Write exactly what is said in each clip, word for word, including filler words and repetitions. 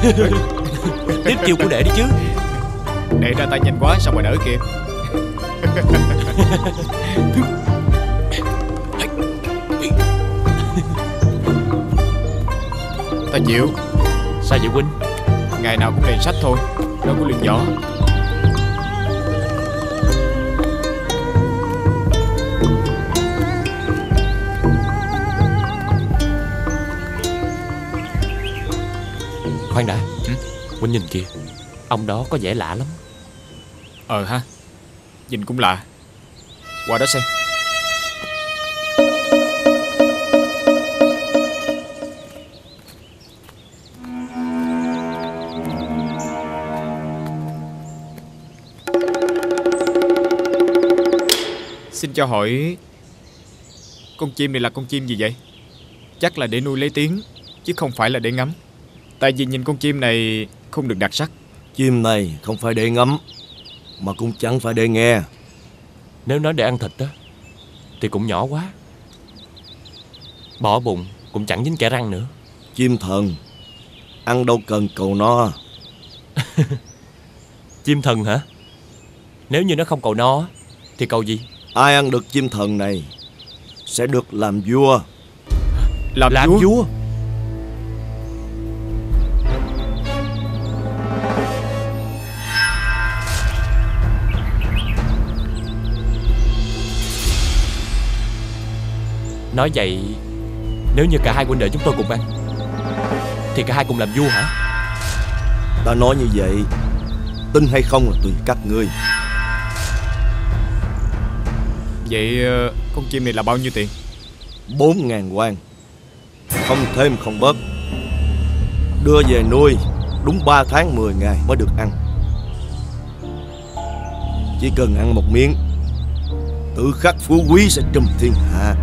Tiếp chiêu của đệ đi chứ. Đệ ra tay nhanh quá sao mà đỡ kịp. Ta chịu. Sao vậy huynh? Ngày nào cũng rèn sách thôi, đâu có luyện võ. Khoan đã. ừ? Huynh nhìn kìa, ông đó có vẻ lạ lắm. Ờ ha, nhìn cũng lạ. Qua đó xem. Xin cho hỏi, con chim này là con chim gì vậy? Chắc là để nuôi lấy tiếng, chứ không phải là để ngắm. Tại vì nhìn con chim này không được đặc sắc. Chim này không phải để ngắm, mà cũng chẳng phải để nghe. Nếu nói để ăn thịt đó thì cũng nhỏ quá. Bỏ bụng cũng chẳng dính kẽ răng nữa. Chim thần, ăn đâu cần cầu no. Chim thần hả? Nếu như nó không cầu no thì cầu gì? Ai ăn được chim thần này sẽ được làm vua. Làm, làm vua? vua? Nói vậy, nếu như cả hai huynh đệ chúng tôi cùng ăn thì cả hai cùng làm vua hả? Ta nói như vậy, tin hay không là tùy các ngươi. Vậy con chim này là bao nhiêu tiền? Bốn ngàn quan, không thêm không bớt. Đưa về nuôi đúng ba tháng mười ngày mới được ăn. Chỉ cần ăn một miếng, tự khắc phú quý sẽ trùm thiên hạ.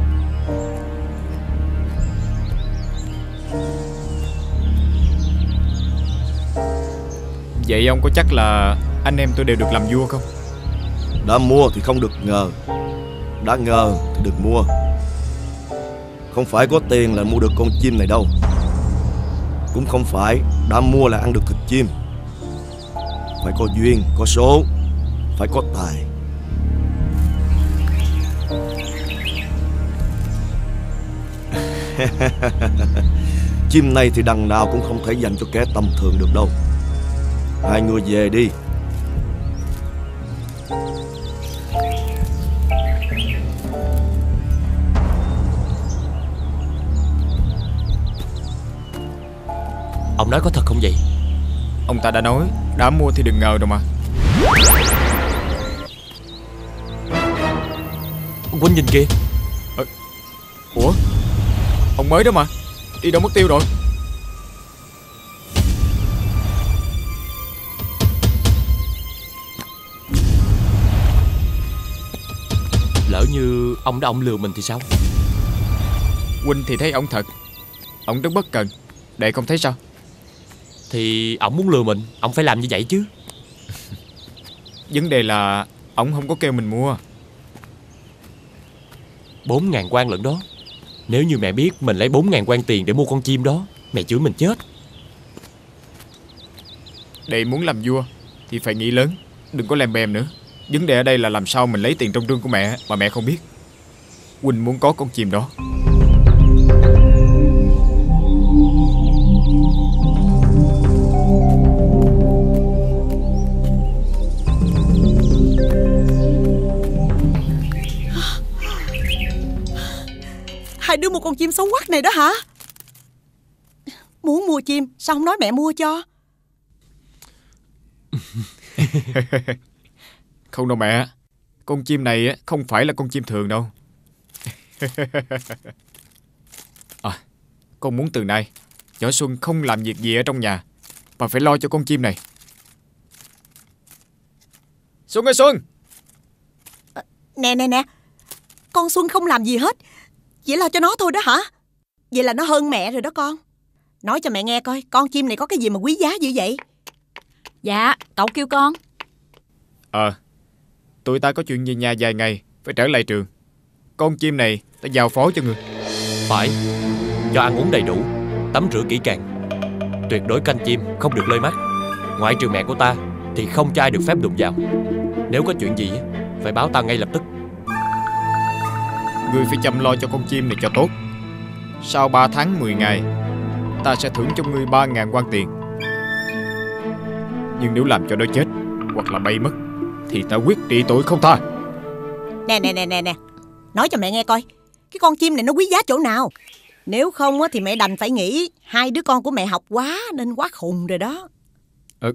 Vậy ông có chắc là anh em tôi đều được làm vua không? Đã mua thì không được ngờ, đã ngờ thì được mua. Không phải có tiền là mua được con chim này đâu. Cũng không phải đã mua là ăn được thịt chim. Phải có duyên, có số, phải có tài. Chim này thì đằng nào cũng không thể dành cho kẻ tầm thường được đâu. Hai người về đi. Ông nói có thật không vậy? Ông ta đã nói đã mua thì đừng ngờ đâu mà. Huynh nhìn kìa. à, Ủa, ông mới đó mà, đi đâu mất tiêu rồi? Lỡ như ông đã ông lừa mình thì sao? Huynh thì thấy ông thật, ông rất bất cần. Đệ không thấy sao? Thì ổng muốn lừa mình, ổng phải làm như vậy chứ. Vấn đề là ổng không có kêu mình mua. Bốn ngàn quan lận đó. Nếu như mẹ biết mình lấy bốn ngàn quan tiền để mua con chim đó, mẹ chửi mình chết. Đệ muốn làm vua thì phải nghĩ lớn, đừng có lem bem nữa. Vấn đề ở đây là làm sao mình lấy tiền trong trương của mẹ mà mẹ không biết. Huynh muốn có con chim đó. Hai đứa mua con chim xấu quắc này đó hả? Muốn mua chim sao không nói mẹ mua cho? Không đâu mẹ, con chim này không phải là con chim thường đâu. À, con muốn từ nay Võ Xuân không làm việc gì ở trong nhà mà phải lo cho con chim này. Xuân ơi Xuân! À, nè nè nè, con Xuân không làm gì hết, chỉ lo cho nó thôi đó hả? Vậy là nó hơn mẹ rồi đó con. Nói cho mẹ nghe coi, con chim này có cái gì mà quý giá dữ vậy? Dạ, cậu kêu con. Ờ, tụi ta có chuyện về nhà vài ngày, phải trở lại trường. Con chim này ta giao phó cho người. Phải, cho ăn uống đầy đủ, tắm rửa kỹ càng. Tuyệt đối canh chim không được lơi mắt. Ngoại trừ mẹ của ta thì không cho ai được phép đụng vào. Nếu có chuyện gì phải báo ta ngay lập tức. Ngươi phải chăm lo cho con chim này cho tốt. Sau ba tháng mười ngày, ta sẽ thưởng cho ngươi ba ngàn quan tiền. Nhưng nếu làm cho nó chết hoặc là bay mất thì ta quyết trị tội không tha. Nè nè nè nè nè, nói cho mẹ nghe coi, cái con chim này nó quý giá chỗ nào. Nếu không thì mẹ đành phải nghĩ hai đứa con của mẹ học quá nên quá khùng rồi đó. Ừ.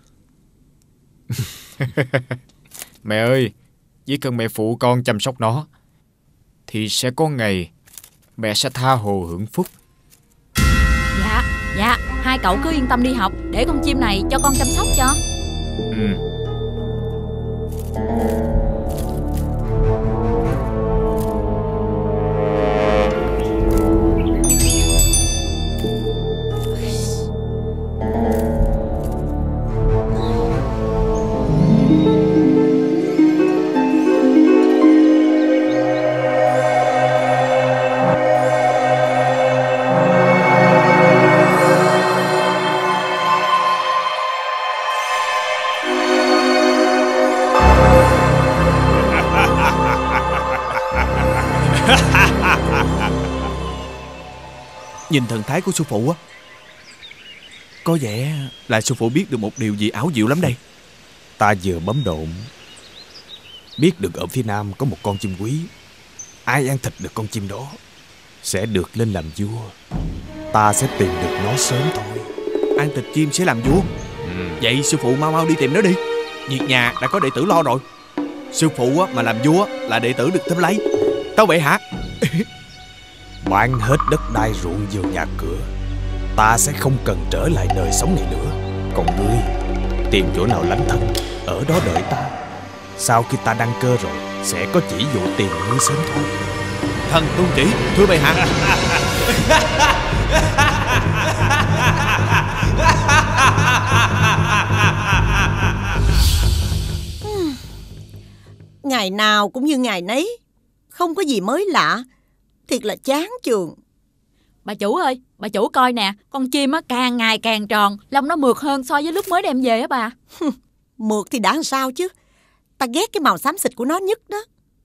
Mẹ ơi, chỉ cần mẹ phụ con chăm sóc nó thì sẽ có ngày mẹ sẽ tha hồ hưởng phúc. Dạ, dạ, hai cậu cứ yên tâm đi học, để con chim này cho con chăm sóc cho. Ừ. Nhìn thần thái của sư phụ á, có vẻ là sư phụ biết được một điều gì ảo diệu lắm đây. Ta vừa bấm độn biết được ở phía nam có một con chim quý. Ai ăn thịt được con chim đó sẽ được lên làm vua. Ta sẽ tìm được nó sớm thôi. Ăn thịt chim sẽ làm vua? Ừ. Vậy sư phụ mau mau đi tìm nó đi. Việc nhà đã có đệ tử lo rồi. Sư phụ á, mà làm vua là đệ tử được thêm lấy. Tâu bệ hạ. Bán hết đất đai ruộng vườn nhà cửa, ta sẽ không cần trở lại đời sống này nữa. Còn ngươi tìm chỗ nào lánh thân, ở đó đợi ta. Sau khi ta đăng cơ rồi sẽ có chỉ dụ tìm ngươi sớm thôi. Thần tuân chỉ, thưa bệ hạ. Ngày nào cũng như ngày nấy, không có gì mới lạ. Thiệt là chán chường. Bà chủ ơi, bà chủ coi nè, con chim á càng ngày càng tròn, lông nó mượt hơn so với lúc mới đem về á bà. Mượt thì đã làm sao chứ. Ta ghét cái màu xám xịt của nó nhất đó.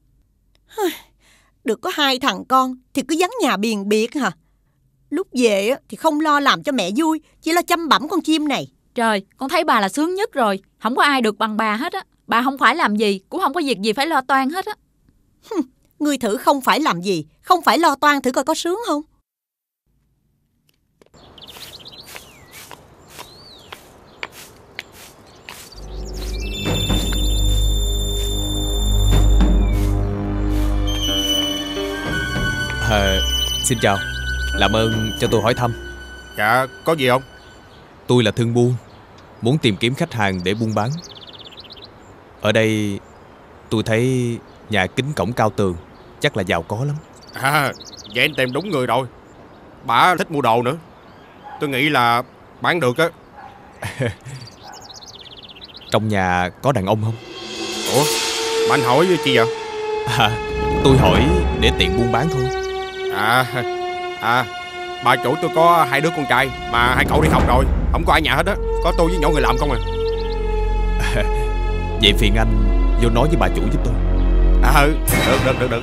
Được có hai thằng con thì cứ vắng nhà biền biệt hả. Lúc về thì không lo làm cho mẹ vui, chỉ lo chăm bẵm con chim này. Trời, con thấy bà là sướng nhất rồi. Không có ai được bằng bà hết á. Bà không phải làm gì, cũng không có việc gì phải lo toan hết á. Ngươi thử không phải làm gì, không phải lo toan thử coi có sướng không? À, xin chào. Làm ơn cho tôi hỏi thăm. Dạ, có gì không? Tôi là thương buôn, muốn tìm kiếm khách hàng để buôn bán. Ở đây tôi thấy nhà kính cổng cao tường, chắc là giàu có lắm. À, vậy anh tìm đúng người rồi. Bà thích mua đồ nữa. Tôi nghĩ là bán được á. Trong nhà có đàn ông không? Ủa, mà anh hỏi chi vậy? À, tôi hỏi để tiện buôn bán thôi. À, à, bà chủ tôi có hai đứa con trai, mà hai cậu đi học rồi, không có ai nhà hết á. Có tôi với nhỏ người làm không à. À, vậy phiền anh vô nói với bà chủ giúp tôi. À, được, được, được, được.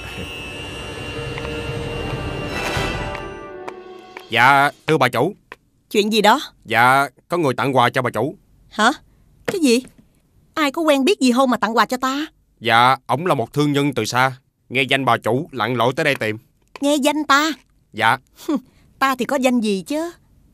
Dạ, thưa bà chủ. Chuyện gì đó? Dạ, có người tặng quà cho bà chủ. Hả? Cái gì? Ai có quen biết gì không mà tặng quà cho ta? Dạ, ổng là một thương nhân từ xa, nghe danh bà chủ lặn lội tới đây tìm. Nghe danh ta? Dạ. Ta thì có danh gì chứ.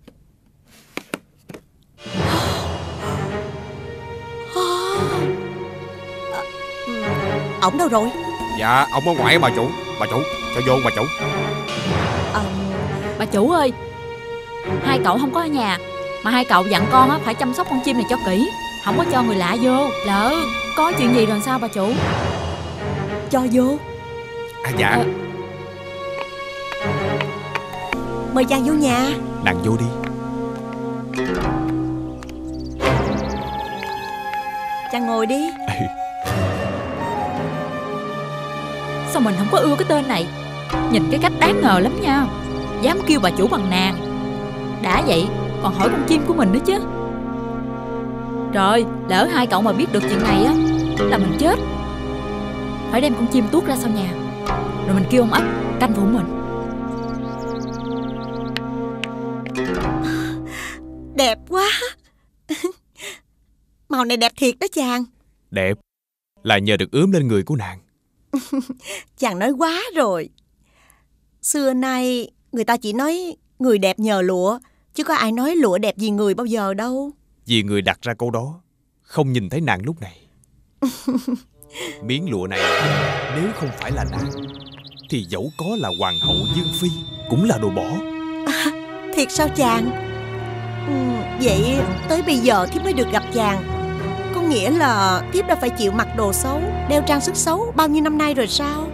Ổng đâu rồi? Dạ, ổng ở ngoài bà chủ. Bà chủ, cho vô bà chủ. À, bà chủ ơi, hai cậu không có ở nhà, mà hai cậu dặn con á phải chăm sóc con chim này cho kỹ, không có cho người lạ vô. Lỡ có chuyện gì rồi sao bà chủ? Cho vô. À dạ. À, mời chàng vô nhà. Nàng vô đi. Chàng ngồi đi. sao mình không có ưa cái tên này? Nhìn cái cách đáng ngờ lắm nha, dám kêu bà chủ bằng nàng. Đã vậy còn hỏi con chim của mình nữa chứ. Trời, lỡ hai cậu mà biết được chuyện này á là mình chết. Phải đem con chim tuốt ra sau nhà, rồi mình kêu ông ấp canh phụ mình. Đẹp quá. Màu này đẹp thiệt đó chàng. Đẹp là nhờ được ướm lên người của nàng. Chàng nói quá rồi. Xưa nay người ta chỉ nói người đẹp nhờ lụa, chứ có ai nói lụa đẹp vì người bao giờ đâu. Vì người đặt ra câu đó không nhìn thấy nàng lúc này. Miếng lụa này nếu không phải là nàng thì dẫu có là hoàng hậu Dương Phi cũng là đồ bỏ. À, thiệt sao chàng? Ừ, vậy tới bây giờ thiếp mới được gặp chàng, có nghĩa là thiếp đã phải chịu mặc đồ xấu, đeo trang sức xấu bao nhiêu năm nay rồi sao?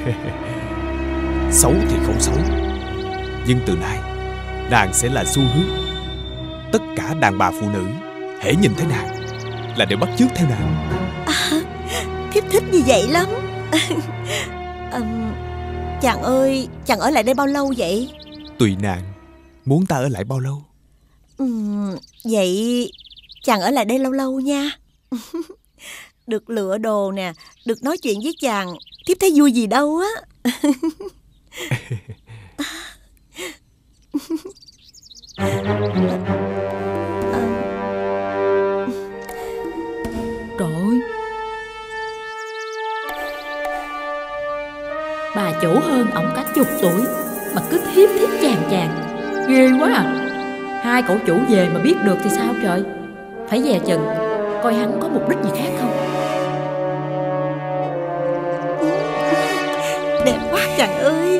Xấu thì không xấu, nhưng từ nay nàng sẽ là xu hướng. Tất cả đàn bà phụ nữ hễ nhìn thấy nàng là đều bắt chước theo nàng. À, thiếp thích như vậy lắm. à, Chàng ơi, chàng ở lại đây bao lâu vậy? Tùy nàng muốn ta ở lại bao lâu. Ừ, vậy chàng ở lại đây lâu lâu nha. Được lựa đồ nè, được nói chuyện với chàng, thiếp thấy vui gì đâu á. Trời ơi, bà chủ hơn ổng cả chục tuổi mà cứ thiếp thiếp chàng chàng, ghê quá à. Hai cậu chủ về mà biết được thì sao trời. Phải dè chừng coi hắn có mục đích gì khác không. Đẹp quá chàng ơi.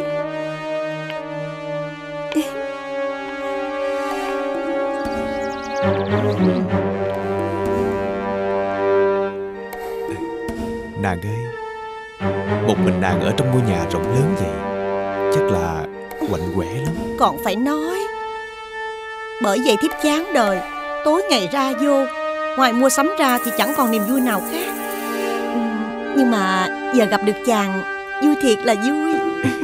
Nàng ơi, một mình nàng ở trong ngôi nhà rộng lớn vậy chắc là quạnh quẻ lắm. Còn phải nói. Bởi vậy thiếp chán đời, tối ngày ra vô, ngoài mua sắm ra thì chẳng còn niềm vui nào khác. ừ, Nhưng mà giờ gặp được chàng, vui thiệt là vui.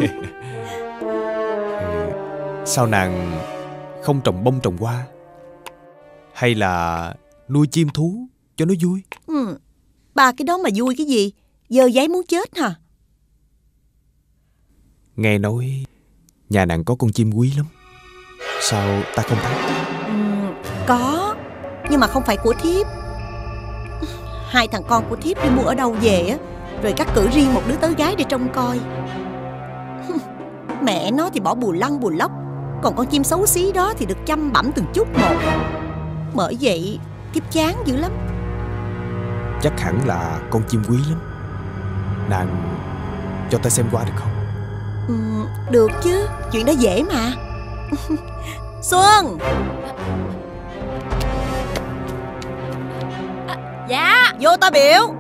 Sao nàng không trồng bông trồng hoa, hay là nuôi chim thú cho nó vui? ừ, Ba cái đó mà vui cái gì, giờ giấy muốn chết hả? Nghe nói nhà nàng có con chim quý lắm, sao ta không thấy? ừ, Có, nhưng mà không phải của thiếp. Hai thằng con của thiếp đi mua ở đâu về á, rồi cắt cử riêng một đứa tớ gái để trông coi. Mẹ nó thì bỏ bù lăng bù lóc, còn con chim xấu xí đó thì được chăm bẵm từng chút một. Bởi vậy thiếp chán dữ lắm. Chắc hẳn là con chim quý lắm. Nàng cho ta xem qua được không? ừ, Được chứ, chuyện đó dễ mà. Xuân! À, dạ. Vô ta biểu.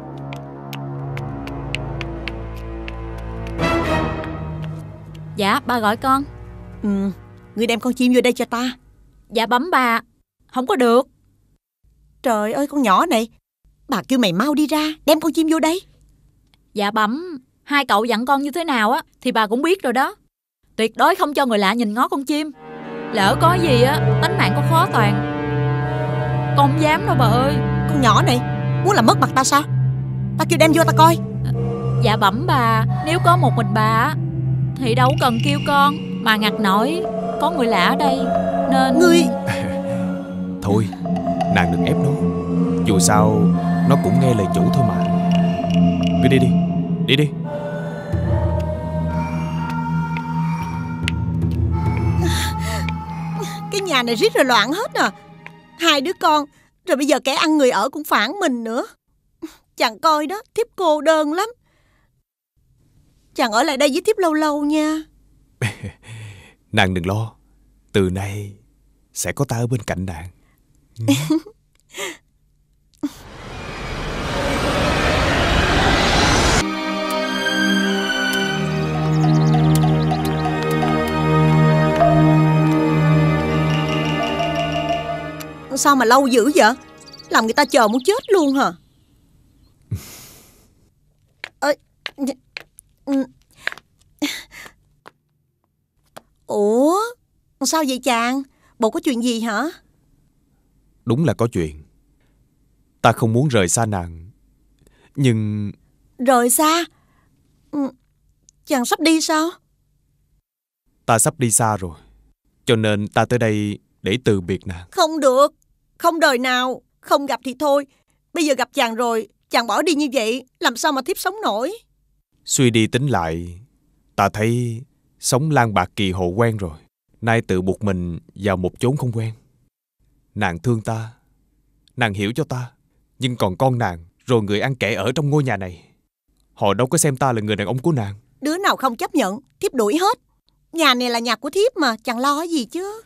Dạ, ba gọi con. Ừ, ngươi đem con chim vô đây cho ta. Dạ bấm bà. Không có được. Trời ơi con nhỏ này, bà kêu mày mau đi ra, đem con chim vô đây. Dạ bấm. Hai cậu dặn con như thế nào á thì bà cũng biết rồi đó. Tuyệt đối không cho người lạ nhìn ngó con chim. Lỡ có gì á, tánh mạng có khó toàn. Con không dám đâu bà ơi. Con nhỏ này, muốn làm mất mặt ta sao? Ta kêu đem vô ta coi. Dạ bẩm bà, nếu có một mình bà á thì đâu cần kêu con. Mà ngặt nổi có người lạ ở đây nên... Ngươi... Thôi, nàng đừng ép nó. Dù sao nó cũng nghe lời chủ thôi mà. Cứ đi đi, đi đi. Cái nhà này riết rồi loạn hết à. Hai đứa con, rồi bây giờ kẻ ăn người ở cũng phản mình nữa. Chàng coi đó, thiếp cô đơn lắm. Chàng ở lại đây với thiếp lâu lâu nha. Nàng đừng lo, từ nay sẽ có ta ở bên cạnh nàng. Sao mà lâu dữ vậy? Làm người ta chờ muốn chết luôn hả? Ê, ủa, sao vậy chàng? bộ có chuyện gì hả? Đúng là có chuyện. Ta không muốn rời xa nàng, nhưng... Rời xa? Ừ, chàng sắp đi sao? Ta sắp đi xa rồi, cho nên ta tới đây để từ biệt nàng. Không được, không đời nào. Không gặp thì thôi, bây giờ gặp chàng rồi, chàng bỏ đi như vậy, làm sao mà thiếp sống nổi. Suy đi tính lại, ta thấy sống lang bạc kỳ hồ quen rồi, nay tự buộc mình vào một chốn không quen. Nàng thương ta, nàng hiểu cho ta, nhưng còn con nàng, rồi người ăn kẻ ở trong ngôi nhà này, họ đâu có xem ta là người đàn ông của nàng. Đứa nào không chấp nhận, thiếp đuổi hết. Nhà này là nhà của thiếp mà, chẳng lo gì chứ.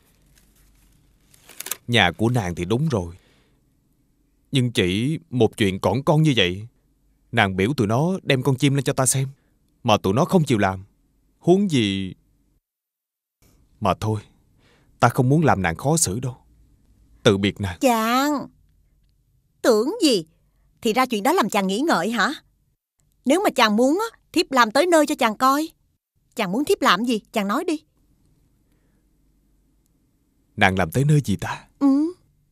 Nhà của nàng thì đúng rồi, nhưng chỉ một chuyện cỏn con như vậy, nàng biểu tụi nó đem con chim lên cho ta xem, mà tụi nó không chịu làm. Huống gì... Mà thôi, ta không muốn làm nàng khó xử đâu. Từ biệt nàng. Chàng tưởng gì? Thì ra chuyện đó làm chàng nghĩ ngợi hả? Nếu mà chàng muốn á, thiếp làm tới nơi cho chàng coi. Chàng muốn thiếp làm gì? Chàng nói đi. Nàng làm tới nơi gì ta? Ừ.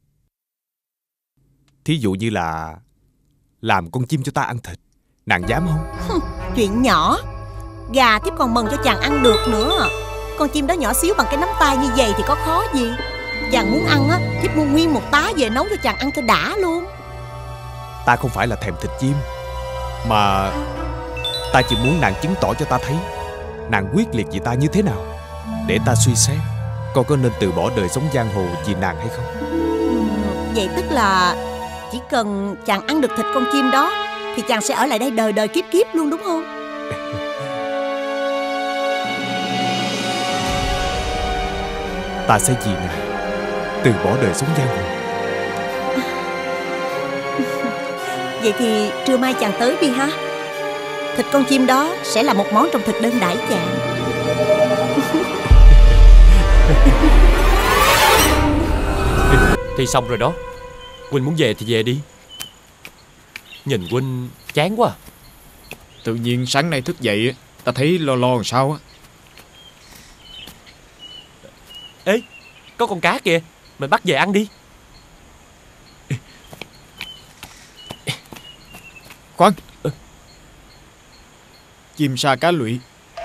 Thí dụ như là làm con chim cho ta ăn thịt, nàng dám không? Chuyện nhỏ. Gà thiếp còn mần cho chàng ăn được nữa. Con chim đó nhỏ xíu bằng cái nắm tay như vậy thì có khó gì. Chàng muốn ăn á, thiếp mua nguyên một tá về nấu cho chàng ăn cho đã luôn. Ta không phải là thèm thịt chim, mà ta chỉ muốn nàng chứng tỏ cho ta thấy nàng quyết liệt vì ta như thế nào, để ta suy xét coi có nên từ bỏ đời sống giang hồ vì nàng hay không. Ừ, vậy tức là chỉ cần chàng ăn được thịt con chim đó thì chàng sẽ ở lại đây đời đời kiếp kiếp luôn, đúng không? Ta sẽ vì nàng từ bỏ đời sống giang hồ. Vậy thì trưa mai chàng tới đi ha. Thịt con chim đó sẽ là một món trong thực đơn đãi chàng. Thì xong rồi đó. Huynh muốn về thì về đi. Nhìn Huynh chán quá. Tự nhiên sáng nay thức dậy ta thấy lo lo làm sao á. Ê, có con cá kìa, mình bắt về ăn đi. Khoan, chim sa cá lụy.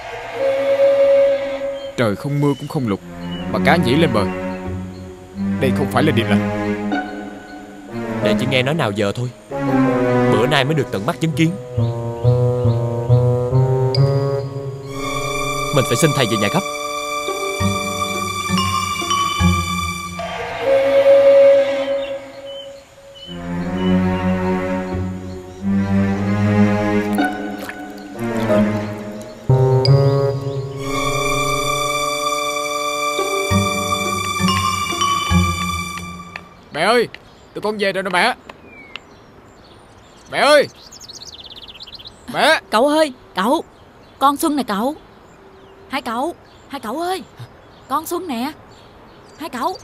Trời không mưa cũng không lụt mà cá nhảy lên bờ. Đây không phải là điềm lành. Để chỉ nghe nói nào giờ thôi. Bữa nay mới được tận mắt chứng kiến. Mình phải xin thầy về nhà gấp. Mẹ ơi, tụi con về rồi nè mẹ. Mẹ ơi, mẹ. Cậu ơi, cậu. Con Xuân nè cậu. Hai cậu, hai cậu ơi. Con Xuân nè. Hai cậu.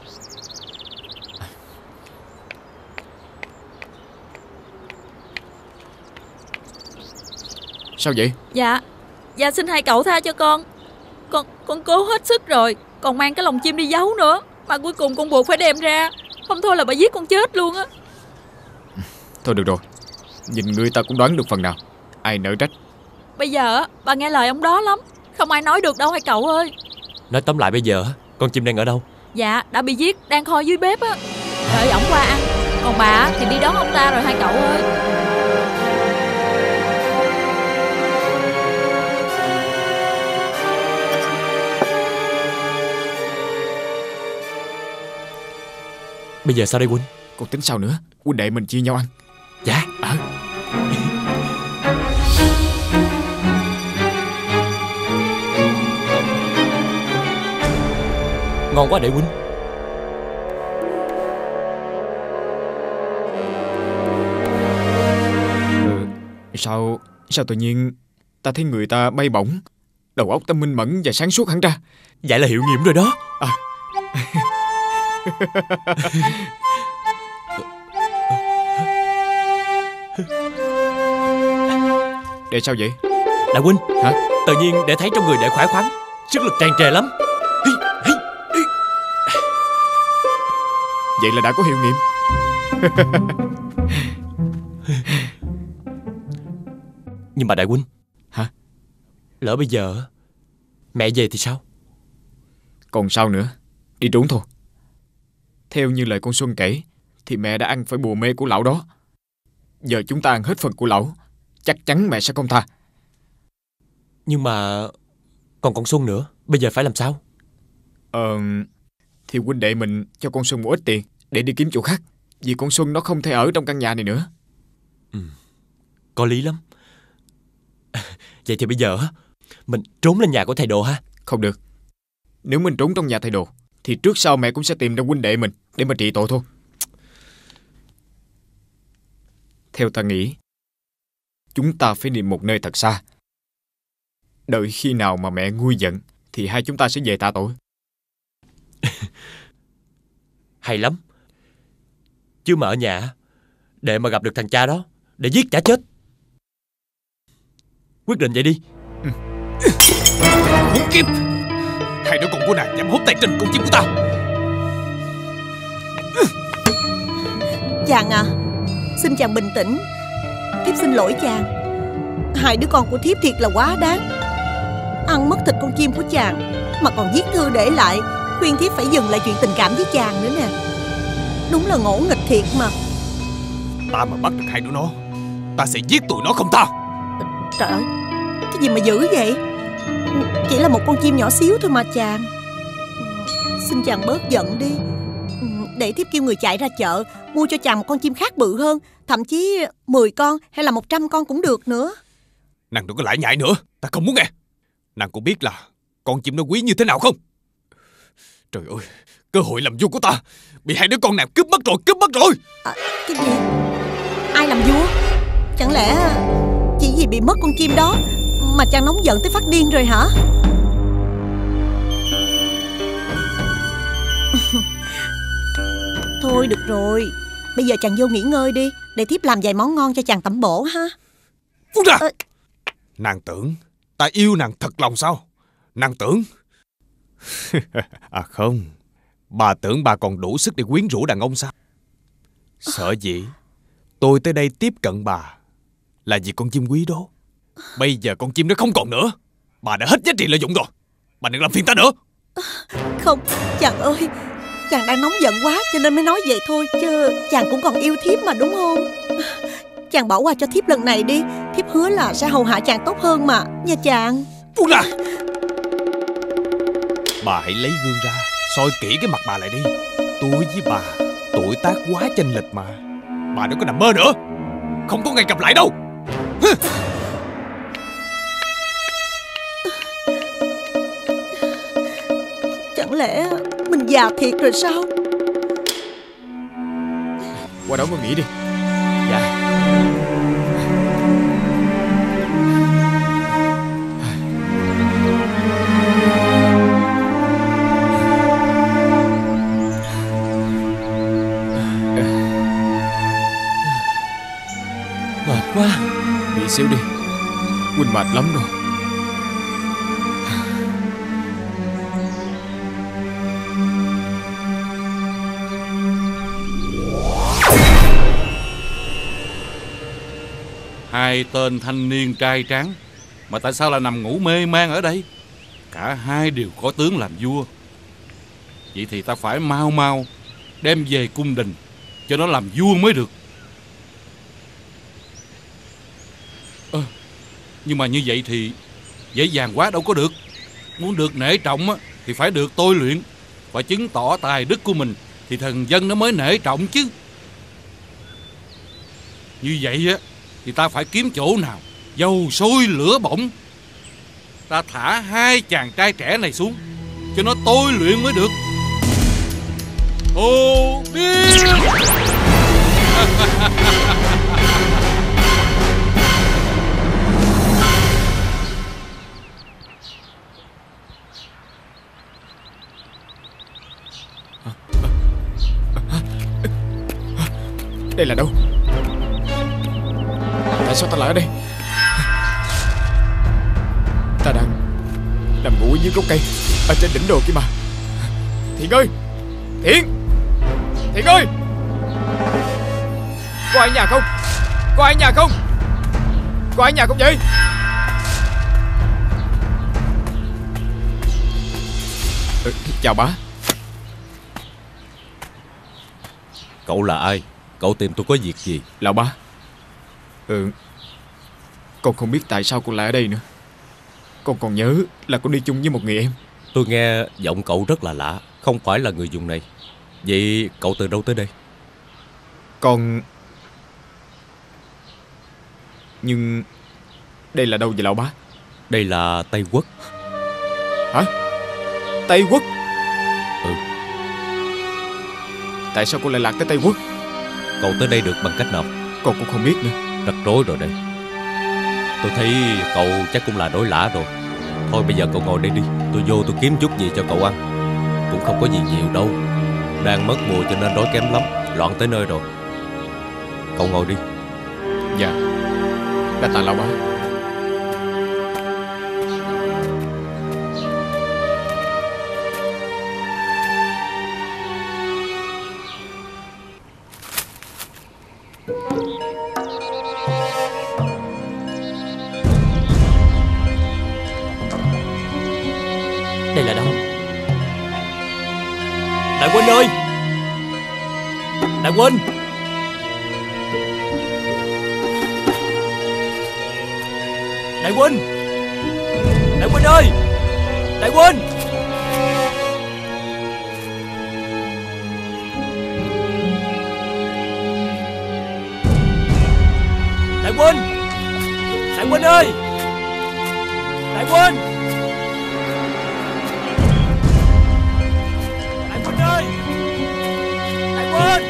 Sao vậy? Dạ, dạ xin hai cậu tha cho con. Con con cố hết sức rồi, còn mang cái lồng chim đi giấu nữa, mà cuối cùng con buộc phải đem ra. Không thôi là bà giết con chết luôn á. Thôi được rồi, nhìn người ta cũng đoán được phần nào. Ai nỡ trách. Bây giờ á, bà nghe lời ông đó lắm. Không ai nói được đâu hai cậu ơi. Nói tóm lại bây giờ con chim đang ở đâu? Dạ, đã bị giết, đang kho dưới bếp á. Đợi ổng qua ăn. Còn bà thì đi đón ông ta rồi hai cậu ơi. Bây giờ sao đây Huynh? Còn tính sao nữa? Huynh đệ mình chia nhau ăn. Dạ. À. Ngon quá đệ Huynh. Ừ, sao Sao tự nhiên ta thấy người ta bay bổng, đầu óc ta minh mẫn và sáng suốt hẳn ra. Vậy là hiệu nghiệm rồi đó. À. Để sao vậy? Đại Huynh. Hả? Tự nhiên để thấy trong người đệ khỏe khoắn, sức lực tràn trề lắm. Vậy là đã có hiệu nghiệm. Nhưng mà đại huynh, hả? Lỡ bây giờ mẹ về thì sao? Còn sao nữa, đi trốn thôi. Theo như lời con Xuân kể thì mẹ đã ăn phải bùa mê của lão đó. Giờ chúng ta ăn hết phần của lão, chắc chắn mẹ sẽ không tha. Nhưng mà còn con Xuân nữa, bây giờ phải làm sao? Ờ Thì huynh đệ mình cho con Xuân một ít tiền để đi kiếm chỗ khác, vì con Xuân nó không thể ở trong căn nhà này nữa. Ừ, có lý lắm. Vậy thì bây giờ mình trốn lên nhà của thầy Đồ ha? Không được. Nếu mình trốn trong nhà thầy Đồ thì trước sau mẹ cũng sẽ tìm ra huynh đệ mình để mà trị tội thôi. Theo ta nghĩ, chúng ta phải đi một nơi thật xa. Đợi khi nào mà mẹ nguôi giận thì hai chúng ta sẽ về tạ tội. Hay lắm. Chứ mà ở nhà để mà gặp được thằng cha đó để giết chả chết. Quyết định vậy đi. Ừ. Khốn kiếp! Hai đứa con của nàng dám hốt tay trên con chim của ta. Chàng à, xin chàng bình tĩnh. Thiếp xin lỗi chàng. Hai đứa con của thiếp thiệt là quá đáng. Ăn mất thịt con chim của chàng mà còn viết thư để lại khuyên thiếp phải dừng lại chuyện tình cảm với chàng nữa nè. Đúng là ngỗ nghịch thiệt mà. Ta mà bắt được hai đứa nó, ta sẽ giết tụi nó không tha. Trời ơi, cái gì mà dữ vậy? Chỉ là một con chim nhỏ xíu thôi mà chàng. Xin chàng bớt giận đi. Để thiếp kêu người chạy ra chợ mua cho chàng một con chim khác bự hơn, thậm chí mười con hay là một trăm con cũng được nữa. Nàng đừng có lải nhải nữa, ta không muốn nghe. Nàng cũng biết là con chim nó quý như thế nào không? Trời ơi, cơ hội làm vua của ta bị hai đứa con nàng cướp mất rồi, cướp mất rồi. À, cái gì? Ai làm vua? Chẳng lẽ chỉ vì bị mất con chim đó mà chàng nóng giận tới phát điên rồi hả? Thôi được rồi, bây giờ chàng vô nghỉ ngơi đi, để thiếp làm vài món ngon cho chàng tẩm bổ ha. Phun ra! Ờ... Nàng tưởng ta yêu nàng thật lòng sao? Nàng tưởng... À không, bà tưởng bà còn đủ sức để quyến rũ đàn ông sao? Sợ gì tôi tới đây tiếp cận bà là vì con chim quý đó. Bây giờ con chim nó không còn nữa, bà đã hết giá trị lợi dụng rồi. Bà đừng làm phiền ta nữa. Không, chàng ơi, chàng đang nóng giận quá cho nên mới nói vậy thôi, chứ chàng cũng còn yêu thiếp mà đúng không? Chàng bỏ qua cho thiếp lần này đi, thiếp hứa là sẽ hầu hạ chàng tốt hơn mà, nha chàng. Buông ra! Bà hãy lấy gương ra, soi kỹ cái mặt bà lại đi. Tôi với bà tuổi tác quá chênh lệch mà. Bà đừng có nằm mơ nữa, không có ngày gặp lại đâu. Chẳng lẽ mình già thiệt rồi sao? Qua đó ngồi nghỉ đi. Dạ. Mệt quá. Nghỉ xíu đi, huynh mệt lắm rồi. Hai tên thanh niên trai tráng mà tại sao lại nằm ngủ mê man ở đây? Cả hai đều có tướng làm vua. Vậy thì ta phải mau mau đem về cung đình cho nó làm vua mới được. Ơ, à, nhưng mà như vậy thì dễ dàng quá đâu có được. Muốn được nể trọng á, thì phải được tôi luyện, phải chứng tỏ tài đức của mình thì thần dân nó mới nể trọng chứ. Như vậy á thì ta phải kiếm chỗ nào dầu sôi lửa bỏng. Ta thả hai chàng trai trẻ này xuống cho nó tôi luyện mới được. Ô đi! Đây là đâu? Tại sao ta lại ở đây? Ta đang nằm ngủ dưới gốc cây ở trên đỉnh đồi kia mà. Thiện ơi! Thiện! Thiện ơi, có ai nhà không? Có ai nhà không? Có ai nhà không vậy? Ừ, chào bá. Cậu là ai? Cậu tìm tôi có việc gì? Lão bá. Ừ, con không biết tại sao con lại ở đây nữa. Con còn nhớ là con đi chung với một người em. Tôi nghe giọng cậu rất là lạ, không phải là người vùng này. Vậy cậu từ đâu tới đây? Con... Nhưng... đây là đâu vậy lão bá? Đây là Tây Quốc. Hả? Tây Quốc? Ừ. Tại sao con lại lạc tới Tây Quốc? Cậu tới đây được bằng cách nào? Con cũng không biết nữa. Rắc rối rồi đây. Tôi thấy cậu chắc cũng là đối lã rồi. Thôi bây giờ cậu ngồi đây đi, tôi vô tôi kiếm chút gì cho cậu ăn. Cũng không có gì nhiều đâu. Đang mất mùa cho nên đói kém lắm, loạn tới nơi rồi. Cậu ngồi đi. Dạ. Đa tạ lão bá. Đây là đâu? Đại Huynh ơi! Đại Huynh! Đại Huynh! Đại Huynh ơi! Đại Huynh! Đại Huynh! Đại Huynh ơi! Đại Huynh! Đại Huynh ơi! Đại Huynh!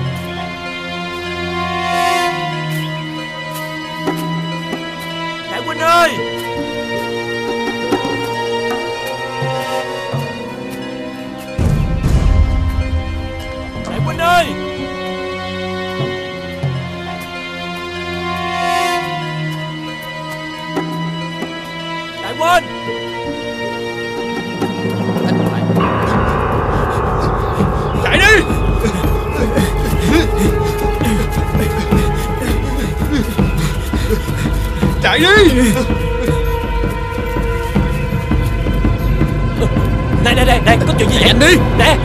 Đại Huynh ơi! Đại Huynh ơi! Đại Huynh! Chạy đi! Chạy đi! Này này này này, có chuyện gì vậy? Nhanh đi! Nè!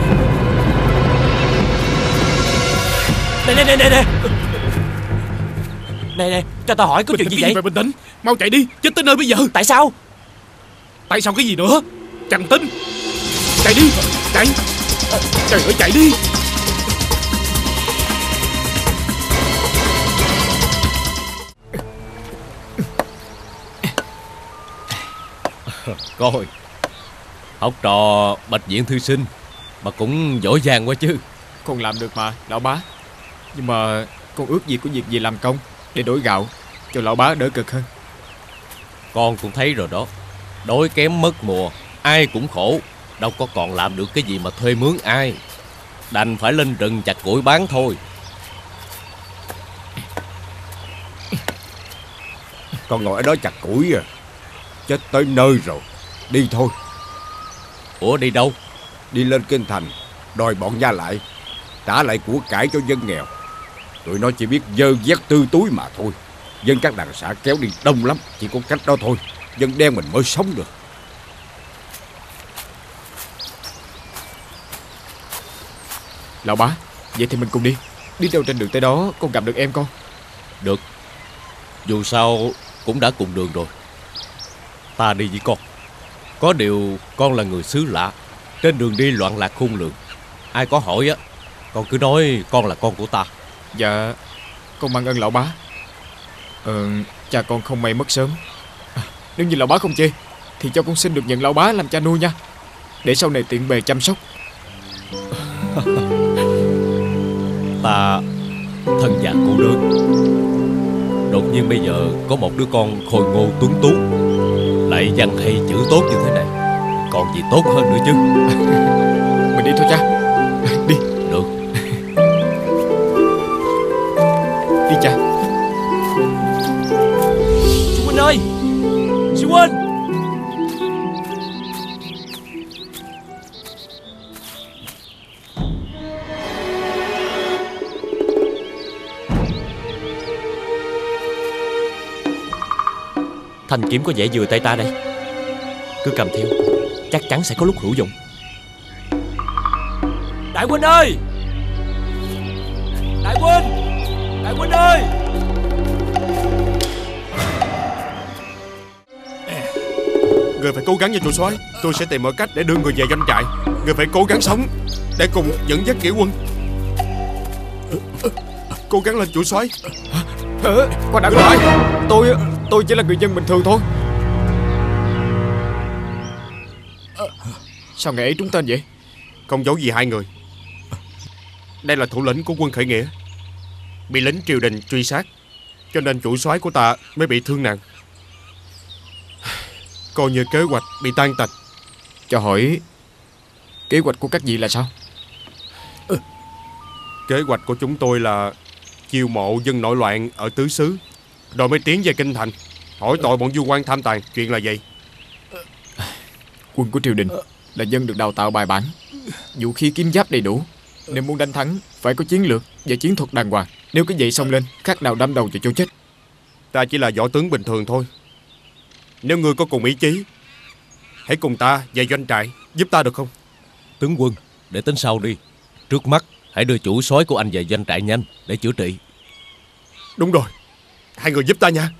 Này này này này này! Này này, cho tao hỏi có chuyện gì vậy? Mày bình tĩnh, mau chạy đi, chết tới nơi bây giờ. Tại sao? Tại sao cái gì nữa? Chẳng tin. Chạy đi, chạy. Trời ơi, chạy đi. Coi, học trò Bạch Diện thư sinh mà cũng giỏi giang quá chứ. Con làm được mà lão bá. Nhưng mà con ước gì có việc gì làm công để đổi gạo cho lão bá đỡ cực hơn. Con cũng thấy rồi đó, đói kém mất mùa, ai cũng khổ, đâu có còn làm được cái gì mà thuê mướn ai. Đành phải lên rừng chặt củi bán thôi. Con ngồi ở đó chặt củi à? Chết tới nơi rồi. Đi thôi. Ủa đi đâu? Đi lên kinh thành, đòi bọn Nha lại, trả lại của cải cho dân nghèo. Tụi nó chỉ biết dơ vét tư túi mà thôi. Dân các đàn xã kéo đi đông lắm. Chỉ có cách đó thôi, dân đen mình mới sống được. Lão bá, vậy thì mình cùng đi. Đi đâu trên đường tới đó con gặp được em con. Được. Dù sao cũng đã cùng đường rồi. Ta đi với con. Có điều con là người xứ lạ, trên đường đi loạn lạc khôn lường. Ai có hỏi á, con cứ nói con là con của ta. Dạ, con mang ơn lão bá. Ờ, cha con không may mất sớm. À, nếu như lão bá không chê thì cho con xin được nhận lão bá làm cha nuôi nha, để sau này tiện bề chăm sóc. Ta thân già cô đơn, đột nhiên bây giờ có một đứa con khôi ngô tuấn tú, lại văn hay chữ tốt như thế này, còn gì tốt hơn nữa chứ. Mình đi thôi cha. Đi. Được. Đi cha. Sư huynh ơi, sư huynh. Thanh kiếm có vẻ vừa tay ta đây. Cứ cầm theo, chắc chắn sẽ có lúc hữu dụng. Đại huynh ơi! Đại huynh! Đại huynh ơi! Người phải cố gắng nha chủ soái. Tôi sẽ tìm mọi cách để đưa người về doanh trại. Người phải cố gắng sống để cùng dẫn dắt nghĩa quân. Cố gắng lên chủ soái. Khoan đã lại. Tôi Tôi chỉ là người dân bình thường thôi. Sao ngày ấy trúng tên vậy? Không giấu gì hai người. Đây là thủ lĩnh của quân khởi nghĩa, bị lính triều đình truy sát, cho nên chủ soái của ta mới bị thương nặng. Coi như kế hoạch bị tan tành. Cho hỏi kế hoạch của các vị là sao? Kế hoạch của chúng tôi là chiêu mộ dân nội loạn ở tứ xứ, rồi mới tiến về kinh thành hỏi tội bọn vua quan tham tài. Chuyện là gì? Quân của triều đình là dân được đào tạo bài bản, vũ khí kiếm giáp đầy đủ, nên muốn đánh thắng phải có chiến lược và chiến thuật đàng hoàng. Nếu cái vậy xông lên, khác nào đâm đầu vào chỗ chết. Ta chỉ là võ tướng bình thường thôi. Nếu ngươi có cùng ý chí, hãy cùng ta về doanh trại giúp ta được không? Tướng quân, để tính sau đi. Trước mắt hãy đưa chủ soái của anh về doanh trại nhanh để chữa trị. Đúng rồi, hai người giúp ta nha.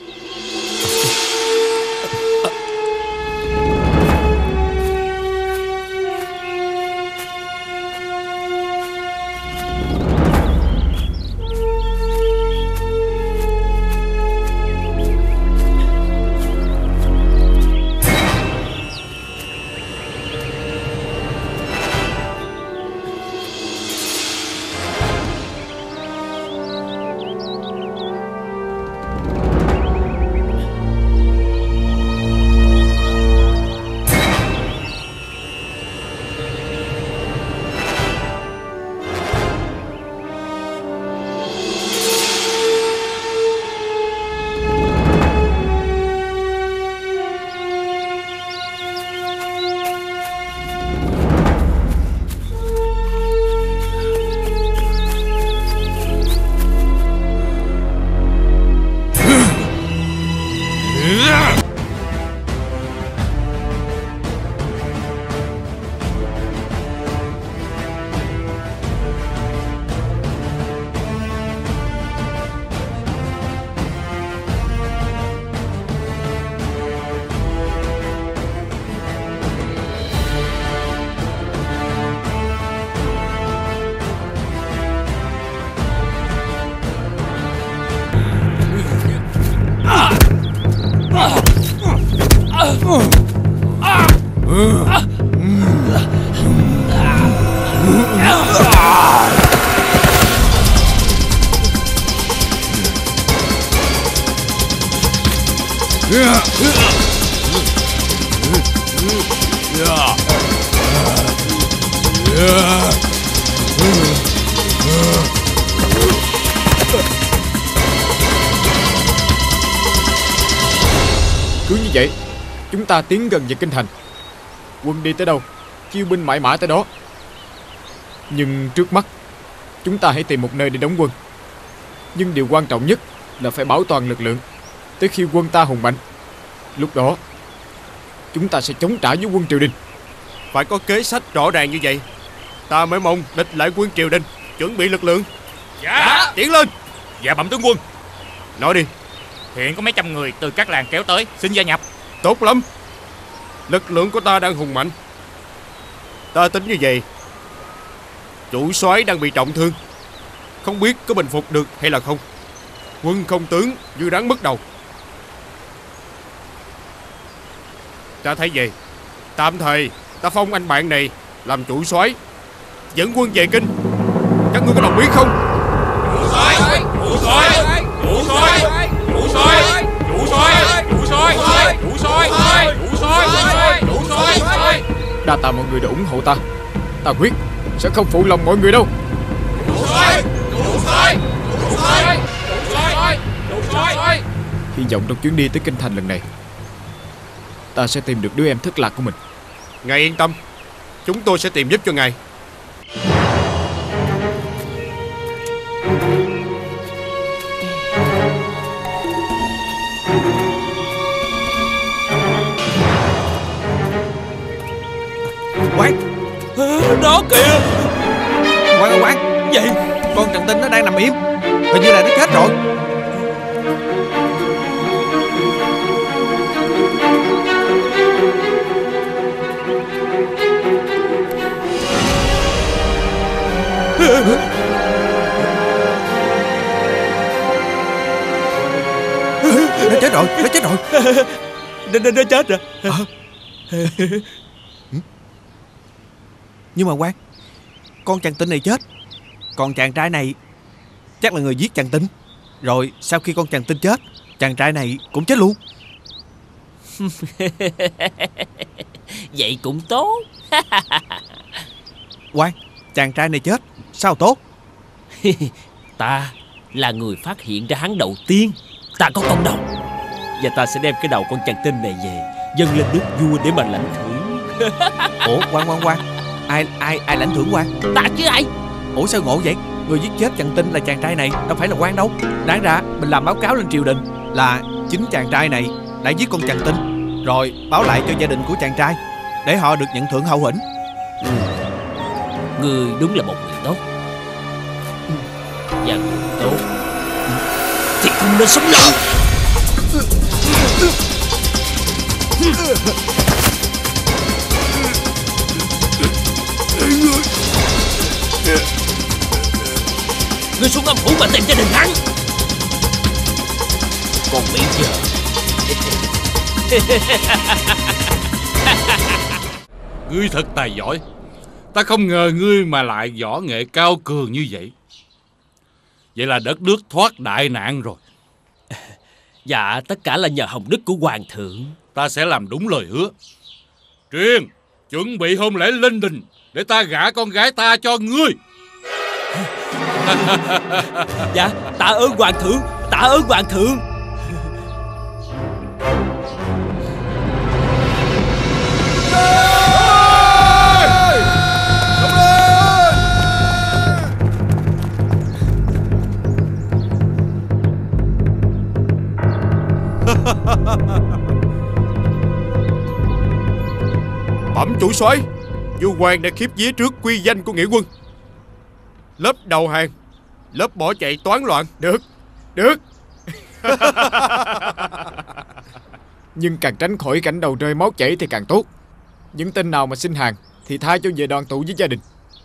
Cứ như vậy, chúng ta tiến gần về kinh thành. Quân đi tới đâu, chiêu binh mãi mã tới đó. Nhưng trước mắt, chúng ta hãy tìm một nơi để đóng quân. Nhưng điều quan trọng nhất là phải bảo toàn lực lượng tới khi quân ta hùng mạnh. Lúc đó, chúng ta sẽ chống trả với quân triều đình. Phải có kế sách rõ ràng như vậy, ta mới mong địch lại quân triều đình chuẩn bị lực lượng. Dạ. Tiến lên. Dạ bẩm tướng quân. Nói đi. Hiện có mấy trăm người từ các làng kéo tới xin gia nhập. Tốt lắm. Lực lượng của ta đang hùng mạnh. Ta tính như vậy, chủ soái đang bị trọng thương, không biết có bình phục được hay là không. Quân không tướng như rắn mất đầu. Ta thấy vậy, tạm thời ta phong anh bạn này làm chủ soái, dẫn quân về kinh. Các ngươi có đồng ý không? Chủ soái, chủ soái, chủ soái, chủ soái, chủ soái, chủ soái, chủ soái, chủ soái, chủ soái. Đa tạ mọi người đã ủng hộ ta. Ta quyết sẽ không phụ lòng mọi người đâu. Chủ soái, chủ soái, chủ soái, chủ soái, chủ soái. Hy vọng trong chuyến đi tới kinh thành lần này, ta sẽ tìm được đứa em thất lạc của mình. Ngài yên tâm, chúng tôi sẽ tìm giúp cho ngài. Quán, Đó kìa. Quán ơi Quán, gì? Con Trần Tinh nó đang nằm im, hình như là nó chết rồi. Nó chết rồi, nó chết rồi. Nó, nó, nó chết rồi. À. Nhưng mà Quán, con chàng Tinh này chết, còn chàng trai này chắc là người giết chàng Tinh. Rồi sau khi con chàng Tinh chết, chàng trai này cũng chết luôn. Vậy cũng tốt. Quán, chàng trai này chết, sao tốt? Ta là người phát hiện ra hắn đầu tiên. Ta có công đầu, và ta sẽ đem cái đầu con chàng Tinh này về dâng lên nước vua để mà lãnh thưởng. Ủa Quán Quán Quán, Ai ai ai lãnh thưởng Quán? Ta chứ ai. Ủa sao ngộ vậy? Người giết chết chàng Tinh là chàng trai này, đâu phải là Quán đâu. Đáng ra mình làm báo cáo lên triều đình là chính chàng trai này đã giết con chàng Tinh, rồi báo lại cho gia đình của chàng trai để họ được nhận thưởng hậu hĩnh. Ừ. Người đúng là một người tốt, và người tốt thì không nên sống lâu. Ngươi xuống âm phủ mà tìm gia đình hắn. Còn bây giờ Ngươi thật tài giỏi. Ta không ngờ ngươi mà lại võ nghệ cao cường như vậy. Vậy là đất nước thoát đại nạn rồi. Dạ, tất cả là nhờ hồng đức của hoàng thượng. Ta sẽ làm đúng lời hứa. Truyền, chuẩn bị hôn lễ linh đình để ta gả con gái ta cho ngươi. Dạ, tạ ơn hoàng thượng, tạ ơn hoàng thượng. Bẩm chủ soái, vua Hoàng đã khiếp vía trước quy danh của nghĩa quân. Lớp đầu hàng, lớp bỏ chạy toán loạn. Được, được. Nhưng càng tránh khỏi cảnh đầu rơi máu chảy thì càng tốt. Những tên nào mà xin hàng thì tha cho về đoàn tụ với gia đình.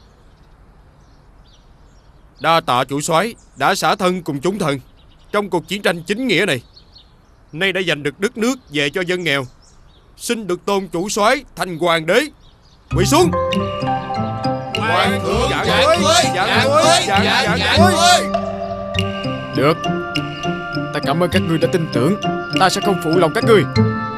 Đa tạ chủ soái đã xả thân cùng chúng thần trong cuộc chiến tranh chính nghĩa này. Nay đã giành được đất nước về cho dân nghèo, xin được tôn chủ soái thành hoàng đế. Quỳ xuống. Hoàng thượng Dạ dạng ơi, ơi, dạ dạng ơi, ơi, dạ, dạng dạ dạng ơi. ơi. Được, ta cảm ơn các ngươi đã tin tưởng. Ta sẽ không phụ lòng các ngươi.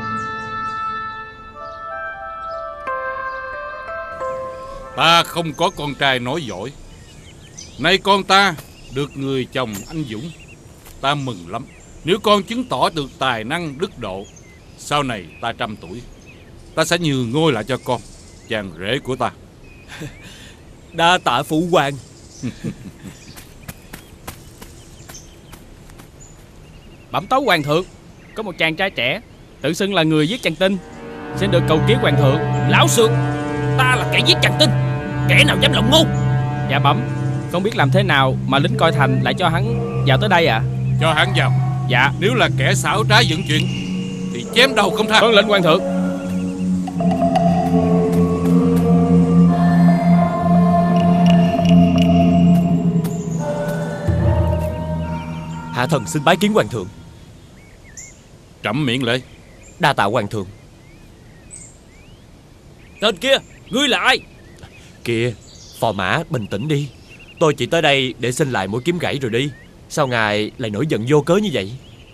Ta không có con trai nói giỏi. Nay con ta được người chồng anh dũng. Ta mừng lắm. Nếu con chứng tỏ được tài năng đức độ, sau này ta trăm tuổi, ta sẽ nhường ngôi lại cho con, chàng rể của ta. Đa tạ phụ hoàng. Bẩm tấu hoàng thượng, có một chàng trai trẻ tự xưng là người giết chàng Tinh, xin được cầu kiến hoàng thượng. Lão Sược, ta là kẻ giết chàng Tinh, kẻ nào dám lộng ngôn? Dạ bẩm, không biết làm thế nào mà lính coi thành lại cho hắn vào tới đây ạ? À? Cho hắn vào. Dạ. Nếu là kẻ xảo trá dựng chuyện thì chém đầu không tha. Vâng lệnh hoàng thượng. Hạ thần xin bái kiến hoàng thượng. Trẫm miễn lễ. Đa tạ hoàng thượng. Tên kia, ngươi là ai? Kìa, phò mã bình tĩnh đi. Tôi chỉ tới đây để xin lại mũi kiếm gãy rồi đi. Sao ngài lại nổi giận vô cớ như vậy?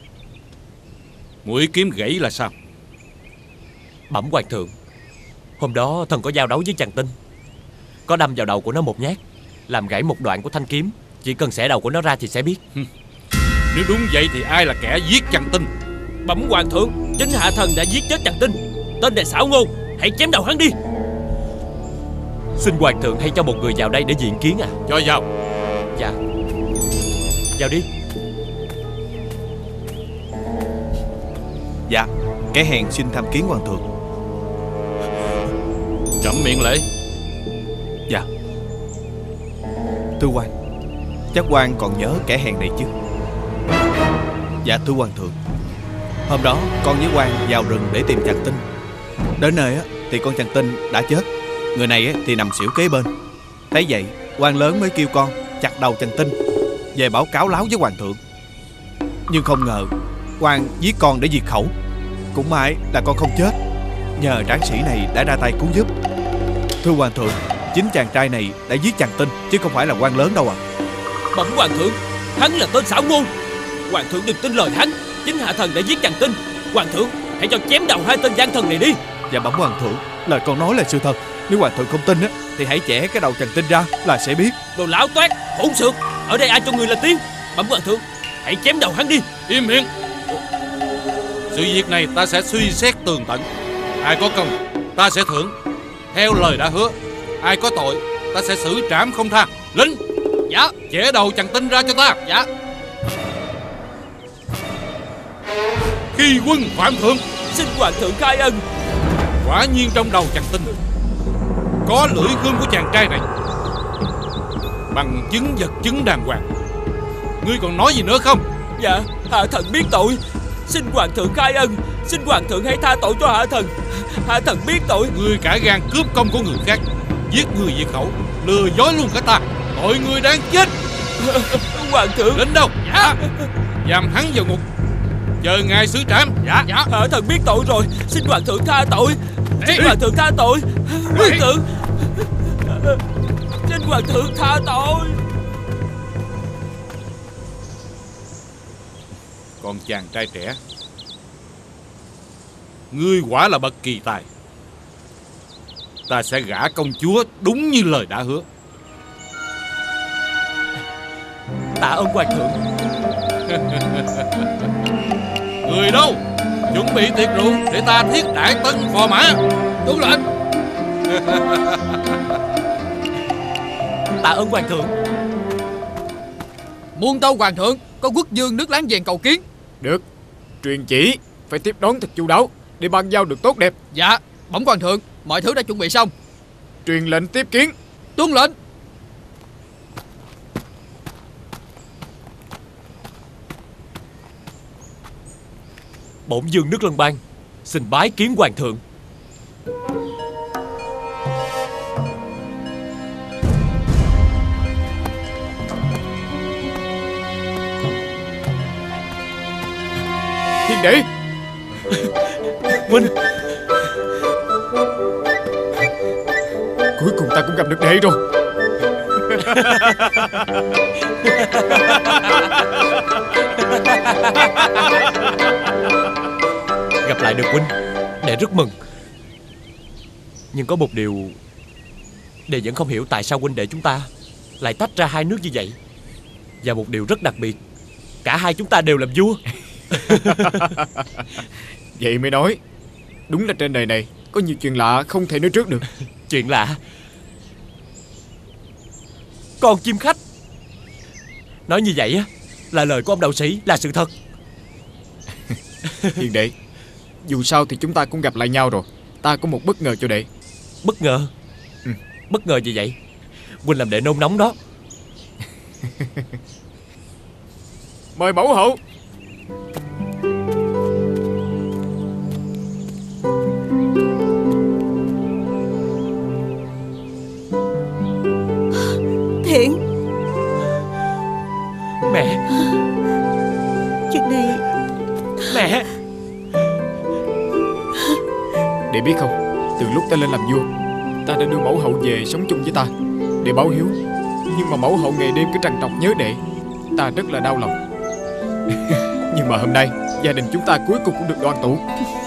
Mũi kiếm gãy là sao? Bẩm hoàng thượng, hôm đó thần có giao đấu với chàng Tinh, có đâm vào đầu của nó một nhát, làm gãy một đoạn của thanh kiếm. Chỉ cần xẻ đầu của nó ra thì sẽ biết. Nếu đúng vậy thì ai là kẻ giết chàng Tinh? Bẩm hoàng thượng, chính hạ thần đã giết chết chàng Tinh. Tên này xảo ngôn, hãy chém đầu hắn đi. Xin hoàng thượng hãy cho một người vào đây để diện kiến à. Cho vào. Dạ. Vào đi. Dạ, kẻ hèn xin tham kiến hoàng thượng. Chậm miệng lễ. Dạ. Thưa quan, chắc quan còn nhớ kẻ hèn này chứ? Dạ thưa hoàng thượng, hôm đó con với quan vào rừng để tìm chàng Tinh. Đến nơi á, thì con chàng Tinh đã chết. Người này á, thì nằm xỉu kế bên. Thấy vậy, quan lớn mới kêu con chặt đầu chàng Tinh về báo cáo láo với hoàng thượng. Nhưng không ngờ quan giết con để diệt khẩu. Cũng may là con không chết, nhờ tráng sĩ này đã ra tay cứu giúp. Thưa hoàng thượng, chính chàng trai này đã giết chàng Tinh, chứ không phải là quan lớn đâu ạ. À. Bẩm hoàng thượng, hắn là tên xảo ngôn. Hoàng thượng đừng tin lời hắn. Chính hạ thần đã giết chàng Tinh. Hoàng thượng hãy cho chém đầu hai tên gian thần này đi. Dạ bẩm hoàng thượng, lời con nói là sự thật. Nếu hoàng thượng không tin á, thì hãy chẻ cái đầu chàng Tinh ra là sẽ biết. Đồ lão toét, hỗn xược, ở đây ai cho người là tiên? Bẩm hoàng thượng, hãy chém đầu hắn đi. Im miệng. Sự việc này ta sẽ suy xét tường tận. Ai có công ta sẽ thưởng theo lời đã hứa. Ai có tội ta sẽ xử trảm không tha. Lính. Dạ. Chẻ đầu chàng Tinh ra cho ta. Dạ. Khi quân phạm thượng, xin hoàng thượng khai ân. Quả nhiên trong đầu chàng Tinh có lưỡi gươm của chàng trai này, bằng chứng vật chứng đàng hoàng. Ngươi còn nói gì nữa không? Dạ, hạ thần biết tội. Xin hoàng thượng khai ân. Xin hoàng thượng hãy tha tội cho hạ thần. Hạ thần biết tội. Ngươi cả gan cướp công của người khác, giết người diệt khẩu, lừa dối luôn cả ta. Tội ngươi đáng chết. Hoàng thượng. Đến đâu? Dạ. Giam hắn vào ngục, chờ ngài xử trảm. Dạ. Dạ. Hạ thần biết tội rồi. Xin hoàng thượng tha tội. Xin Ê. hoàng thượng tha tội. Hoàng thượng. Xin hoàng thượng tha tội. Còn chàng trai trẻ, ngươi quả là bậc kỳ tài. Ta sẽ gả công chúa đúng như lời đã hứa. Tạ ơn hoàng thượng. Người đâu? Chuẩn bị tiệc rượu để ta thiết đãi tân phò mã. Tuân lệnh. Tạ ơn hoàng thượng. Muôn tâu hoàng thượng, có quốc vương nước láng giềng cầu kiến. Được, truyền chỉ phải tiếp đón thật chu đáo để bàn giao được tốt đẹp. Dạ, bẩm hoàng thượng, mọi thứ đã chuẩn bị xong. Truyền lệnh tiếp kiến. Tuân lệnh. Bổn vương nước Lân Bang xin bái kiến hoàng thượng. Thiên đệ. Huynh. Cuối cùng ta cũng gặp được đệ rồi. Gặp lại được huynh, đệ rất mừng. Nhưng có một điều đệ vẫn không hiểu, tại sao huynh đệ chúng ta lại tách ra hai nước như vậy. Và một điều rất đặc biệt, cả hai chúng ta đều làm vua. Vậy mới nói, đúng là trên đời này có nhiều chuyện lạ không thể nói trước được. Chuyện lạ? Con chim khách. Nói như vậy á là lời của ông đạo sĩ là sự thật. Hiền đệ, dù sao thì chúng ta cũng gặp lại nhau rồi. Ta có một bất ngờ cho đệ. Bất ngờ? Ừ. Bất ngờ gì vậy? Huynh làm đệ nôn nóng đó. Mời mẫu hậu. Thiện. Mẹ. Chuyện này. Mẹ. Đệ biết không, từ lúc ta lên làm vua, ta đã đưa mẫu hậu về sống chung với ta để báo hiếu. Nhưng mà mẫu hậu ngày đêm cứ trằn trọc nhớ đệ, ta rất là đau lòng. Nhưng mà hôm nay gia đình chúng ta cuối cùng cũng được đoàn tụ.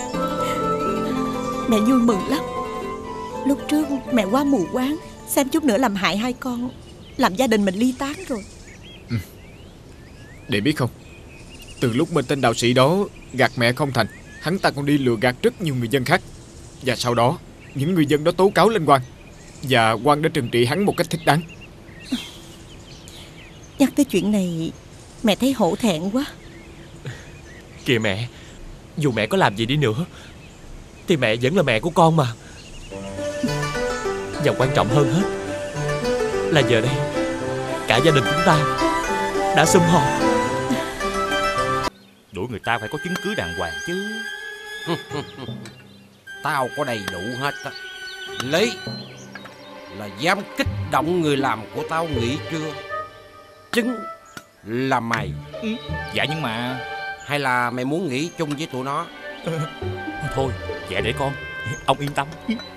Mẹ vui mừng lắm. Lúc trước mẹ quá mù quáng, xem chút nữa làm hại hai con, làm gia đình mình ly tán rồi. Ừ. Đệ biết không, từ lúc bên tên đạo sĩ đó gạt mẹ không thành, hắn ta còn đi lừa gạt rất nhiều người dân khác. Và sau đó những người dân đó tố cáo lên quan, và quan đã trừng trị hắn một cách thích đáng. Nhắc tới chuyện này, mẹ thấy hổ thẹn quá. Kìa mẹ, dù mẹ có làm gì đi nữa thì mẹ vẫn là mẹ của con mà. Và quan trọng hơn hết là giờ đây cả gia đình chúng ta đã sum họp. Đuổi người ta phải có chứng cứ đàng hoàng chứ. Tao có đầy đủ hết á. Lý là dám kích động người làm của tao nghỉ chưa? Chứng là mày. Ừ. Dạ nhưng mà... Hay là mày muốn nghỉ chung với tụi nó? Ừ. Thôi dạ để con. Ông yên tâm.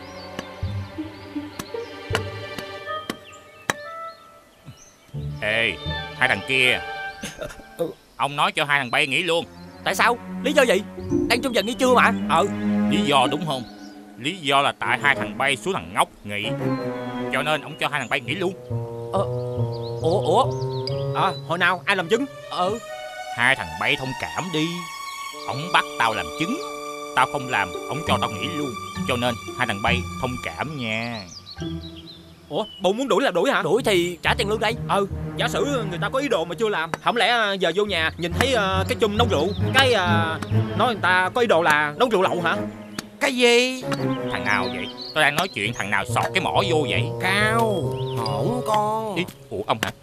Ê, hai thằng kia, ông nói cho hai thằng bay nghỉ luôn. Tại sao? Lý do gì? Đang trong giờ nghỉ trưa mà. Ờ, lý do đúng không? Lý do là tại hai thằng bay xuống thằng ngốc nghỉ, cho nên ông cho hai thằng bay nghỉ luôn. Ờ, ủa, ủa à, hồi nào ai làm chứng? Ừ, hai thằng bay thông cảm đi. Ông bắt tao làm chứng, tao không làm, ông cho tao nghỉ luôn. Cho nên hai thằng bay thông cảm nha. Ủa, bộ muốn đuổi là đuổi hả? Đuổi thì trả tiền lương đây. Ừ, giả sử người ta có ý đồ mà chưa làm, không lẽ giờ vô nhà nhìn thấy uh, cái chum nấu rượu, cái uh, nói người ta có ý đồ là nấu rượu lậu hả? Cái gì? Thằng nào vậy? Tôi đang nói chuyện thằng nào sọt cái mỏ vô vậy? Cao, hổn con. Ý, ủa ông hả?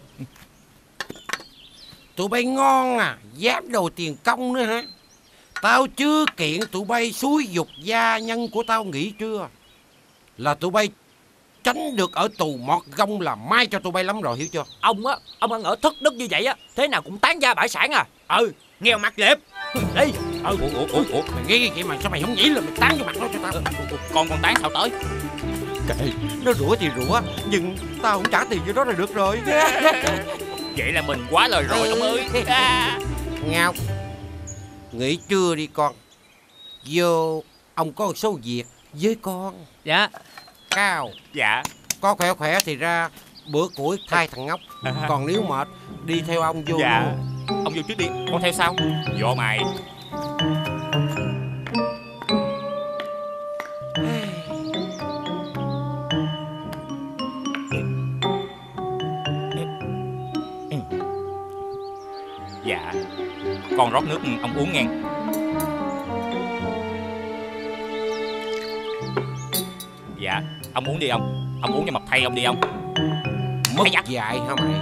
Tụi bay ngon à, dám đòi tiền công nữa hả? Tao chưa kiện tụi bay xúi dục gia nhân của tao nghỉ chưa? Là tụi bay tránh được ở tù mọt gông là may cho tụi bay lắm rồi, hiểu chưa? Ông á, ông ăn ở thất đức như vậy á, thế nào cũng tán gia bại sản à. Ừ, nghèo mặt lẹp. Đi. Ừ, ủa, ủa, ủa, ủa. Mày nghĩ vậy mà sao mày không nghĩ là mày tán vô mặt nó cho tao? Con con tán sao tới? Kệ, nó rủa thì rủa, nhưng tao không trả tiền cho nó là được rồi. Vậy là mình quá lời rồi ông ơi. Ngao, nghỉ trưa đi con. Vô, ông có một số việc với con. Dạ. Cao. Dạ. Có khỏe khỏe thì ra bữa củi thay thằng ngốc. À. Còn nếu mệt đi theo ông vô. Dạ. Ông vô trước đi, con theo sau. Vô mày. Dạ. Con rót nước ông uống nghe. Dạ. Ông uống đi ông. Ông uống cho mập thay ông đi ông. Mất dạy hả mày?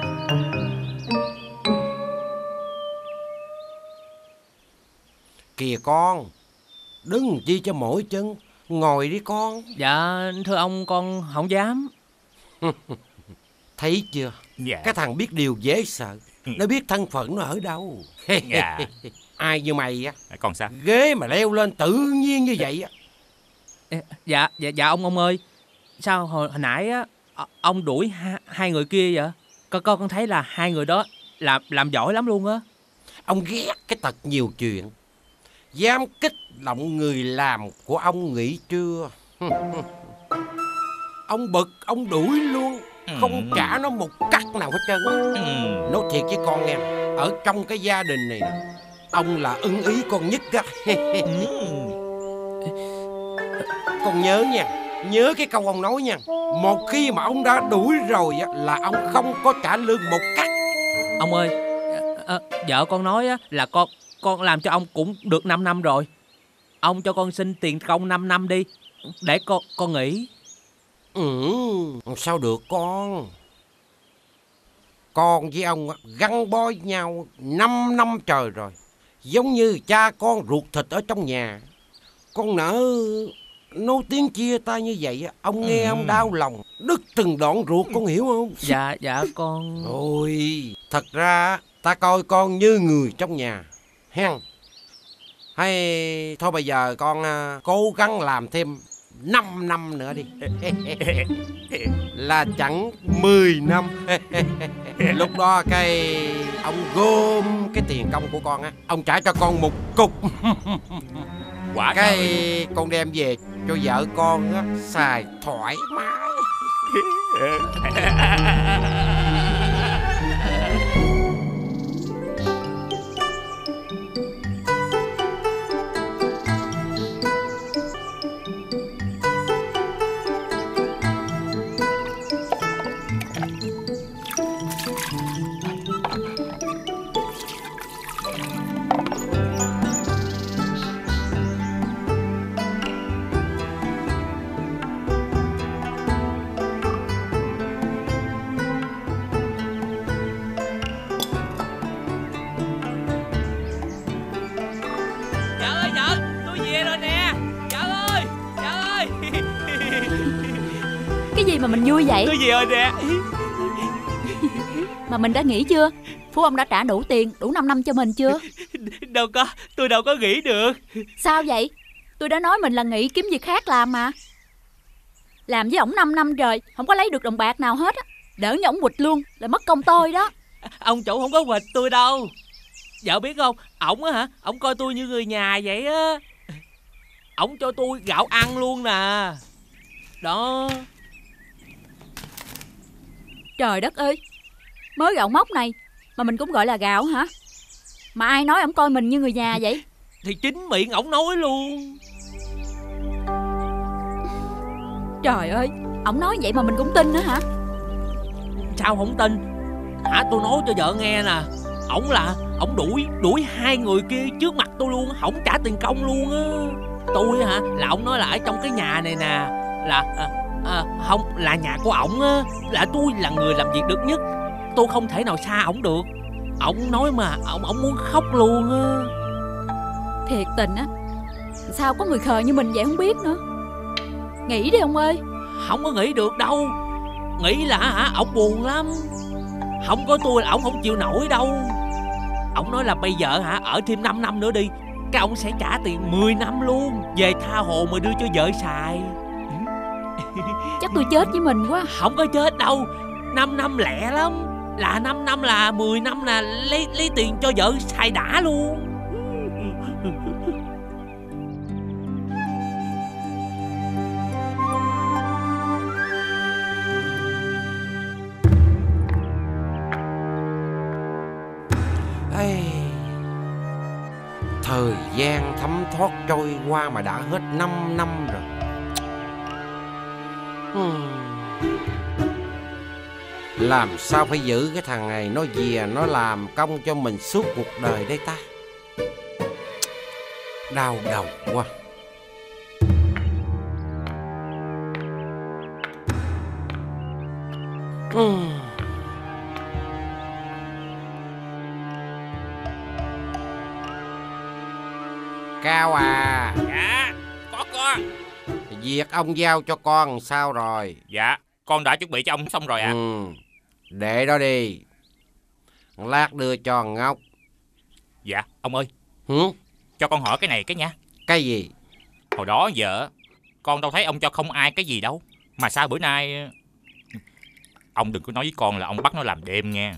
Kìa con, đứng chi cho mỏi chân. Ngồi đi con. Dạ thưa ông, con không dám. Thấy chưa? Dạ. Cái thằng biết điều dễ sợ. Nó biết thân phận nó ở đâu. Dạ. Ai như mày á, còn sao? Ghế mà leo lên tự nhiên như vậy á. Dạ, dạ, dạ ông ông ơi. Sao hồi, hồi nãy á ông đuổi hai, hai người kia vậy? Con con con thấy là hai người đó làm làm giỏi lắm luôn á. Ông ghét cái tật nhiều chuyện, dám kích động người làm của ông nghỉ trưa. Ông bực, ông đuổi luôn, không trả nó một cắt nào hết trơn. Nói thiệt với con nghe, ở trong cái gia đình này ông là ưng ý con nhất á. Con nhớ nha, nhớ cái câu ông nói nha. Một khi mà ông đã đuổi rồi á, là ông không có trả lương một cắt. Ông ơi, à, vợ con nói á, là con con làm cho ông cũng được năm năm rồi. Ông cho con xin tiền công năm năm đi, để con con nghỉ. Ừ, sao được con. Con với ông gắn bó với nhau năm năm trời rồi, giống như cha con ruột thịt ở trong nhà. Con nỡ nói tiếng chia tay như vậy, ông nghe ừ. ông đau lòng, đứt từng đoạn ruột, con hiểu không? Dạ, dạ con. Ôi, thật ra ta coi con như người trong nhà, hen. Hay thôi bây giờ con cố gắng làm thêm năm năm nữa đi. Là chẳng mười năm. Lúc đó cái ông gom cái tiền công của con á, ông trả cho con một cục. Quả cái ơi. Con đem về cho vợ con á, xài thoải mái. cái gì mà mình vui vậy? Cái gì rồi nè? Mà mình đã nghĩ chưa? Phú ông đã trả đủ tiền, đủ năm năm cho mình chưa? Đâu có, tôi đâu có nghĩ được. Sao vậy? Tôi đã nói mình là nghỉ kiếm việc khác làm mà. Làm với ổng năm năm rồi, không có lấy được đồng bạc nào hết á. Đỡ như ổng quỵt luôn, là mất công tôi đó. Ông chủ không có quỵt tôi đâu. Vợ biết không, ổng á hả, ổng coi tôi như người nhà vậy á. Ổng cho tôi gạo ăn luôn nè. Đó. Trời đất ơi, mới gạo mốc này mà mình cũng gọi là gạo hả? Mà ai nói ổng coi mình như người nhà vậy? Thì chính miệng ổng nói luôn. Trời ơi, ổng nói vậy mà mình cũng tin nữa hả? Sao không tin? Hả, tôi nói cho vợ nghe nè. Ổng là, ổng đuổi, đuổi hai người kia trước mặt tôi luôn. Ổng trả tiền công luôn á. Tôi hả, là ổng nói là ở trong cái nhà này nè. Là, à, à, không, là nhà của ổng á. Là tôi là người làm việc được nhất. Tôi không thể nào xa ổng được. Ổng nói mà, ổng ổng muốn khóc luôn á. Thiệt tình á, sao có người khờ như mình vậy không biết nữa. Nghĩ đi ông ơi. Không có nghĩ được đâu. Nghĩ là hả, ổng buồn lắm. Không có tôi là ổng không chịu nổi đâu. Ổng nói là bây giờ hả, ở thêm năm năm nữa đi, cái ổng sẽ trả tiền mười năm luôn, về tha hồ mà đưa cho vợ xài. Chắc tôi chết với mình quá. Không có chết đâu, năm năm lẹ lắm. Là năm năm là mười năm là lấy lấy tiền cho vợ xài đã luôn. Ê, thời gian thấm thoát trôi qua mà đã hết năm năm rồi. Hmm. Làm sao phải giữ cái thằng này nó về nó làm công cho mình suốt cuộc đời đây ta? Đau đầu quá. Hmm. Cao à. Dạ, có con. Việc ông giao cho con sao rồi? Dạ, con đã chuẩn bị cho ông xong rồi ạ. À. Ừ, để đó đi. Lát đưa cho Ngốc. Dạ, ông ơi. Hử? Cho con hỏi cái này cái nha. Cái gì? Hồi đó giờ con đâu thấy ông cho không ai cái gì đâu. Mà sao bữa nay ông đừng có nói với con là ông bắt nó làm đêm nha.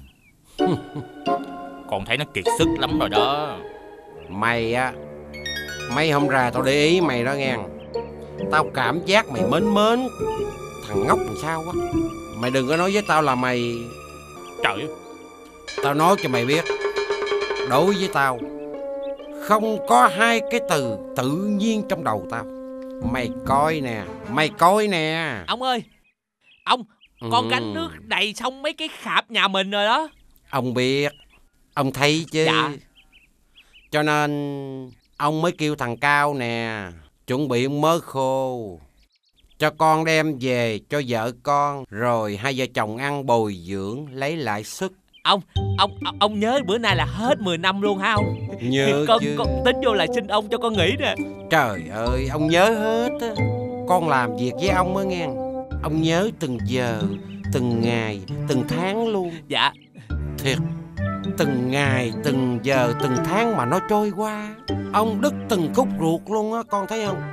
Con thấy nó kiệt sức lắm rồi đó. Mày á, mấy hôm ra tao để ý mày đó nghe. Tao cảm giác mày mến mến thằng Ngốc làm sao quá. Mày đừng có nói với tao là mày... Trời ơi. Tao nói cho mày biết, đối với tao không có hai cái từ tự nhiên trong đầu tao. Mày coi nè, mày coi nè. Ông ơi, ông, con ừ. gánh nước đầy xong mấy cái khạp nhà mình rồi đó. Ông biết, ông thấy chứ. Dạ. Cho nên ông mới kêu thằng Cao nè, chuẩn bị mớ khô cho con đem về cho vợ con, rồi hai vợ chồng ăn bồi dưỡng lấy lại sức. Ông, ông, ông nhớ bữa nay là hết mười năm luôn hả ông? Nhớ con, chứ. Con tính vô là xin ông cho con nghỉ nè. Trời ơi, ông nhớ hết á. Con làm việc với ông á nghe. Ông nhớ từng giờ, từng ngày, từng tháng luôn. Dạ. Thiệt, từng ngày, từng giờ, từng tháng mà nó trôi qua, ông đứt từng khúc ruột luôn á, con thấy không?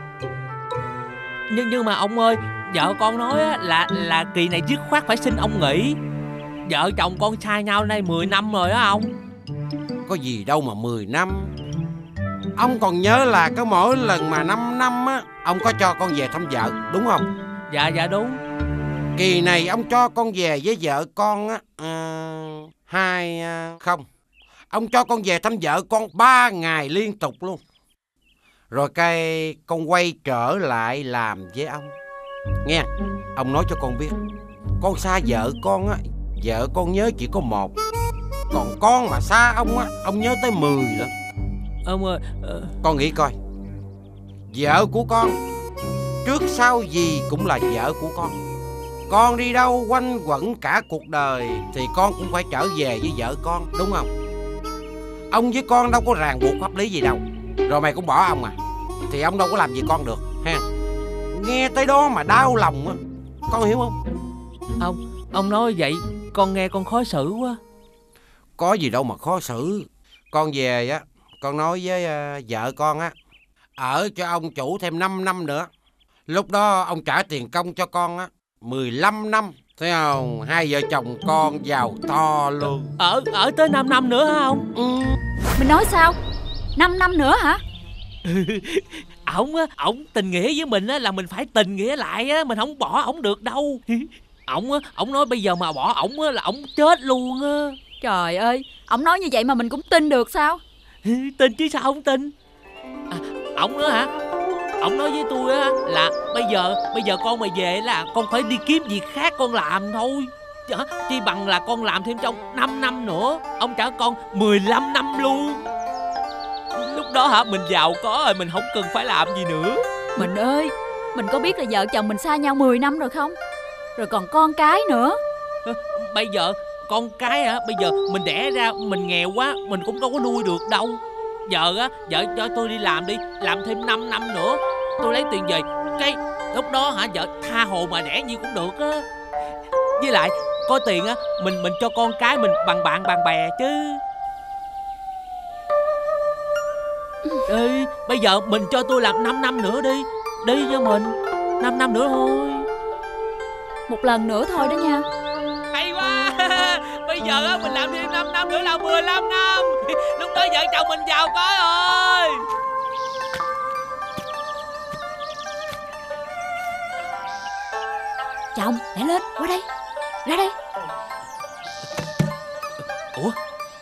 Nhưng nhưng mà ông ơi, vợ con nói á, là là kỳ này dứt khoát phải xin ông nghỉ. Vợ chồng con xa nhau nay mười năm rồi á ông. Có gì đâu mà mười năm. Ông còn nhớ là có mỗi lần mà năm năm á, ông có cho con về thăm vợ, đúng không? Dạ dạ đúng. Kỳ này ông cho con về với vợ con á, à, hai à, không, ông cho con về thăm vợ con ba ngày liên tục luôn. Rồi cái con quay trở lại làm với ông. Nghe, ông nói cho con biết, con xa vợ con á, vợ con nhớ chỉ có một. Còn con mà xa ông á, ông nhớ tới mười lận. Ông ơi, uh... con nghĩ coi, vợ của con trước sau gì cũng là vợ của con. Con đi đâu quanh quẩn cả cuộc đời thì con cũng phải trở về với vợ con, đúng không? Ông với con đâu có ràng buộc pháp lý gì đâu. Rồi mày cũng bỏ ông à, thì ông đâu có làm gì con được ha. Nghe tới đó mà đau lòng á. Con hiểu không? Ông, ông nói vậy con nghe con khó xử quá. Có gì đâu mà khó xử. Con về á, con nói với uh, vợ con á, ở cho ông chủ thêm năm năm nữa. Lúc đó ông trả tiền công cho con á mười lăm năm. Thấy không? Hai vợ chồng con giàu to luôn. Ở ở tới năm năm nữa hả ông? Ừ. Mình nói sao? năm năm nữa hả? Ổng á, ổng tình nghĩa với mình á là mình phải tình nghĩa lại á, mình không bỏ ổng được đâu. Ổng á, ổng nói bây giờ mà bỏ ổng á là ổng chết luôn á. Trời ơi, ổng nói như vậy mà mình cũng tin được sao? Tin chứ sao không tin. À, ổng nữa hả? Ổng nói với tôi á là bây giờ bây giờ con mà về là con phải đi kiếm việc khác con làm thôi. Chứ chi bằng là con làm thêm trong năm năm nữa, ông trả con mười lăm năm luôn. Lúc đó hả mình giàu có rồi, mình không cần phải làm gì nữa. Mình ơi, mình có biết là vợ chồng mình xa nhau mười năm rồi không? Rồi còn con cái nữa. Bây giờ con cái hả, bây giờ mình đẻ ra mình nghèo quá, mình cũng đâu có nuôi được đâu. Giờ á, vợ cho tôi đi làm đi, làm thêm năm năm nữa, tôi lấy tiền về. Cái lúc đó hả, vợ tha hồ mà đẻ nhiêu cũng được á. Với lại có tiền á, mình mình cho con cái mình bằng bạn bằng bè chứ. Ê, bây giờ mình cho tôi làm năm năm nữa đi. Đi cho mình năm năm nữa thôi. Một lần nữa thôi đó nha. Hay quá. Bây giờ á, mình làm thêm năm năm nữa là mười lăm năm. Lúc đó vợ chồng mình giàu có rồi. Chồng, lẹ lên, qua đây. Ra đây. Ủa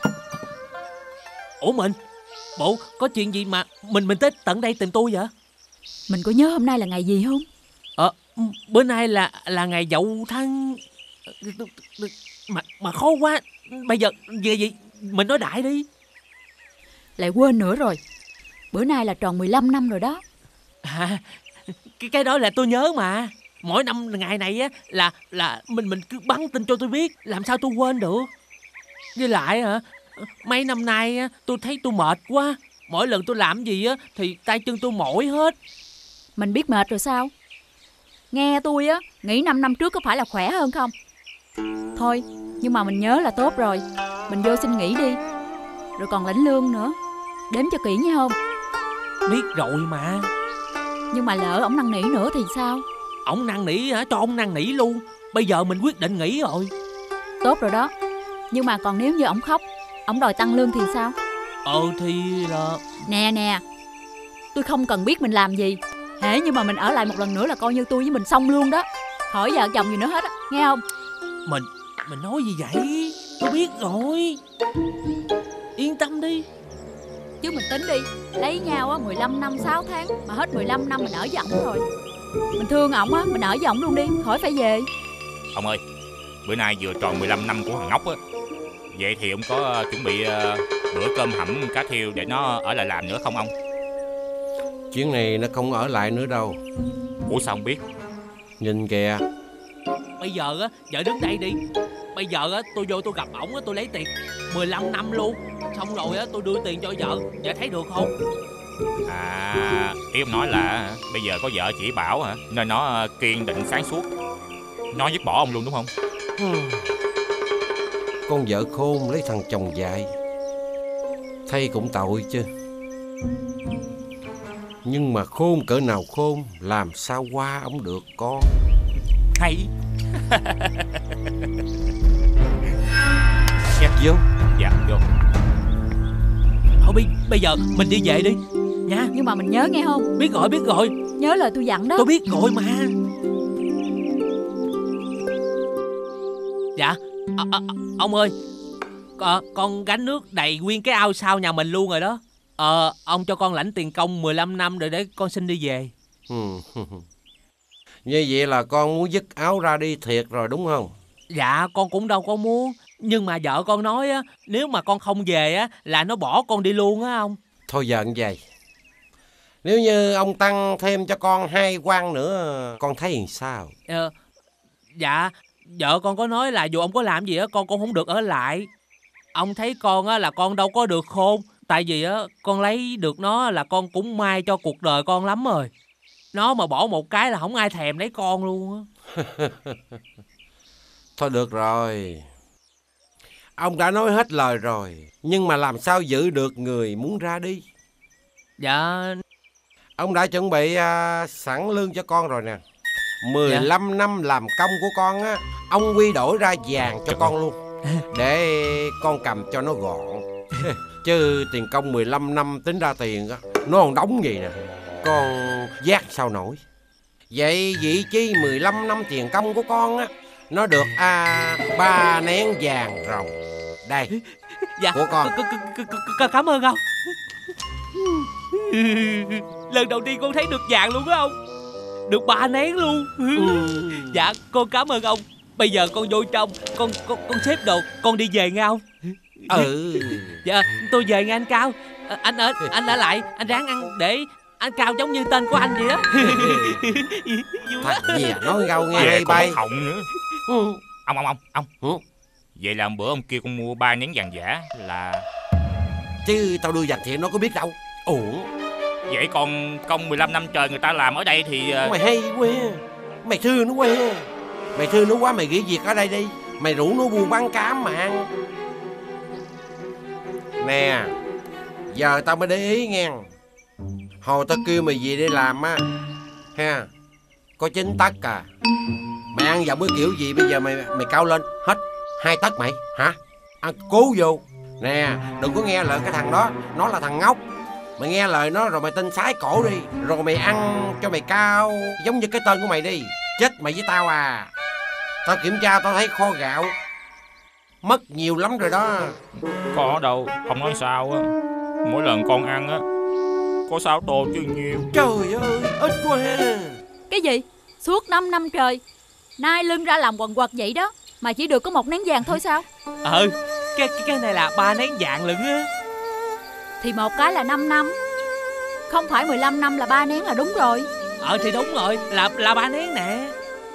Ủa mình Bộ có chuyện gì mà Mình mình tới tận đây tìm tôi vậy? Mình có nhớ hôm nay là ngày gì không? Ờ Bữa nay là là ngày Dậu Thân. Mà mà khó quá. Bây giờ về gì mình nói đại đi. Lại quên nữa rồi. Bữa nay là tròn mười lăm năm rồi đó. À, cái cái đó là tôi nhớ mà. Mỗi năm ngày này á là là mình mình cứ bắn tin cho tôi biết, làm sao tôi quên được. Với lại hả, mấy năm nay á tôi thấy tôi mệt quá. Mỗi lần tôi làm gì á thì tay chân tôi mỏi hết. Mình biết mệt rồi sao? Nghe tôi á, nghĩ năm năm trước có phải là khỏe hơn không? Thôi, nhưng mà mình nhớ là tốt rồi. Mình vô xin nghỉ đi. Rồi còn lãnh lương nữa. Đếm cho kỹ nha không? Biết rồi mà. Nhưng mà lỡ ổng năn nỉ nữa thì sao? Ổng năn nỉ hả? Cho ông năn nỉ luôn. Bây giờ mình quyết định nghỉ rồi. Tốt rồi đó. Nhưng mà còn nếu như ổng khóc, ổng đòi tăng lương thì sao? Ờ thì là... Nè nè, tôi không cần biết mình làm gì. Hễ nhưng mà mình ở lại một lần nữa là coi như tôi với mình xong luôn đó. Khỏi vợ chồng gì nữa hết á, nghe không? Mình, mình nói gì vậy? Tôi biết rồi. Yên tâm đi. Chứ mình tính đi, lấy nhau á mười lăm năm sáu tháng, mà hết mười lăm năm mình ở với ổng rồi. Mình thương ổng á, mình ở với ổng luôn đi, khỏi phải về. Ông ơi, bữa nay vừa tròn mười lăm năm của thằng Ngốc á. Vậy thì ông có chuẩn bị uh, bữa cơm hẩm cá thiêu để nó ở lại làm nữa không ông? Chuyến này nó không ở lại nữa đâu. Ủa sao không biết? Nhìn kìa. Bây giờ á, vợ đứng đây đi. Bây giờ á, tôi vô tôi gặp ổng á, tôi lấy tiền mười lăm năm luôn. Xong rồi á, tôi đưa tiền cho vợ. Vợ thấy được không? À, ý ông nói là bây giờ có vợ chỉ bảo hả, nên nó kiên định sáng suốt, nó dứt bỏ ông luôn đúng không? Con vợ khôn lấy thằng chồng dại, thay cũng tội chứ. Nhưng mà khôn cỡ nào khôn, làm sao qua ông được con. Hay. Nhắc vô. Dạ vô. Thôi bây, bây giờ mình đi về đi nha. Nhưng mà mình nhớ nghe không? Biết rồi biết rồi. Nhớ lời tôi dặn đó. Tôi biết rồi mà. Dạ à, à, ông ơi, à, con gánh nước đầy nguyên cái ao sau nhà mình luôn rồi đó. Ờ, ông cho con lãnh tiền công mười lăm năm rồi để con xin đi về. Như vậy là con muốn dứt áo ra đi thiệt rồi đúng không? Dạ con cũng đâu có muốn. Nhưng mà vợ con nói á, nếu mà con không về á là nó bỏ con đi luôn á ông. Thôi giờ như vậy, nếu như ông tăng thêm cho con hai quan nữa, con thấy làm sao? Ờ, dạ vợ con có nói là dù ông có làm gì á con cũng không được ở lại. Ông thấy con á là con đâu có được khôn. Tại vì á con lấy được nó là con cũng may cho cuộc đời con lắm rồi. Nó mà bỏ một cái là không ai thèm lấy con luôn á. Thôi được rồi. Ông đã nói hết lời rồi, nhưng mà làm sao giữ được người muốn ra đi? Dạ. Ông đã chuẩn bị uh, sẵn lương cho con rồi nè. mười lăm dạ. năm làm công của con á, ông quy đổi ra vàng cho con luôn, để con cầm cho nó gọn. Chứ tiền công mười lăm năm tính ra tiền á, nó còn đóng gì nè, con vác sao nổi. Vậy vị chi mười lăm năm tiền công của con á, nó được à, ba nén vàng ròng. Đây, dạ, của con. Cảm ơn ông. Lần đầu tiên con thấy được vàng luôn á ông. Được ba nén luôn. Ừ. Dạ, con cảm ơn ông. Bây giờ con vô trong, con con con xếp đồ, con đi về nghe ông. Ừ. Dạ, tôi về nghe anh Cao. À, anh ở anh ở lại, anh ráng ăn để anh Cao giống như tên của anh vậy đó. Thật gì à, nói gâu nghe đây bay. Họng nữa. Ừ. Ông ông ông ông. Ừ. Vậy là bữa ông kêu con mua ba nén vàng giả là... Chứ tao đưa vàng thiệt nó có biết đâu. Ủa. Vậy còn công mười lăm năm trời người ta làm ở đây thì... Mày hay quá. Mày thương nó quá. Mày thương nó quá, mày nghỉ việc ở đây đi. Mày rủ nó buôn bán cám mà ăn. Nè, giờ tao mới để ý nghe. Hồi tao kêu mày về đây làm á, ha, có chín tấc à. Mày ăn giọng cái kiểu gì bây giờ mày mày cao lên hết hai tấc mày hả? Ăn cố vô. Nè, đừng có nghe lời cái thằng đó, nó là thằng ngốc. Mày nghe lời nó rồi mày tin sái cổ đi, rồi mày ăn cho mày cao giống như cái tên của mày đi. Chết mày với tao à. Tao kiểm tra tao thấy kho gạo mất nhiều lắm rồi đó. Có đâu, không nói sao á. Mỗi lần con ăn á có sáu tô chứ nhiều. Trời ơi, ít quá. Cái gì? Suốt năm năm trời nay lưng ra làm quần quật vậy đó, mà chỉ được có một nén vàng thôi sao? Ừ, cái cái này là ba nén vàng lận á. Thì một cái là năm năm, không phải mười lăm năm là ba nén là đúng rồi. Ờ thì đúng rồi, là là ba nén nè.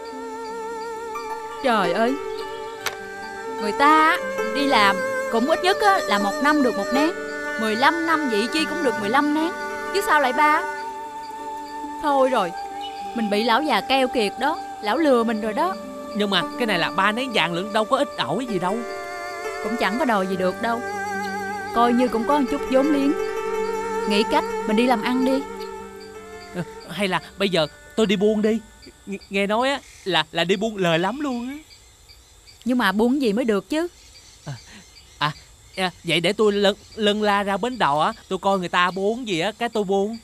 Trời ơi, người ta đi làm cũng ít nhất là một năm được một nén, mười lăm năm vậy chi cũng được mười lăm nén, chứ sao lại ba? Thôi rồi, mình bị lão già keo kiệt đó, lão lừa mình rồi đó. Nhưng mà cái này là ba nén vàng lận, đâu có ít ỏi gì đâu. Cũng chẳng có đòi gì được đâu, coi như cũng có một chút vốn liếng. Nghĩ cách mình đi làm ăn đi. À, hay là bây giờ tôi đi buôn đi. Ng nghe nói á là là đi buôn lời lắm luôn á. Nhưng mà buôn gì mới được chứ? À, à, à vậy để tôi lân lân la ra bến đò á, tôi coi người ta buôn gì á, cái tôi buôn.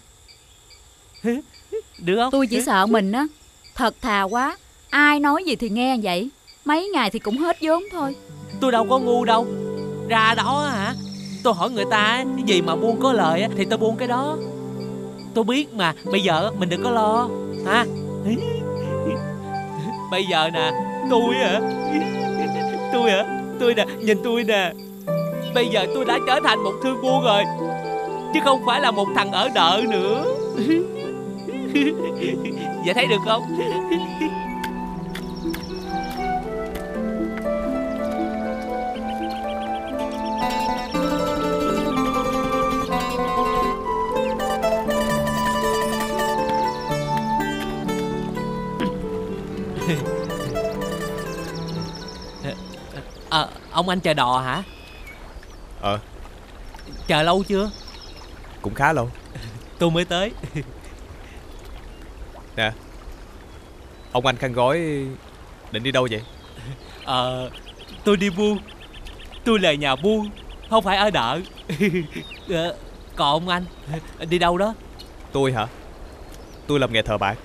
Được không? Tôi chỉ sợ mình á thật thà quá, ai nói gì thì nghe vậy, mấy ngày thì cũng hết vốn thôi. Tôi đâu có ngu đâu. Ra đó hả, tôi hỏi người ta cái gì mà buôn có lời á thì tôi buôn cái đó. Tôi biết mà, bây giờ mình đừng có lo ha. Bây giờ nè, tôi hả, tôi hả, tôi nè, nhìn tôi nè. Bây giờ tôi đã trở thành một thương buôn rồi, chứ không phải là một thằng ở đợ nữa. Vậy thấy được không? À, ông anh chờ đò hả? Ờ. Chờ lâu chưa? Cũng khá lâu. Tôi mới tới. Nè, ông anh khăn gói định đi đâu vậy? Ờ, tôi đi buôn. Tôi là nhà buôn, không phải ở đợ. ờ, Còn ông anh đi đâu đó? Tôi hả? Tôi làm nghề thợ bạc.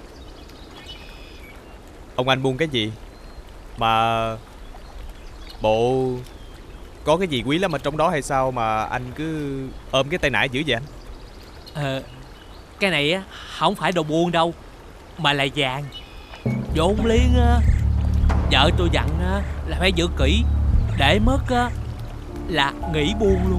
Ông anh buôn cái gì mà bộ có cái gì quý lắm ở trong đó hay sao mà anh cứ ôm cái tay nải dữ vậy anh? Ờ, cái này á không phải đồ buôn đâu, mà là vàng. Vốn liếng á. Vợ tôi dặn á là phải giữ kỹ, để mất á là nghỉ buôn luôn.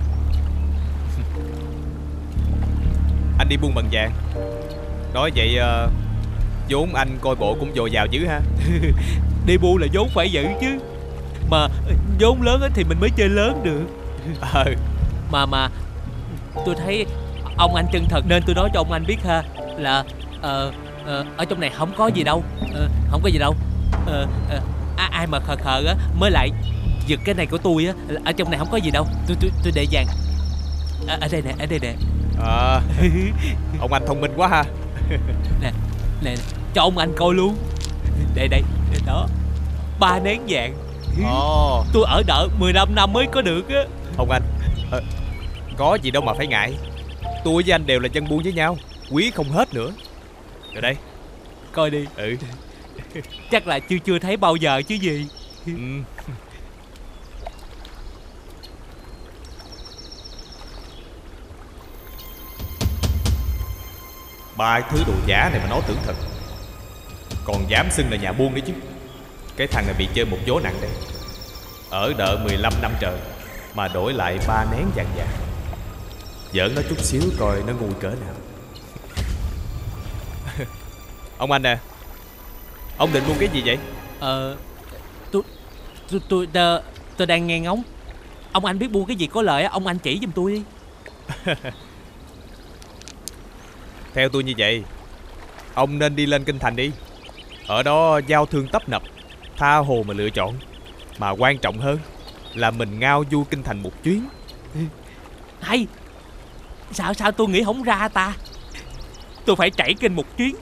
Anh đi buôn bằng vàng. Nói vậy uh, vốn anh coi bộ cũng dồi dào dữ ha. Đi buôn là vốn phải giữ chứ. Mà vốn lớn thì mình mới chơi lớn được. Ờ. Mà mà tôi thấy ông anh chân thật nên tôi nói cho ông anh biết ha, là Ờ, ờ ở trong này không có gì đâu. Ờ, không có gì đâu. Ờ, ờ, à, ai mà khờ khờ á mới lại giật cái này của tôi á. Ở trong này không có gì đâu. Tôi tôi tôi để vàng. À, ở đây nè, ở đây nè. À, ông anh thông minh quá ha. Nè, nè, cho ông anh coi luôn. Đây đây, đây đó. Ba nén vàng. Ồ, tôi ở đợi mười lăm năm mới có được á. Ông anh, à, có gì đâu mà phải ngại. Tôi với anh đều là dân buôn với nhau, quý không hết nữa. Rồi đây, coi đi. Ừ. Chắc là chưa chưa thấy bao giờ chứ gì. Ừ. Ba thứ đồ giả này mà nó tưởng thật, còn dám xưng là nhà buôn đấy chứ. Cái thằng này bị chơi một vố nặng đây. Ở đợi mười lăm năm trời mà đổi lại ba nén vàng vàng. Giỡn nó chút xíu coi nó ngu cỡ nào. Ông anh nè, ông định buôn cái gì vậy? Ờ, tôi tôi tôi tôi, tôi đang nghe ngóng. Ông anh biết buôn cái gì có lợi á, ông anh chỉ giùm tôi đi. Theo tôi như vậy, ông nên đi lên kinh thành đi. Ở đó giao thương tấp nập, tha hồ mà lựa chọn. Mà quan trọng hơn là mình ngao du kinh thành một chuyến. Hay. Sao sao tôi nghĩ không ra ta. Tôi phải chạy kinh một chuyến.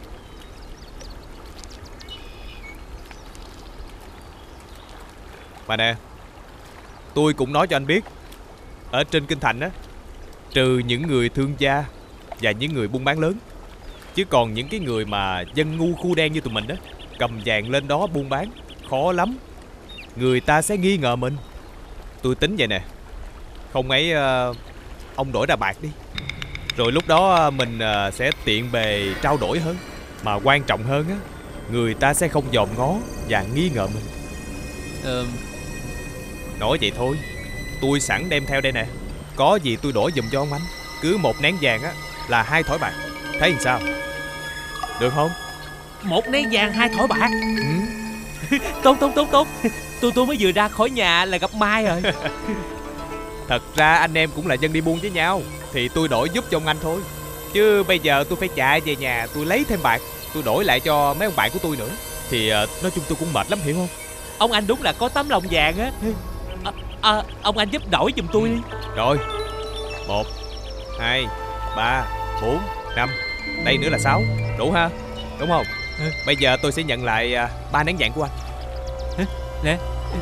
Mà nè, tôi cũng nói cho anh biết, ở trên kinh thành á, trừ những người thương gia và những người buôn bán lớn, chứ còn những cái người mà dân ngu khu đen như tụi mình đó, cầm vàng lên đó buôn bán khó lắm. Người ta sẽ nghi ngờ mình. Tôi tính vậy nè, không ấy uh, ông đổi ra bạc đi. Rồi lúc đó mình uh, sẽ tiện bề trao đổi hơn. Mà quan trọng hơn á, người ta sẽ không dòm ngó và nghi ngờ mình. Ờ... Nói vậy thôi, tôi sẵn đem theo đây nè. Có gì tôi đổi giùm cho ông anh. Cứ một nén vàng á là hai thỏi bạc. Thấy làm sao? Được không? Một nén vàng hai thỏi bạc. Ừ. Tốt tốt tốt tốt. Tôi tôi mới vừa ra khỏi nhà là gặp Mai rồi. Thật ra anh em cũng là dân đi buôn với nhau, thì tôi đổi giúp cho ông anh thôi. Chứ bây giờ tôi phải chạy về nhà, tôi lấy thêm bạc, tôi đổi lại cho mấy ông bạn của tôi nữa. Thì uh, nói chung tôi cũng mệt lắm, hiểu không? Ông anh đúng là có tấm lòng vàng á. À, à, ông anh giúp đổi giùm tôi đi. Rồi, một, hai, ba, bốn, năm. Đây nữa là sáu. Đủ ha, đúng không? Ừ. Bây giờ tôi sẽ nhận lại ba uh, nén vàng của anh. Nè,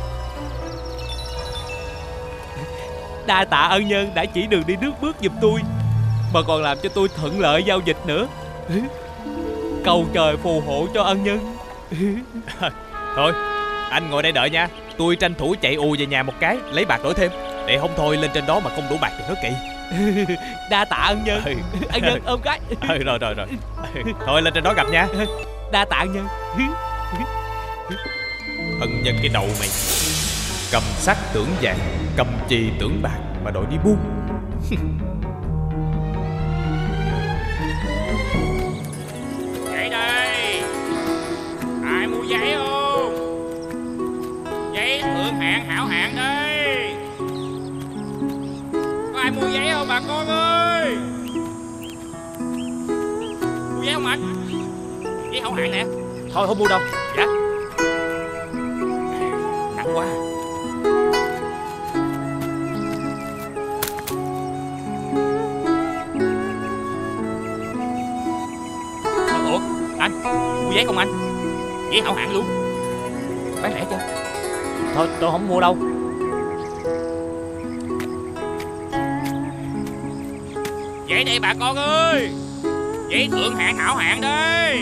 đa tạ ân nhân đã chỉ đường đi nước bước giùm tôi, mà còn làm cho tôi thuận lợi giao dịch nữa. Cầu trời phù hộ cho ân nhân. Thôi, anh ngồi đây đợi nha. Tôi tranh thủ chạy ù về nhà một cái, lấy bạc đổi thêm. Để không thôi lên trên đó mà không đủ bạc thì nó kỳ. Đa tạ ân nhân. Ừ. Ân nhân ôm cái. Ừ, rồi rồi rồi. Thôi lên trên đó gặp nha. Đa tạ ân nhân. Ân nhân cái đầu mày. Cầm sắt tưởng vàng, cầm chì tưởng bạc mà đội đi buôn. Giấy đây. Ai mua giấy không? Giấy thượng hạng hảo hạng đây. Có ai mua giấy không bà con ơi? Mua giấy không anh? Giấy hảo hạng nè. Thôi không mua đâu. Dạ. Nặng quá. Ủa anh mua giấy không anh? Giấy hảo hạng luôn. Bán lẻ chưa? Thôi tôi không mua đâu. Giấy đây bà con ơi. Giấy thượng hạng hảo hạng đây.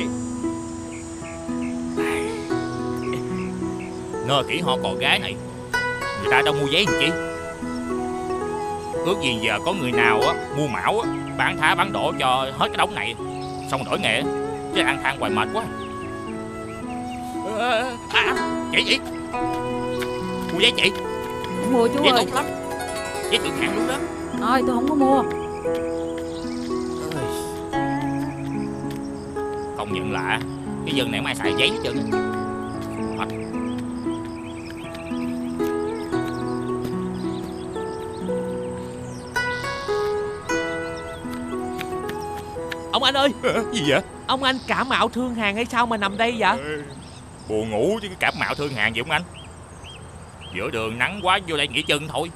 Ngờ kỹ họ còn gái này, người ta đâu mua giấy làm chi. Ước gì giờ có người nào á mua mão á, bán thá bán đổ cho hết cái đống này, xong đổi nghề, chứ ăn than hoài mệt quá. À, à, chị chị mua giấy chị. Mua chú giấy ơi. tốt lắm, giấy thượng hạng luôn đó. Thôi tôi không có mua. Không nhận lạ, cái dân này không ai xài giấy hết trơn. Mệt. Ông anh ơi. À, gì vậy? Ông anh cảm mạo thương hàn hay sao mà nằm đây vậy? Ừ, buồn ngủ chứ cảm mạo thương hàn gì không anh? Giữa đường nắng quá vô đây nghỉ chân thôi.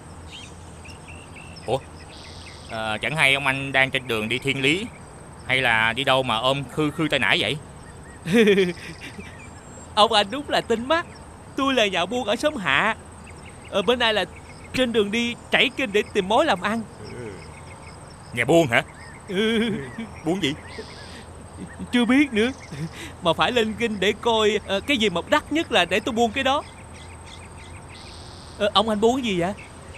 Ủa, à, chẳng hay ông anh đang trên đường đi Thiên Lý, hay là đi đâu mà ôm khư khư tay nải vậy? Ông anh đúng là tinh mắt. Tôi là nhà buôn ở xóm Hạ. Ở bên này là trên đường đi chảy kinh để tìm mối làm ăn. Nhà buôn hả? Ừ. Buôn gì? Chưa biết nữa. Mà phải lên kinh để coi uh, cái gì mà đắt nhất là để tôi buôn cái đó. uh, Ông anh buôn gì vậy?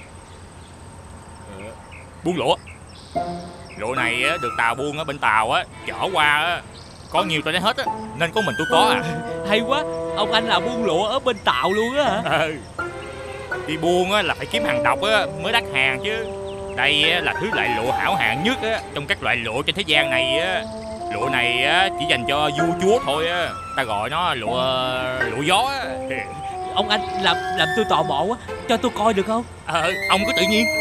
Ừ, buôn lụa. Lụa này á, được tàu buôn ở bên Tàu á chở qua á, có nhiều tôi lấy hết á, nên có mình tôi có à. Hay quá. Ông anh là buôn lụa ở bên Tàu luôn á hả? Ừ. Đi buôn á là phải kiếm hàng độc á mới đắt hàng chứ. Đây á, là thứ loại lụa hảo hạng nhất á trong các loại lụa trên thế gian này á. Lụa này á chỉ dành cho vua chúa thôi á, ta gọi nó lụa lụa gió á. Ông anh làm làm tôi tò mò quá, cho tôi coi được không? Ờ, ông cứ tự nhiên.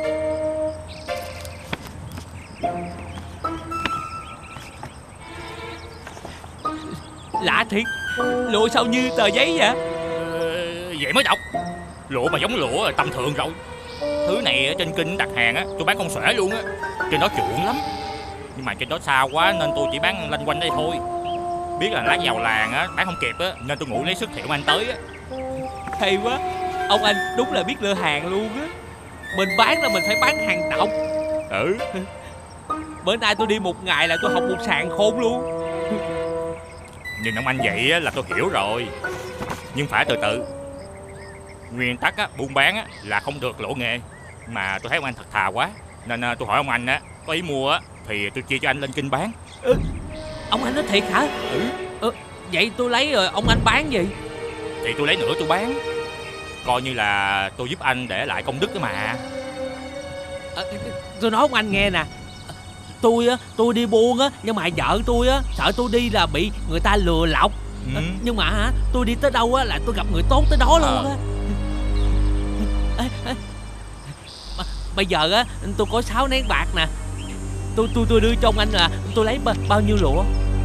Lạ thiệt, lụa sao như tờ giấy vậy? Ờ, vậy mới độc. Lụa mà giống lụa tầm thường rồi. Thứ này ở trên kinh đặt hàng á, tôi bán không xuể luôn á. Trên đó chuộng lắm. Nhưng mà trên đó xa quá nên tôi chỉ bán lanh quanh đây thôi. Biết là lá vào làng á, bán không kịp á, nên tôi ngủ lấy sức hiệu anh tới á. Hay quá, ông anh đúng là biết lựa hàng luôn á. Mình bán là mình phải bán hàng độc. Ừ. Bữa nay tôi đi một ngày là tôi học một sàn khôn luôn. Nhìn ông anh vậy á, là tôi hiểu rồi. Nhưng phải từ từ. Nguyên tắc á, buôn bán á, là không được lộ nghề. Mà tôi thấy ông anh thật thà quá, nên tôi hỏi ông anh á, có ý mua á thì tôi chia cho anh lên kinh bán. Ừ. Ông anh nói thiệt hả? Ừ. Ừ. Vậy tôi lấy rồi ông anh bán gì? Thì tôi lấy nữa tôi bán. Coi như là tôi giúp anh để lại công đức đó mà. À, tôi nói ông anh nghe nè. Tôi á, tôi đi buôn á, nhưng mà vợ tôi á sợ tôi đi là bị người ta lừa lọc. Ừ. Nhưng mà hả, tôi đi tới đâu á là tôi gặp người tốt tới đó luôn á. À. À, bây giờ á tôi có sáu nén bạc nè. Tôi tôi tôi đưa cho ông anh là tôi lấy bao, bao nhiêu lụa?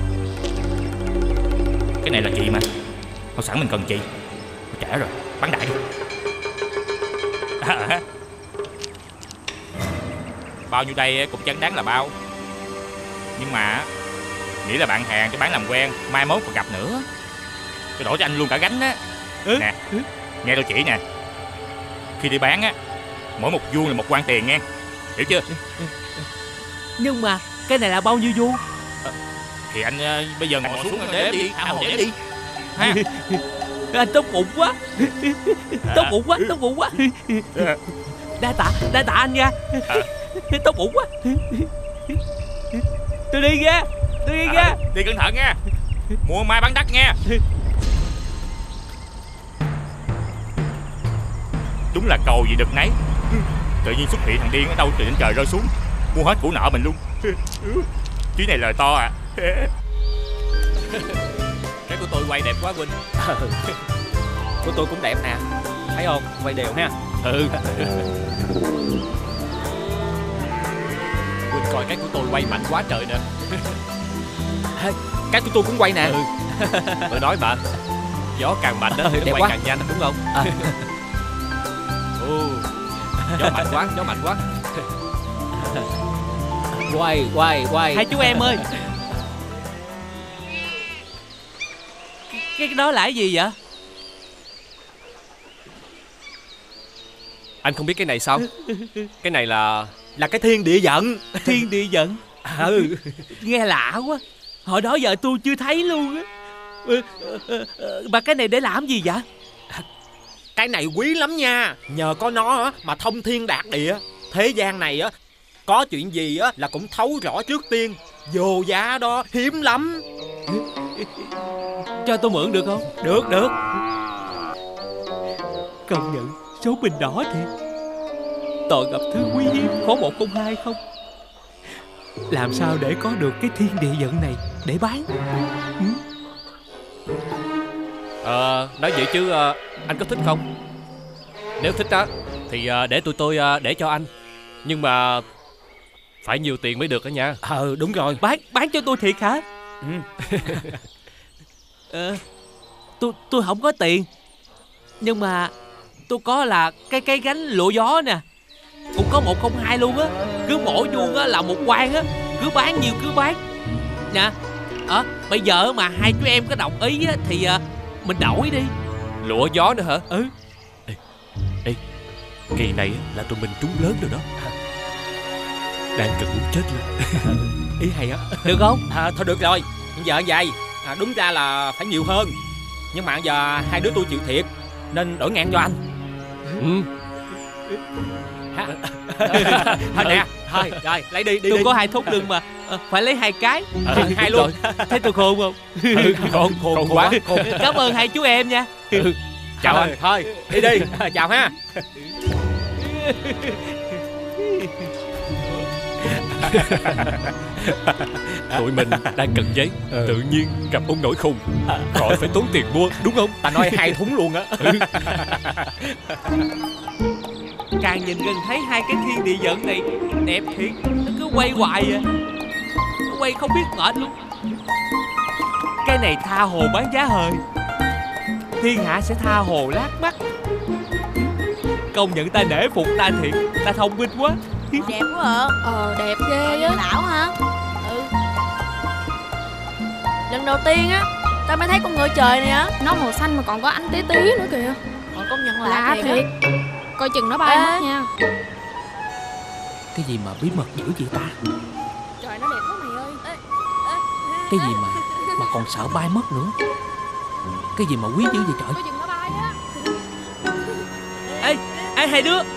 Cái này là chị mà. Thôi sẵn mình cần chị. Trễ rồi, bán đại đi. À, bao nhiêu đây cũng chẳng đáng là bao. Nhưng mà nghĩ là bạn hàng cho bán làm quen, mai mốt còn gặp nữa. Tôi đổi cho anh luôn cả gánh á. Ừ. Nè, nghe tôi chỉ nè. Khi đi bán á, mỗi một vuông là một quan tiền nghe. Hiểu chưa? Nhưng mà cái này là bao nhiêu vuông? À, thì anh uh, bây giờ ngồi xuống đếm đi, ao đếm đi. Ha. Anh tốt bụng quá. Tốt bụng quá, tốt bụng quá. Đa tạ, đa tạ anh nha. À. Tốt bụng quá. Tôi đi nha. Tôi đi nha. À, đi cẩn thận nha. Mua mai bán đắt nha. Đúng là cầu gì được nấy. Tự nhiên xuất hiện thằng điên ở đâu từ trên trời rơi xuống, mua hết của nợ mình luôn. Chuyến này lời to à. Cái của tôi quay đẹp quá Quỳnh. Của tôi cũng đẹp nè. Thấy không? Quay đều ha. Ừ. Quỳnh coi cái của tôi quay mạnh quá trời nè. Cái của tôi cũng quay nè. Ừ. Tôi nói mà, gió càng mạnh đó thì nó quay quá. Càng nhanh đúng không? À. Ừ. Gió mạnh quá, gió mạnh quá. Quay, quay, quay. Hai chú em ơi. Cái đó là cái gì vậy? Anh không biết cái này sao? Cái này là là cái thiên địa giận. Thiên địa giận? Ừ. Nghe lạ quá. Hồi đó giờ tôi chưa thấy luôn á. Mà cái này để làm gì vậy? Cái này quý lắm nha. Nhờ có nó mà thông thiên đạt địa. Thế gian này á, có chuyện gì á là cũng thấu rõ trước tiên. Vô giá đó, hiếm lắm. Cho tôi mượn được không? Được, được. Công nhận số bình đỏ thiệt. Tội gặp thứ quý hiếm có một không hai không. Làm sao để có được cái thiên địa giận này để bán? Ừ? Ờ, nói vậy chứ uh, anh có thích không? Nếu thích á thì uh, để tụi tôi uh, để cho anh. Nhưng mà phải nhiều tiền mới được đó nha. Ờ, đúng rồi. Bán bán cho tôi thiệt hả? Ừ. ờ, tôi tôi không có tiền, nhưng mà tôi có là cái cái gánh lụa gió nè, cũng có một không hai luôn á. Cứ mỗi vuông á là một quan á, cứ bán nhiều cứ bán nè. Ờ bây giờ mà hai chú em có đồng ý á thì à, mình đổi đi. Lụa gió nữa hả? Ừ. Ê, ê kỳ này là tụi mình trúng lớn rồi đó. Đang cần muốn chết luôn. Ý hay á. Được không? À, thôi được rồi. Giờ vậy à, đúng ra là phải nhiều hơn, nhưng mà giờ hai đứa tôi chịu thiệt nên đổi ngang cho anh. Ừ. Thôi nè, thôi rồi lấy đi đi. Tôi đi. có hai thốt lưng mà à, phải lấy hai cái. À, hai luôn. Thấy tôi khôn không? Ừ, khôn khôn khôn quá. Khôn. Cảm ơn hai chú em nha. Ừ. Chào anh. Thôi đi đi. Chào ha. Tụi mình đang cần giấy, ừ. tự nhiên gặp ông nổi khùng, khỏi phải tốn tiền mua, đúng không? Ta nói hai thúng luôn á. Ừ. Càng nhìn gần thấy hai cái thiên địa dẫn này đẹp thiệt, nó cứ quay hoài à, nó quay không biết mệt luôn. Cái này tha hồ bán giá hời, thiên hạ sẽ tha hồ lát mắt. Công nhận ta nể phục ta thiệt, ta thông minh quá. Đẹp quá hả? Ờ đẹp ghê á. Lão hả? Ừ. Lần đầu tiên á ta mới thấy con ngựa trời này á, nó màu xanh mà còn có ánh tí tí nữa kìa. Còn công nhận lạ, lạ thiệt, thiệt. Coi chừng nó bay mất nha. Cái gì mà bí mật dữ vậy ta? Trời nó đẹp quá mày ơi. Ê, ê, cái gì mà mà còn sợ bay mất nữa? Cái gì mà quý dữ vậy trời? Coi chừng nó bay á. Ê, ê hai đứa,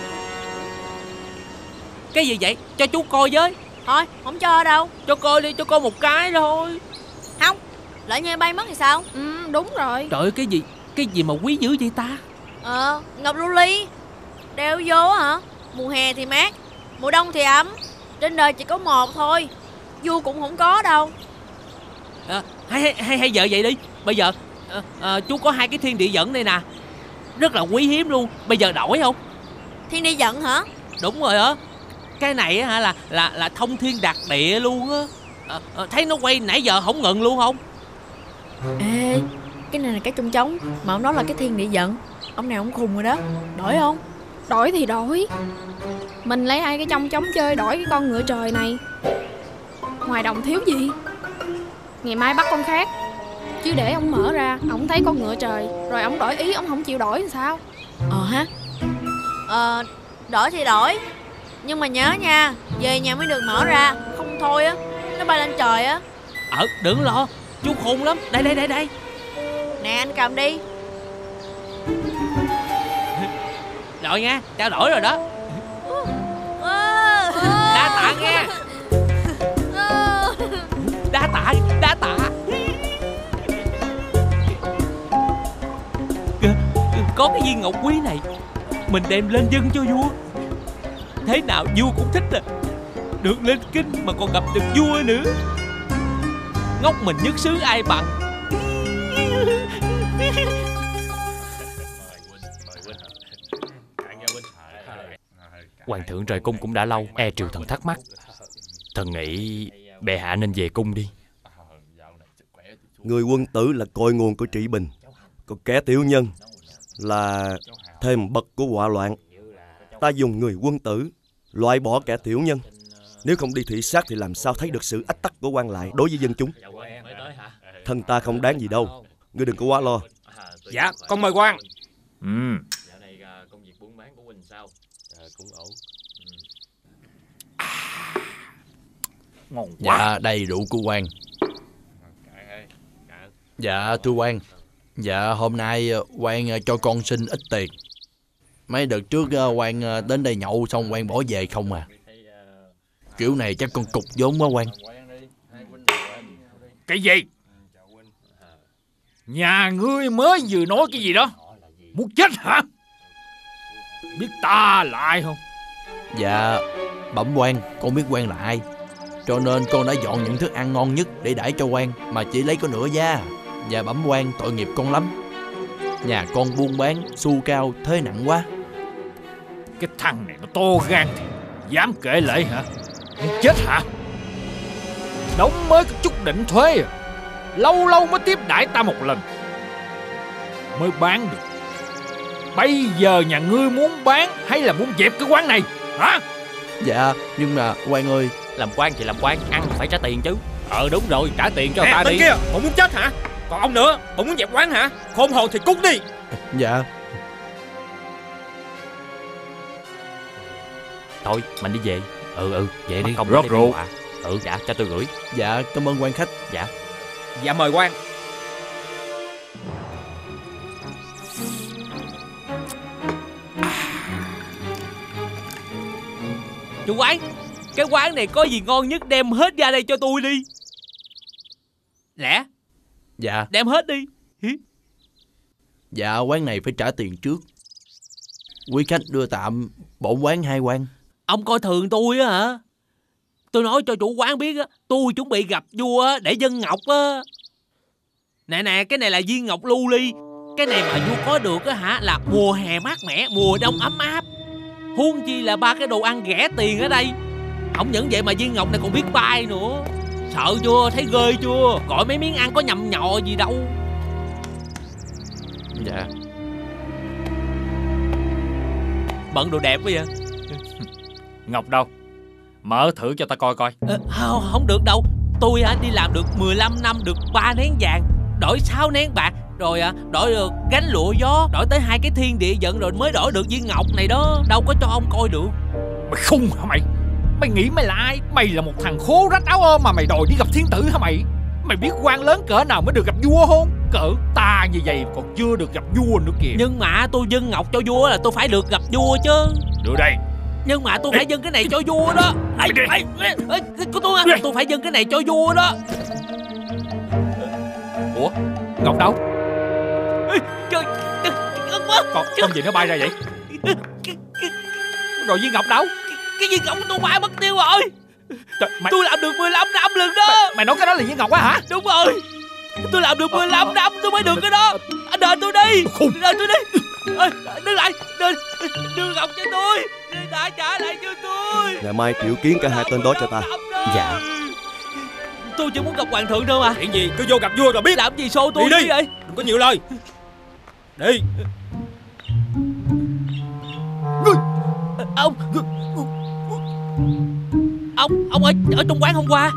cái gì vậy? Cho chú coi với. Thôi, không cho đâu. Cho coi đi, cho coi một cái thôi. Không, lỡ như bay mất thì sao? Ừ, đúng rồi. Trời ơi, cái gì, cái gì mà quý dữ vậy ta? Ờ, ngọc lưu ly. Đeo vô hả? Mùa hè thì mát, mùa đông thì ấm. Trên đời chỉ có một thôi, vua cũng không có đâu. À, hay, hay, hay vợ vậy đi. Bây giờ à, à, chú có hai cái thiên địa dẫn đây nè, rất là quý hiếm luôn. Bây giờ đổi không? Thiên địa dẫn hả? Đúng rồi á. Cái này hả là là là thông thiên đạt địa luôn á. À, à, thấy nó quay nãy giờ không ngừng luôn không? Ê, cái này là cái trung trống, mà ông đó là cái thiên địa giận. Ông nào ông khùng rồi đó. Đổi không? Đổi thì đổi. Mình lấy hai cái trong trống chơi, đổi cái con ngựa trời này. Ngoài đồng thiếu gì? Ngày mai bắt con khác. Chứ để ông mở ra, ông thấy con ngựa trời, rồi ông đổi ý, ông không chịu đổi thì sao? Ờ ha. Ờ, đổi thì đổi, nhưng mà nhớ nha, về nhà mới được mở ra. Không thôi á, nó bay lên trời á. Ờ, đừng lo, chú khùng lắm. Đây đây đây đây. Nè anh cầm đi. Rồi nha, trao đổi rồi đó. Đa tạ nha. Đa tạ, đa tạ. Có cái viên ngọc quý này, mình đem lên dâng cho vua. Thế nào vua cũng thích à. Được lên kinh mà còn gặp được vua nữa. Ngốc mình nhất xứ ai bằng. Hoàng thượng rời cung cũng đã lâu, e triều thần thắc mắc. Thần nghĩ bệ hạ nên về cung đi. Người quân tử là cội nguồn của trị bình, còn kẻ tiểu nhân là thêm bậc của họa loạn. Ta dùng người quân tử loại bỏ kẻ tiểu nhân. Nếu không đi thị sát thì làm sao thấy được sự ách tắc của quan lại đối với dân chúng. Thân ta không đáng gì đâu, ngươi đừng có quá lo. Dạ, con mời quan. Ừ. Ngon quá. Dạ, đầy đủ của quan. Dạ, thưa quan. Dạ, hôm nay quan cho con xin ít tiền. Mấy đợt trước quan đến đây nhậu xong quan bỏ về không à. Kiểu này chắc con cục vốn quá quan. Cái gì? Nhà ngươi mới vừa nói cái gì đó? Muốn chết hả? Biết ta là ai không? Dạ, bẩm quan, con biết quan là ai. Cho nên con đã dọn những thức ăn ngon nhất để đãi cho quan, mà chỉ lấy có nửa giá. Dạ bẩm quan, tội nghiệp con lắm. Nhà con buôn bán xu cao thế nặng quá. Cái thằng này nó to gan thì dám kể lễ hả? Muốn chết hả? Đóng mới có chút định thuế à. lâu lâu mới tiếp đãi ta một lần, mới bán được. Bây giờ nhà ngươi muốn bán hay là muốn dẹp cái quán này hả? Dạ, nhưng mà quan ơi. Làm quan thì làm quan, ăn phải trả tiền chứ. Ờ đúng rồi, trả tiền cho Nè, người ta bên đi. kia, bộ muốn chết hả? Còn ông nữa, bộ muốn dẹp quán hả? Khôn hồn thì cút đi. Dạ. Thôi, mình đi về. Ừ ừ, về đi. Không Rót rượu. Ừ, dạ, cho tôi gửi. Dạ, cảm ơn quan khách. Dạ. Dạ mời quan. Chủ quán, cái quán này có gì ngon nhất đem hết ra đây cho tôi đi. Lẽ? Dạ. Đem hết đi. Dạ, quán này phải trả tiền trước. Quý khách đưa tạm bổn quán hai quan. Ông coi thường tôi á hả? Tôi nói cho chủ quán biết á, tôi chuẩn bị gặp vua á, để dân ngọc á. Nè nè, cái này là viên ngọc lưu ly. Cái này mà vua có được á hả, là mùa hè mát mẻ, mùa đông ấm áp. Huống chi là ba cái đồ ăn rẻ tiền ở đây. Không những vậy mà viên ngọc này còn biết bay nữa. Sợ chưa, thấy ghê chưa? Gọi mấy miếng ăn có nhầm nhọ gì đâu. Dạ. Bận đồ đẹp quá vậy. Ngọc đâu? Mở thử cho ta coi coi. À, không, không được đâu. Tôi hả, đi làm được mười lăm năm được ba nén vàng, đổi sáu nén bạc, rồi à, đổi được gánh lụa gió, đổi tới hai cái thiên địa giận, rồi mới đổi được viên ngọc này đó. Đâu có cho ông coi được. Mày khùng hả mày? Mày nghĩ mày là ai? Mày là một thằng khố rách áo ôm mà mày đòi đi gặp thiên tử hả mày? Mày biết quan lớn cỡ nào mới được gặp vua không? Cỡ ta như vậy còn chưa được gặp vua nữa kìa. Nhưng mà tôi dâng ngọc cho vua là tôi phải được gặp vua chứ. Đưa đây. Nhưng mà tôi phải dâng cái này cho vua đó. Ê, ê, ê, ê, của tôi tôi phải dâng cái này cho vua đó. Ủa? Ngọc đâu? Ê, trời, ưng quá. Còn con gì nó bay ra vậy? Rồi viên ngọc đâu? Cái viên ngọc của tôi bay mất tiêu rồi. Trời, mày... Tôi làm được mười lăm năm lần đó. Mày, mày nói cái đó là viên ngọc á hả? Đúng rồi. Tôi làm được mười lăm năm tôi mới được cái đó. Anh đền tôi đi. Đền tôi đi. Ê, đưa lại. Đưa, đưa ngọc cho tôi. Đã trả lại cho tôi. Ngày mai triệu kiến cả hai tên đó cho ta. Dạ. Tôi chỉ muốn gặp hoàng thượng thôi mà. Chuyện gì cứ vô gặp vua rồi biết. Làm gì xô tôi đi đi. vậy? Đừng có nhiều lời. Đi. Ông Ông Ông ở, ở trong quán hôm qua.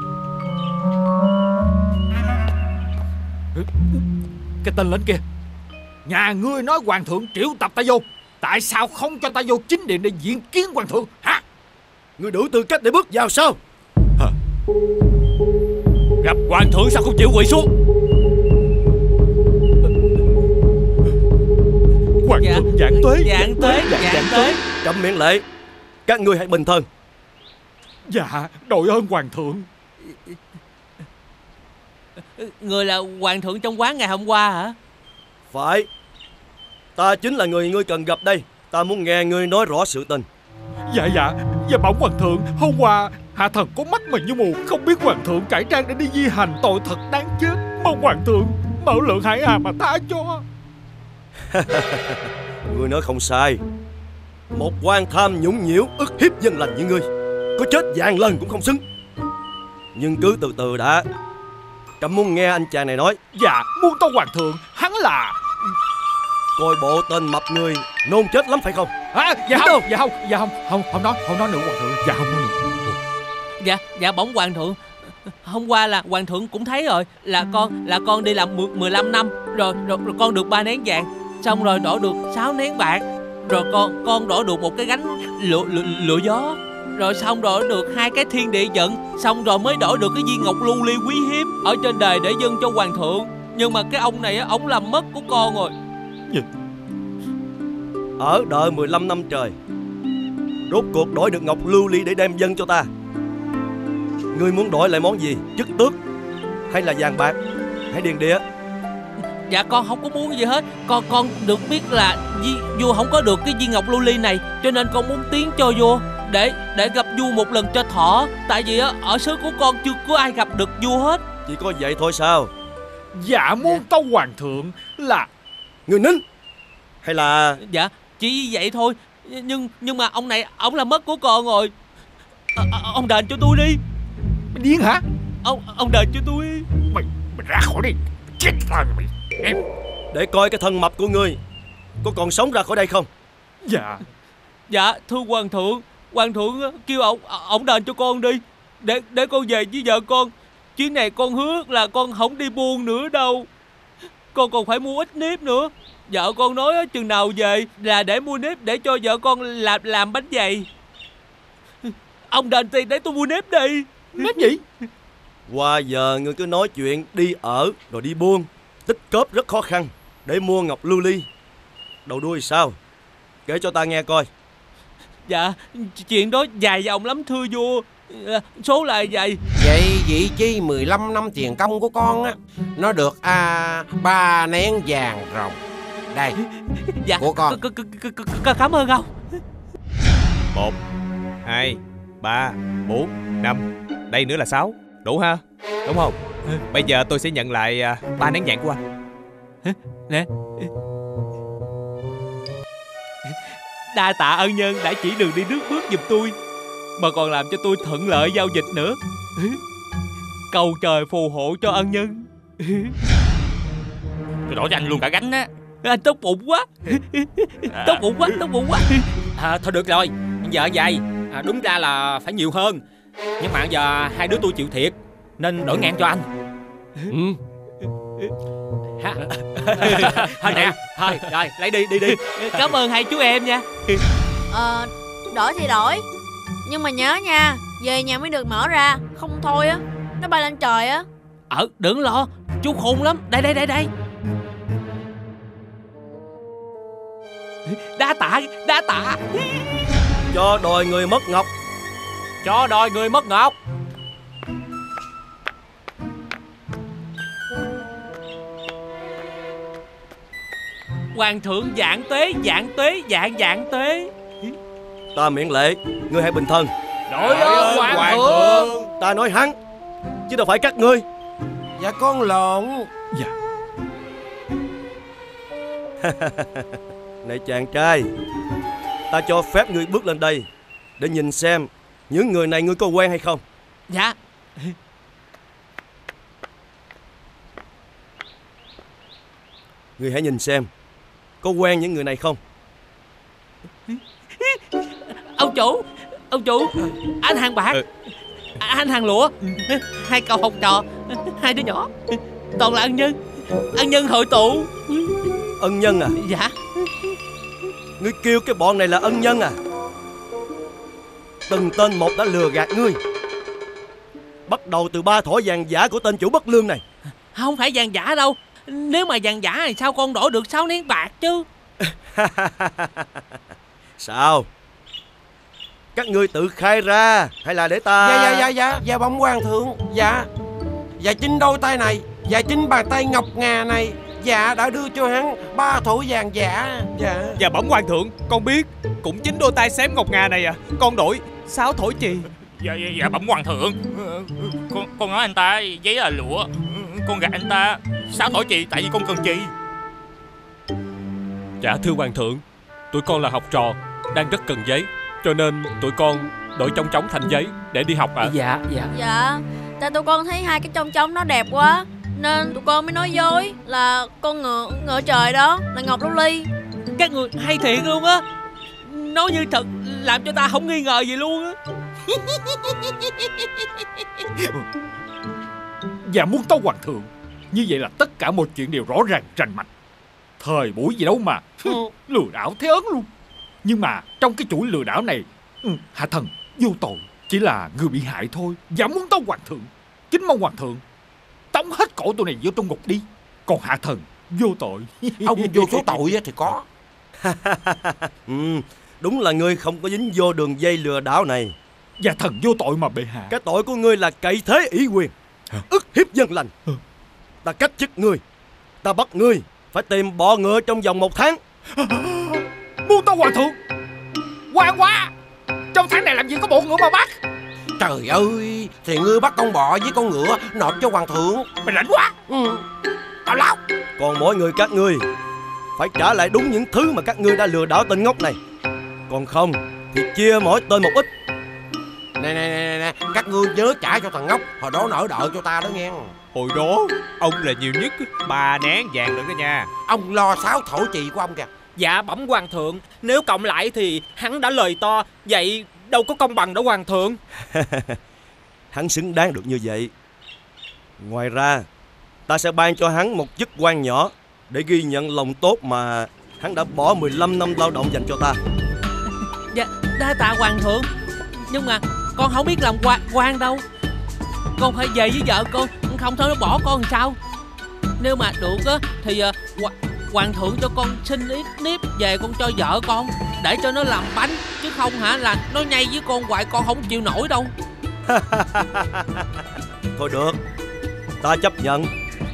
Cái tên lính kia. Nhà ngươi nói hoàng thượng triệu tập ta vô, tại sao không cho ta vô chính điện để diện kiến hoàng thượng hả? Ngươi đủ tư cách để bước vào sao? Hả? Gặp hoàng thượng sao không chịu quỳ xuống? Hoàng dạ, thượng vạn tuế. Vạn tuế, vạn tuế. Cấm miệng lệ. Các ngươi hãy bình thân. Dạ, đội ơn hoàng thượng. Người là hoàng thượng trong quán ngày hôm qua hả? Phải. Ta chính là người ngươi cần gặp đây. Ta muốn nghe ngươi nói rõ sự tình. Dạ dạ. Dạ bẩm hoàng thượng, hôm qua hạ thần có mắt mà như mù, không biết hoàng thượng cải trang để đi di hành, tội thật đáng chết. Mong hoàng thượng mở lượng hải hà mà tha cho. Ngươi nói không sai. Một quan tham nhũng nhiễu ức hiếp dân lành như ngươi, có chết vạn lần cũng không xứng. Nhưng cứ từ từ đã. Trẫm muốn nghe anh chàng này nói. Dạ, muôn tâu hoàng thượng, hắn là... Coi bộ tên mập ngươi nôn chết lắm phải không? À, dạ không, đâu? dạ không, dạ không, không, không nói, không nói nữa hoàng thượng, dạ không nói nữa. Dạ, dạ bẩm hoàng thượng. Hôm qua là hoàng thượng cũng thấy rồi, là con là con đi làm mười lăm năm, rồi, rồi rồi con được ba nén vàng, xong rồi đổi được sáu nén bạc, rồi con con đổi được một cái gánh lụa lụa, lụa gió, rồi xong đổi được hai cái thiên địa giận, xong rồi mới đổi được cái viên ngọc lưu ly quý hiếm ở trên đài để dâng cho hoàng thượng. Nhưng mà cái ông này ông làm mất của con rồi. Ở đợi mười lăm năm trời, rốt cuộc đổi được ngọc lưu ly để đem dâng cho ta. Ngươi muốn đổi lại món gì? Chức tước hay là vàng bạc hay điền địa? Dạ con không có muốn gì hết. Con con được biết là di, vua không có được cái viên ngọc lưu ly này, cho nên con muốn tiến cho vua để để gặp vua một lần cho thọ. Tại vì á, ở xứ của con chưa có ai gặp được vua hết. Chỉ có vậy thôi sao? Dạ muôn dạ. tâu hoàng thượng là... Người nín hay là... Dạ chỉ vậy thôi. Nhưng nhưng mà ông này ông là mất của con rồi. à, à, Ông đền cho tôi đi. Mày điên hả? Ông ông đền cho tôi. Mày Mày ra khỏi đây. Chết rồi mày. Em. Để coi cái thân mập của ngươi có còn sống ra khỏi đây không. Dạ. Dạ thưa hoàng thượng, hoàng thượng kêu ổng ổng đền cho con đi, để để con về với vợ con. Chuyến này con hứa là con không đi buôn nữa đâu. Con còn phải mua ít nếp nữa. Vợ con nói chừng nào về là để mua nếp để cho vợ con làm làm bánh dày. Ông đền tiền để tôi mua nếp đi. Nếp gì? Qua giờ ngươi cứ nói chuyện đi ở rồi đi buôn, tích cóp rất khó khăn để mua ngọc lưu ly. Đầu đuôi sao? Kể cho ta nghe coi. Dạ chuyện đó dài dòng lắm thưa vua. Số là vậy. Vậy vị chi mười lăm năm tiền công của con á, nó được à, ba nén vàng rồng. Đây. Dạ của con. Cảm ơn ông. Một, hai, ba, bốn, năm. Đây nữa là sáu. Đủ ha? Đúng không? Bây giờ tôi sẽ nhận lại ba nén vàng của anh. Nè. Đa tạ ân nhân đã chỉ đường đi nước bước giùm tôi, mà còn làm cho tôi thuận lợi giao dịch nữa. Cầu trời phù hộ cho ân nhân. Tôi đổi cho anh luôn cả gánh á. Anh tốt bụng quá. Tốt bụng quá, tốt bụng quá. À, thôi được rồi, vợ vậy à, đúng ra là phải nhiều hơn, nhưng mà giờ hai đứa tôi chịu thiệt nên đổi ngang cho anh. Ừ. Thôi nè, thôi rồi lấy đi đi đi. Cảm ơn hai chú em nha. Ờ, đổi thì đổi, nhưng mà nhớ nha, về nhà mới được mở ra, không thôi á nó bay lên trời á. Ờ, đừng lo, chú khôn lắm. Đây đây đây đây. Đa tạ, đa tạ. Cho đòi người mất ngọc. Cho đòi người mất ngọc. Hoàng thượng vạn tuế, vạn tuế, vạn vạn tuế. Ta miễn lệ, ngươi hãy bình thân. Đội ơn hoàng, hoàng thượng. thượng. Ta nói hắn, chứ đâu phải các ngươi. Dạ con lộn. Dạ. Này chàng trai, ta cho phép ngươi bước lên đây để nhìn xem những người này ngươi có quen hay không. Dạ. Ngươi hãy nhìn xem có quen những người này không. Ông chủ, ông chủ, anh hàng bạc, ừ. Anh hàng lụa, hai cậu học trò, hai đứa nhỏ, toàn là ân nhân, ân nhân hội tụ. Ân nhân à? Dạ. Ngươi kêu cái bọn này là ân nhân à? Từng tên một đã lừa gạt ngươi, bắt đầu từ ba thỏi vàng giả của tên chủ bất lương này. Không phải vàng giả đâu. Nếu mà vàng giả thì sao con đổi được sáu nén bạc chứ? Sao? Các ngươi tự khai ra hay là để ta... Dạ dạ dạ dạ dạ bẩm hoàng thượng. Dạ Dạ chính đôi tay này, dạ chính bàn tay ngọc ngà này, dạ đã đưa cho hắn ba thỏi vàng giả. Dạ Dạ bẩm hoàng thượng, con biết. Cũng chính đôi tay xém ngọc ngà này à. Con đổi sáu thỏi chì. Dạ, dạ, dạ bẩm hoàng thượng. Con con nói anh ta giấy là lụa, con gạt anh ta sáu thỏi chì tại vì con cần chì. Dạ thưa hoàng thượng, tụi con là học trò đang rất cần giấy, cho nên tụi con đổi chong chóng thành giấy để đi học ạ. À? Dạ dạ Dạ tại tụi con thấy hai cái chong chóng nó đẹp quá nên tụi con mới nói dối là con ngựa ngựa trời đó là ngọc lưu ly. Các người hay thiệt luôn á. Nói như thật làm cho ta không nghi ngờ gì luôn á. Dạ muốn tấu hoàng thượng, như vậy là tất cả mọi chuyện đều rõ ràng rành mạch. Thời buổi gì đâu mà lừa đảo thế ớn luôn. Nhưng mà trong cái chuỗi lừa đảo này, hạ thần vô tội, chỉ là người bị hại thôi. Dạ muốn tấu hoàng thượng, kính mong hoàng thượng tống hết cổ tụi này vô trong ngục đi. Còn hạ thần vô tội. Ông vô số tội thì có. Ừ, đúng là ngươi không có dính vô đường dây lừa đảo này. Dạ thần vô tội mà bệ hạ. Cái tội của ngươi là cậy thế ủy quyền, ức hiếp dân lành. Ta cách chức ngươi, ta bắt ngươi phải tìm bọ ngựa trong vòng một tháng. Muôn tấu hoàng thượng, quan quá. Trong tháng này làm gì có bộ ngựa mà bắt. Trời ơi, thì ngươi bắt con bọ với con ngựa nộp cho hoàng thượng. Mày rảnh quá. Ừ, tào lao. Còn mỗi người các ngươi phải trả lại đúng những thứ mà các ngươi đã lừa đảo tên ngốc này. Còn không thì chia mỗi tên một ít. Nè nè nè nè, các ngươi nhớ trả cho thằng ngốc hồi đó nợ đợi cho ta đó nghe. Hồi đó ông là nhiều nhất ba nén vàng được đó nha. Ông lo sáo thổi chị của ông kìa. Dạ bẩm hoàng thượng, nếu cộng lại thì hắn đã lời to, vậy đâu có công bằng đâu hoàng thượng. Hắn xứng đáng được như vậy. Ngoài ra, ta sẽ ban cho hắn một chức quan nhỏ để ghi nhận lòng tốt mà hắn đã bỏ mười lăm năm lao động dành cho ta. Dạ, đa tạ hoàng thượng. Nhưng mà con không biết làm quan, quan đâu. Con phải về với vợ con, không thôi nó bỏ con làm sao. Nếu mà được á thì uh, hoàng thượng cho con xin ít nếp về con cho vợ con, để cho nó làm bánh. Chứ không hả là nó nhây với con hoài, con không chịu nổi đâu. Thôi được, ta chấp nhận.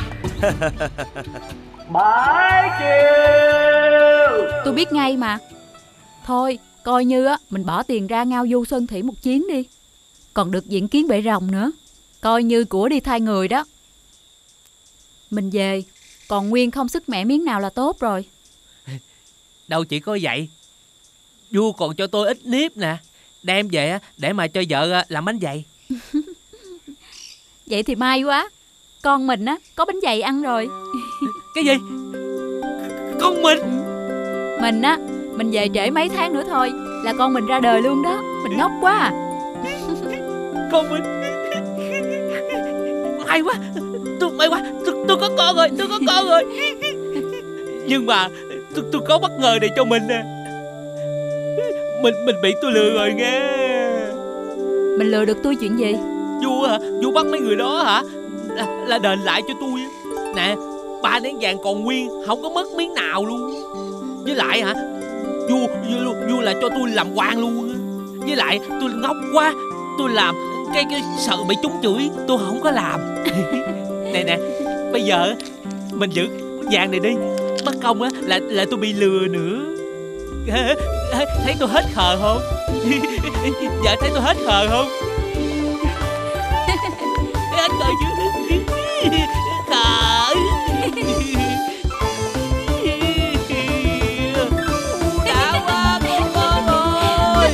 Bãi chiều. Tôi biết ngay mà. Thôi coi như á mình bỏ tiền ra ngao du Sơn Thủy một chuyến đi. Còn được diễn kiến bể rồng nữa, coi như của đi thay người đó. Mình về còn nguyên không sức mẻ miếng nào là tốt rồi. Đâu chỉ có vậy, vua còn cho tôi ít nếp nè, đem về để mà cho vợ làm bánh dày. Vậy thì may quá, con mình á có bánh dày ăn rồi. Cái gì? Con mình? Mình á, mình về trễ mấy tháng nữa thôi là con mình ra đời luôn đó. Mình ngốc quá à. Con mình may quá, tôi may quá, tôi, tôi có con rồi, tôi có con rồi. Nhưng mà tôi, tôi có bất ngờ này cho mình nè. Mình mình bị tôi lừa rồi nghe. Mình lừa được tôi chuyện gì? Vua hả? Vua bắt mấy người đó hả? Là, là đền lại cho tôi. Nè, ba nén vàng còn nguyên, không có mất miếng nào luôn. Với lại hả, vua vua, vua là cho tôi làm quan luôn. Với lại tôi ngốc quá, tôi làm cái, cái sợ bị trúng chửi, tôi không có làm. Nè nè, bây giờ mình giữ vàng này đi, mất công á là là tôi bị lừa nữa. Thấy tôi hết khờ không? Vợ thấy tôi hết khờ không? Hết khờ chứ? Khờ. Đã quá con con ơi.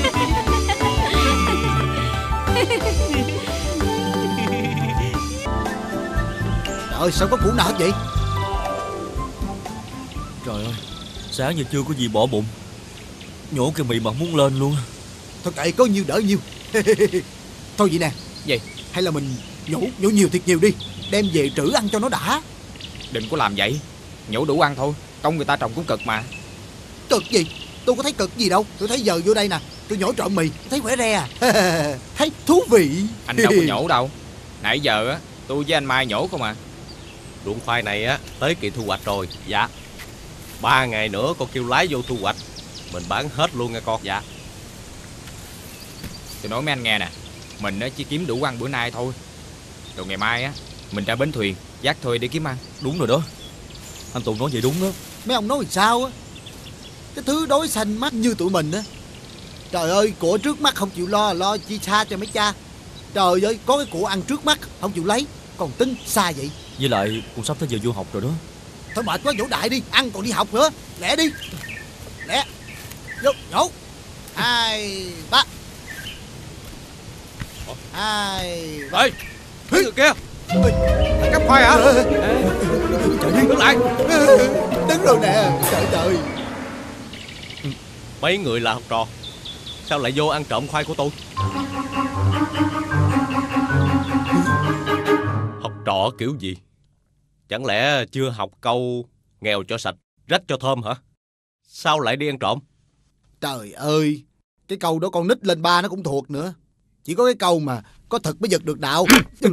Trời sao có củ nợ vậy? Trời ơi, sáng giờ chưa có gì bỏ bụng, nhổ cái mì mà muốn lên luôn. Thôi kệ, có nhiêu đỡ nhiêu. Thôi vậy nè, Gì? hay là mình nhổ nhổ nhiều thiệt nhiều đi, đem về trữ ăn cho nó đã. Đừng có làm vậy, nhổ đủ ăn thôi, công người ta trồng cũng cực mà. Cực gì? Tôi có thấy cực gì đâu. Tôi thấy giờ vô đây nè, tôi nhổ trộm mì, thấy khỏe re à. Thấy thú vị. Anh đâu có nhổ đâu. Nãy giờ á, tôi với anh Mai nhổ không à. Ruộng khoai này á tới kỳ thu hoạch rồi. Dạ. Ba ngày nữa con kêu lái vô thu hoạch, mình bán hết luôn nha con. Dạ. Tôi nói mấy anh nghe nè, mình á chỉ kiếm đủ ăn bữa nay thôi, rồi ngày mai á mình ra bến thuyền vác thuê để kiếm ăn. Đúng rồi đó, anh Tùng nói vậy đúng đó. Mấy ông nói làm sao á? Cái thứ đối xanh mắt như tụi mình á, trời ơi, của trước mắt không chịu lo, lo chi xa cho mấy cha. Trời ơi, có cái của ăn trước mắt không chịu lấy, còn tính xa vậy. Với lại cũng sắp tới giờ vô học rồi đó. Thôi mệt quá, vỗ đại đi, ăn còn đi học nữa. Lẹ đi, lẹ, vô, nhổ. Hai, ba. Hai, ba. Ê, mấy người kia, thằng cắp khoai hả? Trời đi, đứng lại. Đứng rồi nè, trời trời. Mấy người là học trò, sao lại vô ăn trộm khoai của tôi? Học trò kiểu gì? Chẳng lẽ chưa học câu nghèo cho sạch, rách cho thơm hả? Sao lại đi ăn trộm? Trời ơi, cái câu đó con nít lên ba nó cũng thuộc nữa. Chỉ có cái câu mà có thực mới giật được đạo.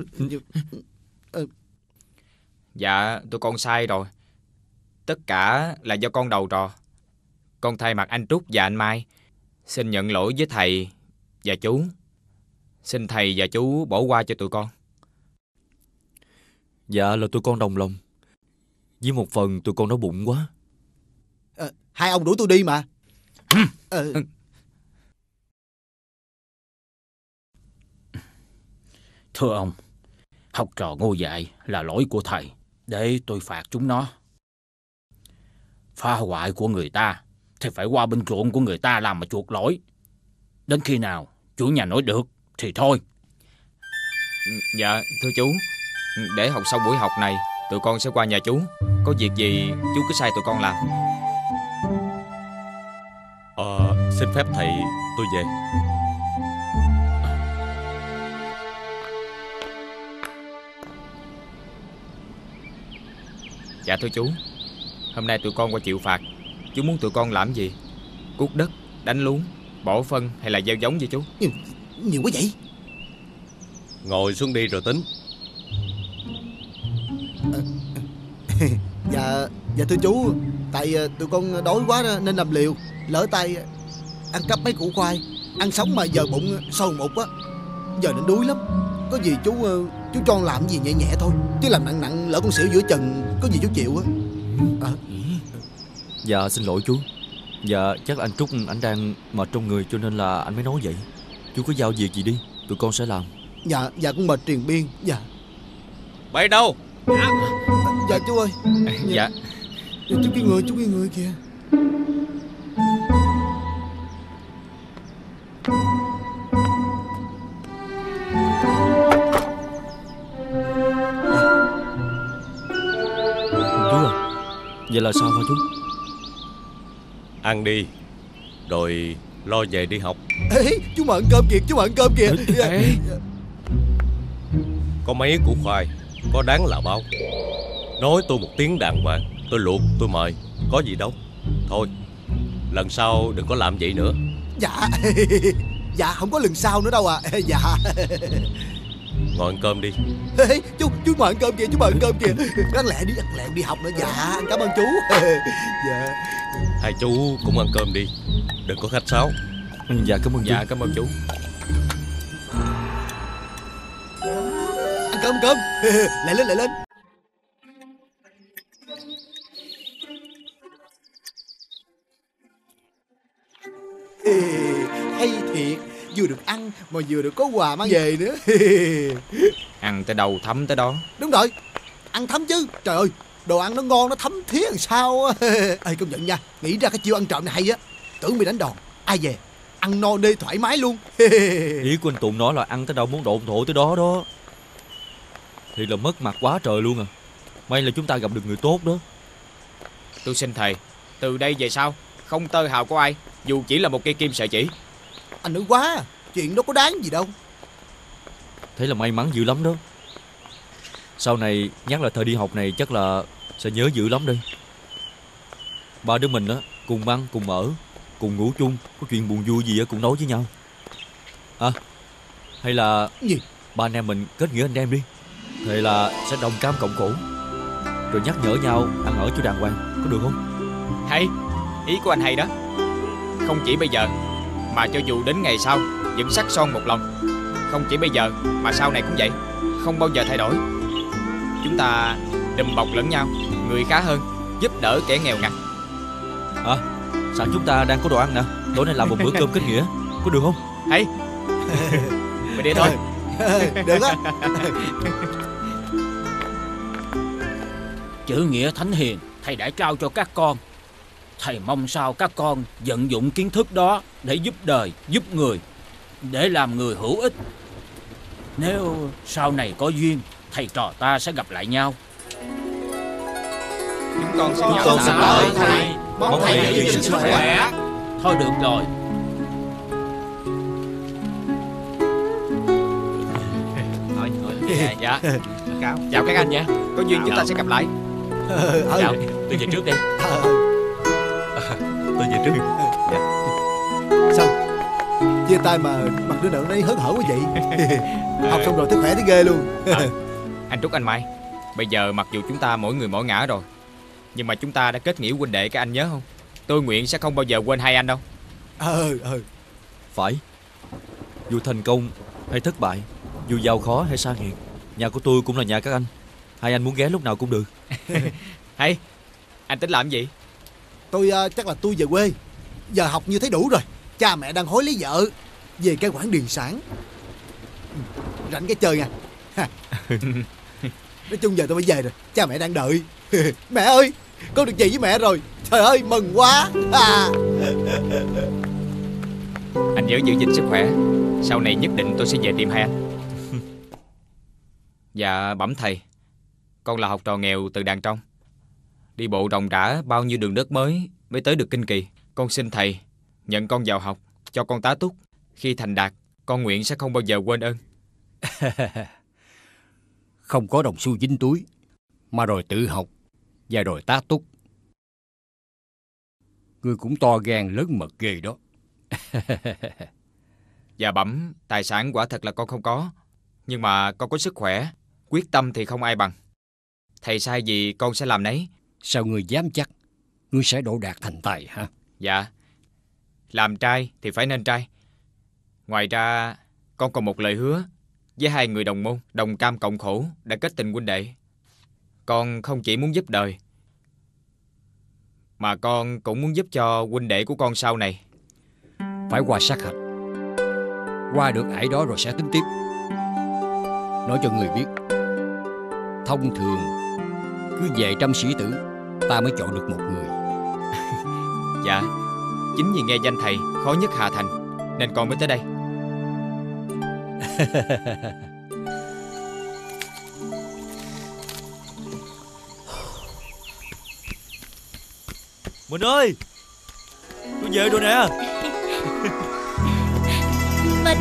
Dạ, tụi con sai rồi. Tất cả là do con đầu trò. Con thay mặt anh Trúc và anh Mai xin nhận lỗi với thầy và chú. Xin thầy và chú bỏ qua cho tụi con. Dạ là tụi con đồng lòng. Với một phần tụi con đói bụng quá. À, hai ông đuổi tôi đi mà. à... Thưa ông, học trò ngu dại là lỗi của thầy, để tôi phạt chúng nó. Phá hoại của người ta thì phải qua bên ruộng của người ta làm mà chuộc lỗi. Đến khi nào chủ nhà nói được thì thôi. Dạ thưa chú, để học xong buổi học này tụi con sẽ qua nhà chú. Có việc gì chú cứ sai tụi con làm. Ờ, xin phép thầy tôi về. Dạ thưa chú, hôm nay tụi con qua chịu phạt. Chú muốn tụi con làm gì? Cuốc đất, đánh luống, bỏ phân hay là gieo giống vậy chú? Nhiều, nhiều quá vậy. Ngồi xuống đi rồi tính. Dạ, dạ thưa chú, tại tụi con đói quá nên làm liều. Lỡ tay ăn cắp mấy củ khoai, ăn sống mà giờ bụng sôi một á. Giờ nên đuối lắm. Có gì chú chú cho con làm gì nhẹ nhẹ thôi, chứ làm nặng nặng lỡ con xỉu giữa chừng có gì chú chịu á. À. Dạ xin lỗi chú. Dạ chắc là anh Trúc anh đang mệt trong người cho nên là anh mới nói vậy. Chú cứ giao việc gì đi, tụi con sẽ làm. Dạ, dạ con mệt triền biên. Dạ. Bay đâu? Dạ, dạ chú ơi. Dạ. Dạ chú cái người, chú cái người kìa. Chú à, vậy là sao hả chú? Ăn đi, rồi lo về đi học. Ê, chú mà ăn cơm kìa, chú mà ăn cơm kìa. Ê. Có mấy củ khoai, có đáng là bao. Nói tôi một tiếng đàng hoàng, tôi luộc, tôi mời, có gì đâu. Thôi, lần sau đừng có làm vậy nữa. Dạ. Dạ không có lần sau nữa đâu à. Dạ. Ngồi ăn cơm đi. Ê, chú, chú mà ăn cơm kìa, chú mà ăn cơm kìa. Ăn lẹ đi, ăn lẹ đi học nữa. Dạ, anh cảm ơn chú. Dạ. Hai chú cũng ăn cơm đi, đừng có khách sáo. Dạ cảm ơn chú. Dạ cảm ơn chú. Ăn cơm, cơm. Lại lên, lại lên. Ê, hay thiệt, vừa được ăn mà vừa được có quà mang về nữa. Ăn tới đâu thấm tới đó. Đúng rồi, ăn thấm chứ. Trời ơi, đồ ăn nó ngon, nó thấm thía làm sao á. Ê, công nhận nha, nghĩ ra cái chiêu ăn trộm này hay á. Tưởng bị đánh đòn, ai về ăn no đê thoải mái luôn. Ý của anh Tùng nói là ăn tới đâu muốn độn thổ tới đó đó. Thì là mất mặt quá trời luôn à. May là chúng ta gặp được người tốt đó. Tôi xin thầy, từ đây về sau không tơ hào của ai, dù chỉ là một cây kim sợi chỉ. Anh nói quá, chuyện đó có đáng gì đâu. Thế là may mắn dữ lắm đó. Sau này nhắc lại thời đi học này chắc là sẽ nhớ dữ lắm đây. Ba đứa mình á, cùng ăn, cùng ở, cùng ngủ chung. Có chuyện buồn vui gì á cũng nói với nhau. À, hay là gì? Ba anh em mình kết nghĩa anh em đi. Thế là sẽ đồng cam cộng khổ, rồi nhắc nhở nhau ăn ở cho đàng hoàng. Có được không? Hay, ý của anh hay đó. Không chỉ bây giờ mà cho dù đến ngày sau vẫn sắc son một lòng. Không chỉ bây giờ mà sau này cũng vậy, không bao giờ thay đổi. Chúng ta đùm bọc lẫn nhau, người khá hơn, giúp đỡ kẻ nghèo ngặt. À, sẵn chúng ta đang có đồ ăn nè, tối nay làm một bữa cơm kết nghĩa. Có được không? Hay. Mình đi thôi. Được á. Chữ nghĩa thánh hiền thầy đã trao cho các con. Thầy mong sao các con vận dụng kiến thức đó để giúp đời, giúp người, để làm người hữu ích. Nếu sau này có duyên, thầy trò ta sẽ gặp lại nhau. Chúng con sẽ Chúng con sẽ lại tạ thầy, mong thầy giữ gìn sức khỏe. Thôi được rồi. Thôi, thôi. Dạ. Chào, chào các anh nha. Có duyên chúng ta sẽ gặp lại. Chào, tôi về trước đây. Tôi về trước. Sao chia tay mà mặt đứa nữ đấy hớn hở quá vậy? Học xong rồi thấy khỏe thấy ghê luôn. À, anh Trúc anh Mai, bây giờ mặc dù chúng ta mỗi người mỗi ngã rồi, nhưng mà chúng ta đã kết nghĩa huynh đệ, các anh nhớ không? Tôi nguyện sẽ không bao giờ quên hai anh đâu. Ờ ờ Phải. Dù thành công hay thất bại, dù giàu khó hay xa nghèo, nhà của tôi cũng là nhà các anh. Hai anh muốn ghé lúc nào cũng được. Hay. Anh tính làm gì? Tôi uh, chắc là tôi về quê. Giờ học như thấy đủ rồi. Cha mẹ đang hối lấy vợ về cái quảng điền sản. Rảnh cái chơi nha. Nói chung giờ tôi phải về rồi. Cha mẹ đang đợi. Mẹ ơi, con được về với mẹ rồi. Trời ơi, mừng quá. À. Anh nhớ giữ gìn sức khỏe. Sau này nhất định tôi sẽ về tìm hai anh. Dạ bẩm thầy, con là học trò nghèo từ đàng trong. Đi bộ ròng rã bao nhiêu đường đất mới mới tới được Kinh Kỳ. Con xin thầy nhận con vào học, cho con tá túc. Khi thành đạt, con nguyện sẽ không bao giờ quên ơn. Không có đồng xu dính túi, mà rồi tự học và rồi tá túc. Ngươi cũng to gan lớn mật ghê đó. Dạ bẩm, tài sản quả thật là con không có, nhưng mà con có sức khỏe, quyết tâm thì không ai bằng. Thầy sai gì con sẽ làm nấy. Sao ngươi dám chắc ngươi sẽ đỗ đạt thành tài hả? Dạ, làm trai thì phải nên trai. Ngoài ra, con còn một lời hứa với hai người đồng môn, đồng cam cộng khổ đã kết tình huynh đệ. Con không chỉ muốn giúp đời, mà con cũng muốn giúp cho huynh đệ của con sau này. Phải qua sát hạch. Qua được ải đó rồi sẽ tính tiếp. Nói cho người biết, thông thường cứ về trăm sĩ tử ta mới chọn được một người. Dạ, chính vì nghe danh thầy khó nhất hạ thành nên con mới tới đây. Mình ơi, tôi về rồi nè. Mình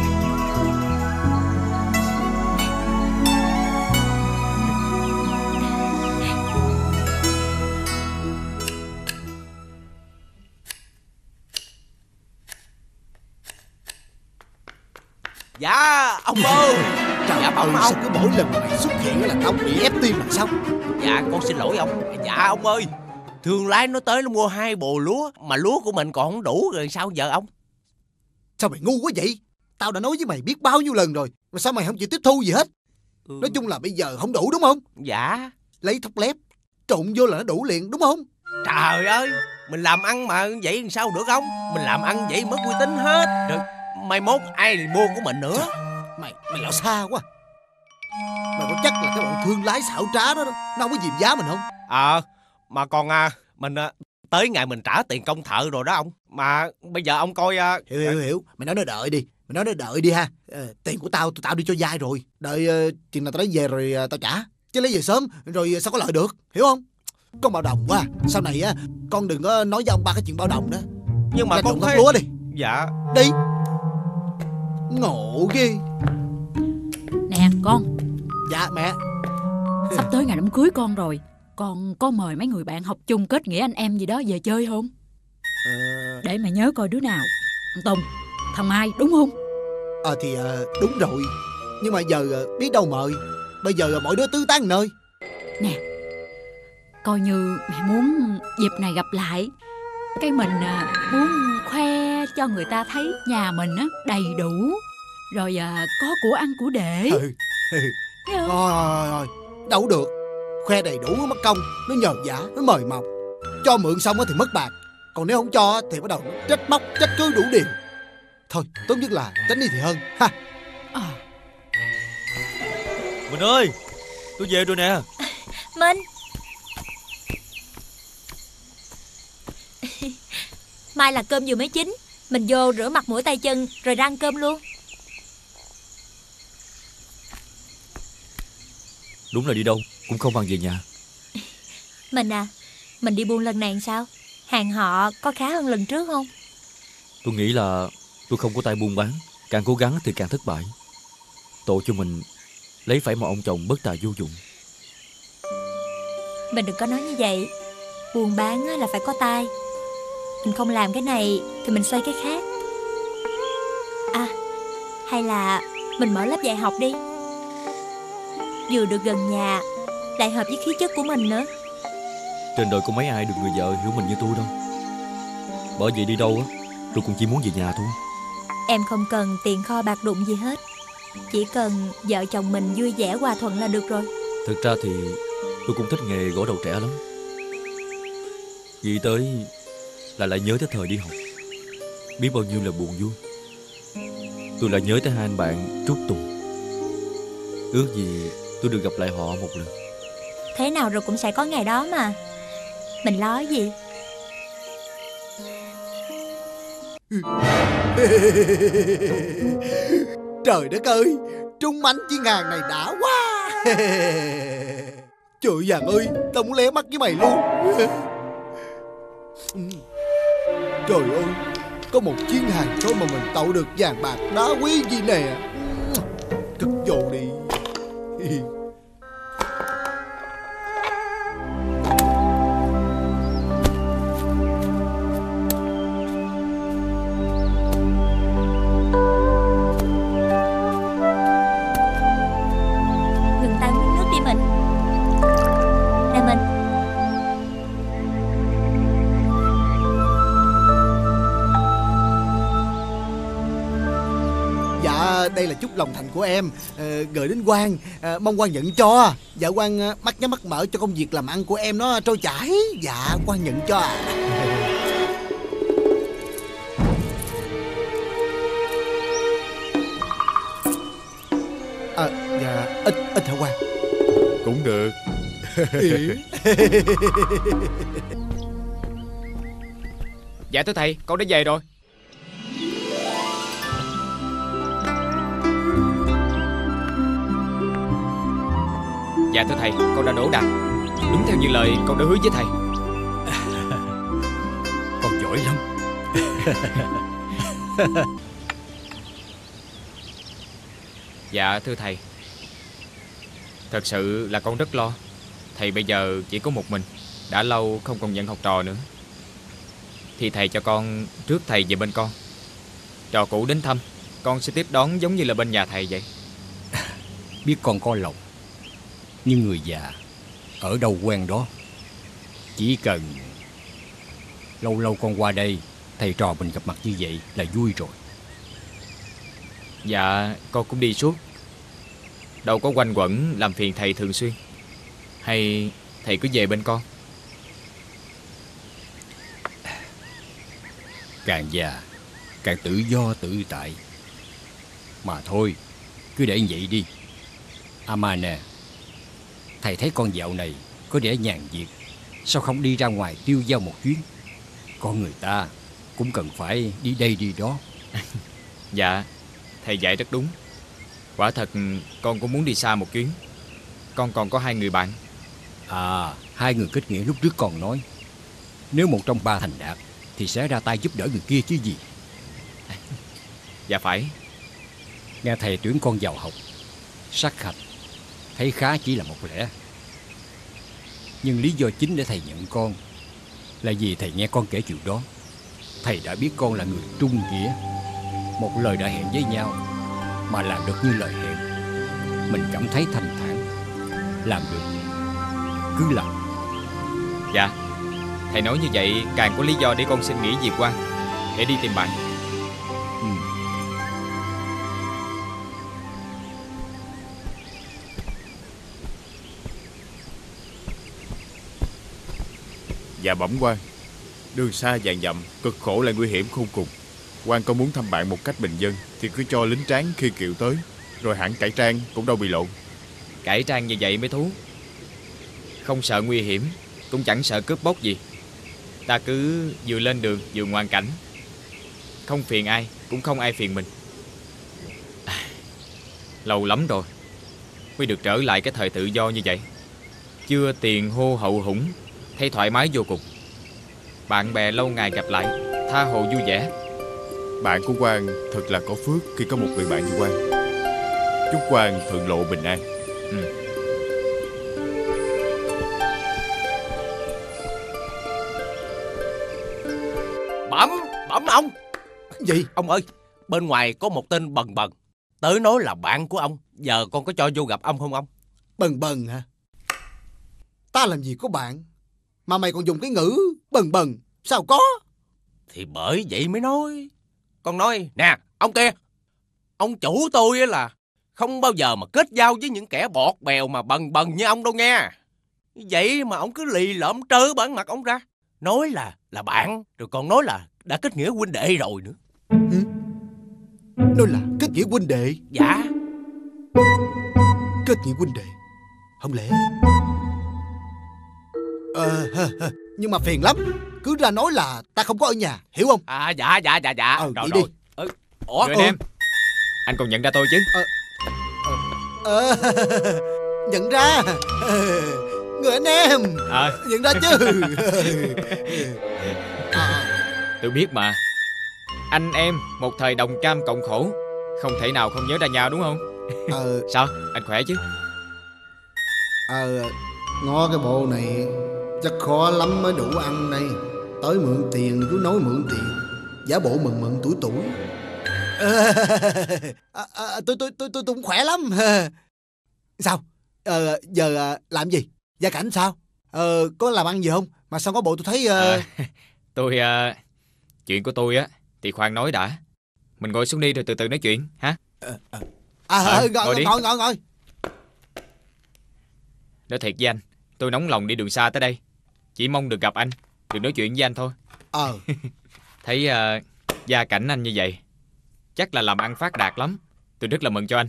Dạ ông ơi. Trời Dạ bẩm ơi, ông. sao cứ mỗi lần mày xuất hiện là tao bị ép tim là sao? Dạ con xin lỗi ông. Dạ ông ơi, thương lái nó tới nó mua hai bồ lúa, mà lúa của mình còn không đủ rồi sao giờ ông? Sao mày ngu quá vậy? Tao đã nói với mày biết bao nhiêu lần rồi, mà sao mày không chịu tiếp thu gì hết? Ừ. Nói chung là bây giờ không đủ đúng không? Dạ. Lấy thóc lép trộn vô là nó đủ liền đúng không? Trời ơi, mình làm ăn mà vậy làm sao được không? Mình làm ăn vậy mất uy tín hết. Rồi mai mốt ai lại mua của mình nữa? Trời, mày mày lão xa quá. Mày có chắc là cái bọn thương lái xảo trá đó, đó nó không có dìm giá mình không? Ờ, à, mà còn à, mình à, tới ngày mình trả tiền công thợ rồi đó ông. Mà bây giờ ông coi à... Hiểu hiểu hiểu, mày nói nó đợi đi. Mày nói nó đợi đi ha. À, tiền của tao tụi tao đi cho dai rồi. Đợi uh, chừng nào tao lấy về rồi uh, tao trả. Chứ lấy về sớm rồi sao có lợi được, hiểu không? Con bao đồng quá. Sau này á con đừng có nói với ông ba cái chuyện bao đồng đó. Nhưng mà ra con trồng thóc thấy... lúa đi. Dạ. Đi. Ngộ ghê. Nè con. Dạ mẹ. Sắp tới ngày đám cưới con rồi, con có mời mấy người bạn học chung kết nghĩa anh em gì đó về chơi không? Ờ... Để mẹ nhớ coi đứa nào. Thằng Tùng, thằng Mai đúng không? Ờ thì uh, đúng rồi. Nhưng mà giờ uh, biết đâu mời. Bây giờ uh, mỗi đứa tứ tán nơi. Nè, coi như mẹ muốn dịp này gặp lại, cái mình uh, muốn khoe cho người ta thấy nhà mình á đầy đủ, rồi uh, có của ăn của để. Ừ. Thôi thôi thôi, đâu được. Khoe đầy đủ nó mất công, nó nhờ vả, nó mời mọc. Cho mượn xong thì mất bạc. Còn nếu không cho thì bắt đầu trách móc, trách cứ đủ điều. Thôi tốt nhất là tránh đi thì hơn ha. À. Mình ơi, tôi về rồi nè. Minh. Mai là cơm vừa mới chín, mình vô rửa mặt mũi tay chân rồi ra ăn cơm luôn. Đúng là đi đâu cũng không bằng về nhà. Mình à, mình đi buôn lần này sao? Hàng họ có khá hơn lần trước không? Tôi nghĩ là tôi không có tay buôn bán, càng cố gắng thì càng thất bại. Tội cho mình lấy phải một ông chồng bất tài vô dụng. Mình đừng có nói như vậy. Buôn bán là phải có tay. Mình không làm cái này thì mình xoay cái khác. À, hay là mình mở lớp dạy học đi. Vừa được gần nhà, lại hợp với khí chất của mình nữa. Trên đời có mấy ai được người vợ hiểu mình như tôi đâu. Bởi vậy đi đâu á, tôi cũng chỉ muốn về nhà thôi. Em không cần tiền kho bạc đụng gì hết. Chỉ cần vợ chồng mình vui vẻ hòa thuận là được rồi. Thực ra thì tôi cũng thích nghề gõ đầu trẻ lắm. Nghĩ tới là lại nhớ tới thời đi học, biết bao nhiêu là buồn vui. Tôi lại nhớ tới hai anh bạn Trúc Tùng. Ước gì tôi được gặp lại họ một lần. Thế nào rồi cũng sẽ có ngày đó mà. Mình lo gì. Trời đất ơi, trúng mánh chiên hàng này đã quá. Trời vàng ơi, tao muốn lé mắt với mày luôn. Trời ơi, có một chuyến hàng thôi mà mình tậu được vàng bạc đá quý gì nè. Cất vô đi. Ngừng tay uống nước đi mình. Nè mình. Dạ, đây là chút lòng thành của em, ờ, gửi đến Quang, ờ, mong Quang nhận cho. Dạ Quang ờ, mắt nhắm mắt mở cho công việc làm ăn của em nó trôi chảy. Dạ Quang nhận cho à. À, dạ, ít ít hả Quang? Cũng được. Dạ thưa thầy, con đã về rồi. Dạ thưa thầy, con đã đỗ đạt. Đúng theo như lời con đã hứa với thầy. Con giỏi lắm. Dạ thưa thầy, thật sự là con rất lo. Thầy bây giờ chỉ có một mình, đã lâu không còn nhận học trò nữa. Thì thầy cho con rước thầy về bên con. Trò cũ đến thăm, con sẽ tiếp đón giống như là bên nhà thầy vậy. Biết con có lòng, nhưng người già ở đâu quen đó. Chỉ cần lâu lâu con qua đây, thầy trò mình gặp mặt như vậy là vui rồi. Dạ con cũng đi suốt, đâu có quanh quẩn làm phiền thầy thường xuyên. Hay thầy cứ về bên con. Càng già càng tự do tự tại. Mà thôi, cứ để như vậy đi. Ama nè, thầy thấy con dạo này có vẻ nhàn việc, sao không đi ra ngoài tiêu dao một chuyến? Con người ta cũng cần phải đi đây đi đó. Dạ, thầy dạy rất đúng. Quả thật con cũng muốn đi xa một chuyến. Con còn có hai người bạn. À, hai người kết nghĩa lúc trước còn nói, nếu một trong ba thành đạt thì sẽ ra tay giúp đỡ người kia chứ gì. Dạ phải. Nghe thầy tuyển con vào học sát hạch, thấy khá chỉ là một lẽ. Nhưng lý do chính để thầy nhận con là vì thầy nghe con kể chuyện đó. Thầy đã biết con là người trung nghĩa, một lời đã hẹn với nhau mà làm được như lời hẹn. Mình cảm thấy thanh thản. Làm được cứ làm. Dạ, thầy nói như vậy càng có lý do để con xin nghỉ việc qua để đi tìm bạn. Ừ. Dạ bẩm quan, đường xa vạn dặm, cực khổ lại nguy hiểm khôn cùng. Quan có muốn thăm bạn một cách bình dân thì cứ cho lính tráng khi kiệu tới, rồi hẳn cải trang cũng đâu bị lộn. Cải trang như vậy mới thú. Không sợ nguy hiểm, cũng chẳng sợ cướp bóc gì. Ta cứ vừa lên đường vừa ngoan cảnh, không phiền ai, cũng không ai phiền mình. À, lâu lắm rồi mới được trở lại cái thời tự do như vậy. Chưa tiền hô hậu hủng, thấy thoải mái vô cùng. Bạn bè lâu ngày gặp lại, tha hồ vui vẻ. Bạn của quan thật là có phước khi có một người bạn như quan. Chúc quan thượng lộ bình an. Ừ. Bẩm, bẩm ông. Gì? Ông ơi, bên ngoài có một tên bần bần tới nói là bạn của ông. Giờ con có cho vô gặp ông không ông? Bần bần hả? Ta làm gì có bạn mà mày còn dùng cái ngữ bần bần? Sao có? Thì bởi vậy mới nói. Con nói, nè, ông kia, ông chủ tôi á là không bao giờ mà kết giao với những kẻ bọt bèo mà bần bần như ông đâu nghe. Vậy mà ông cứ lì lợm trơ bản mặt ông ra, nói là là bạn, rồi còn nói là đã kết nghĩa huynh đệ rồi nữa. Ừ? Nói là kết nghĩa huynh đệ? Dạ. Kết nghĩa huynh đệ? Không lẽ... Ờ, à, nhưng mà phiền lắm. Cứ ra nói là ta không có ở nhà, hiểu không? À dạ dạ dạ dạ. Ờ, rồi đi rồi. đi. Ừ. Ủa, Người ừ. anh em, anh còn nhận ra tôi chứ? Ờ, ờ, Nhận ra. Người anh em. À. Nhận ra chứ. Tôi biết mà. Anh em một thời đồng cam cộng khổ, không thể nào không nhớ ra nhau đúng không? Ờ. Sao? Anh khỏe chứ? Ờ. Ngó cái bộ này chắc khó lắm mới đủ ăn đây. Tới mượn tiền cứ nói mượn tiền, giả bộ mừng mừng tuổi tuổi. À, à, à, tôi tôi tôi tôi cũng khỏe lắm. Sao? Ờ, giờ làm gì? Gia cảnh sao? Ờ, có làm ăn gì không? Mà sao có bộ tôi thấy... Uh... À, tôi... Uh, chuyện của tôi á thì khoan nói đã. Mình ngồi xuống đi rồi từ từ nói chuyện, hả? À, à, à, à ngồi, ngồi, ngồi, ngồi, ngồi. Nói thiệt với anh, tôi nóng lòng đi đường xa tới đây, chỉ mong được gặp anh, được nói chuyện với anh thôi. Ờ. Thấy uh, gia cảnh anh như vậy, chắc là làm ăn phát đạt lắm. Tôi rất là mừng cho anh.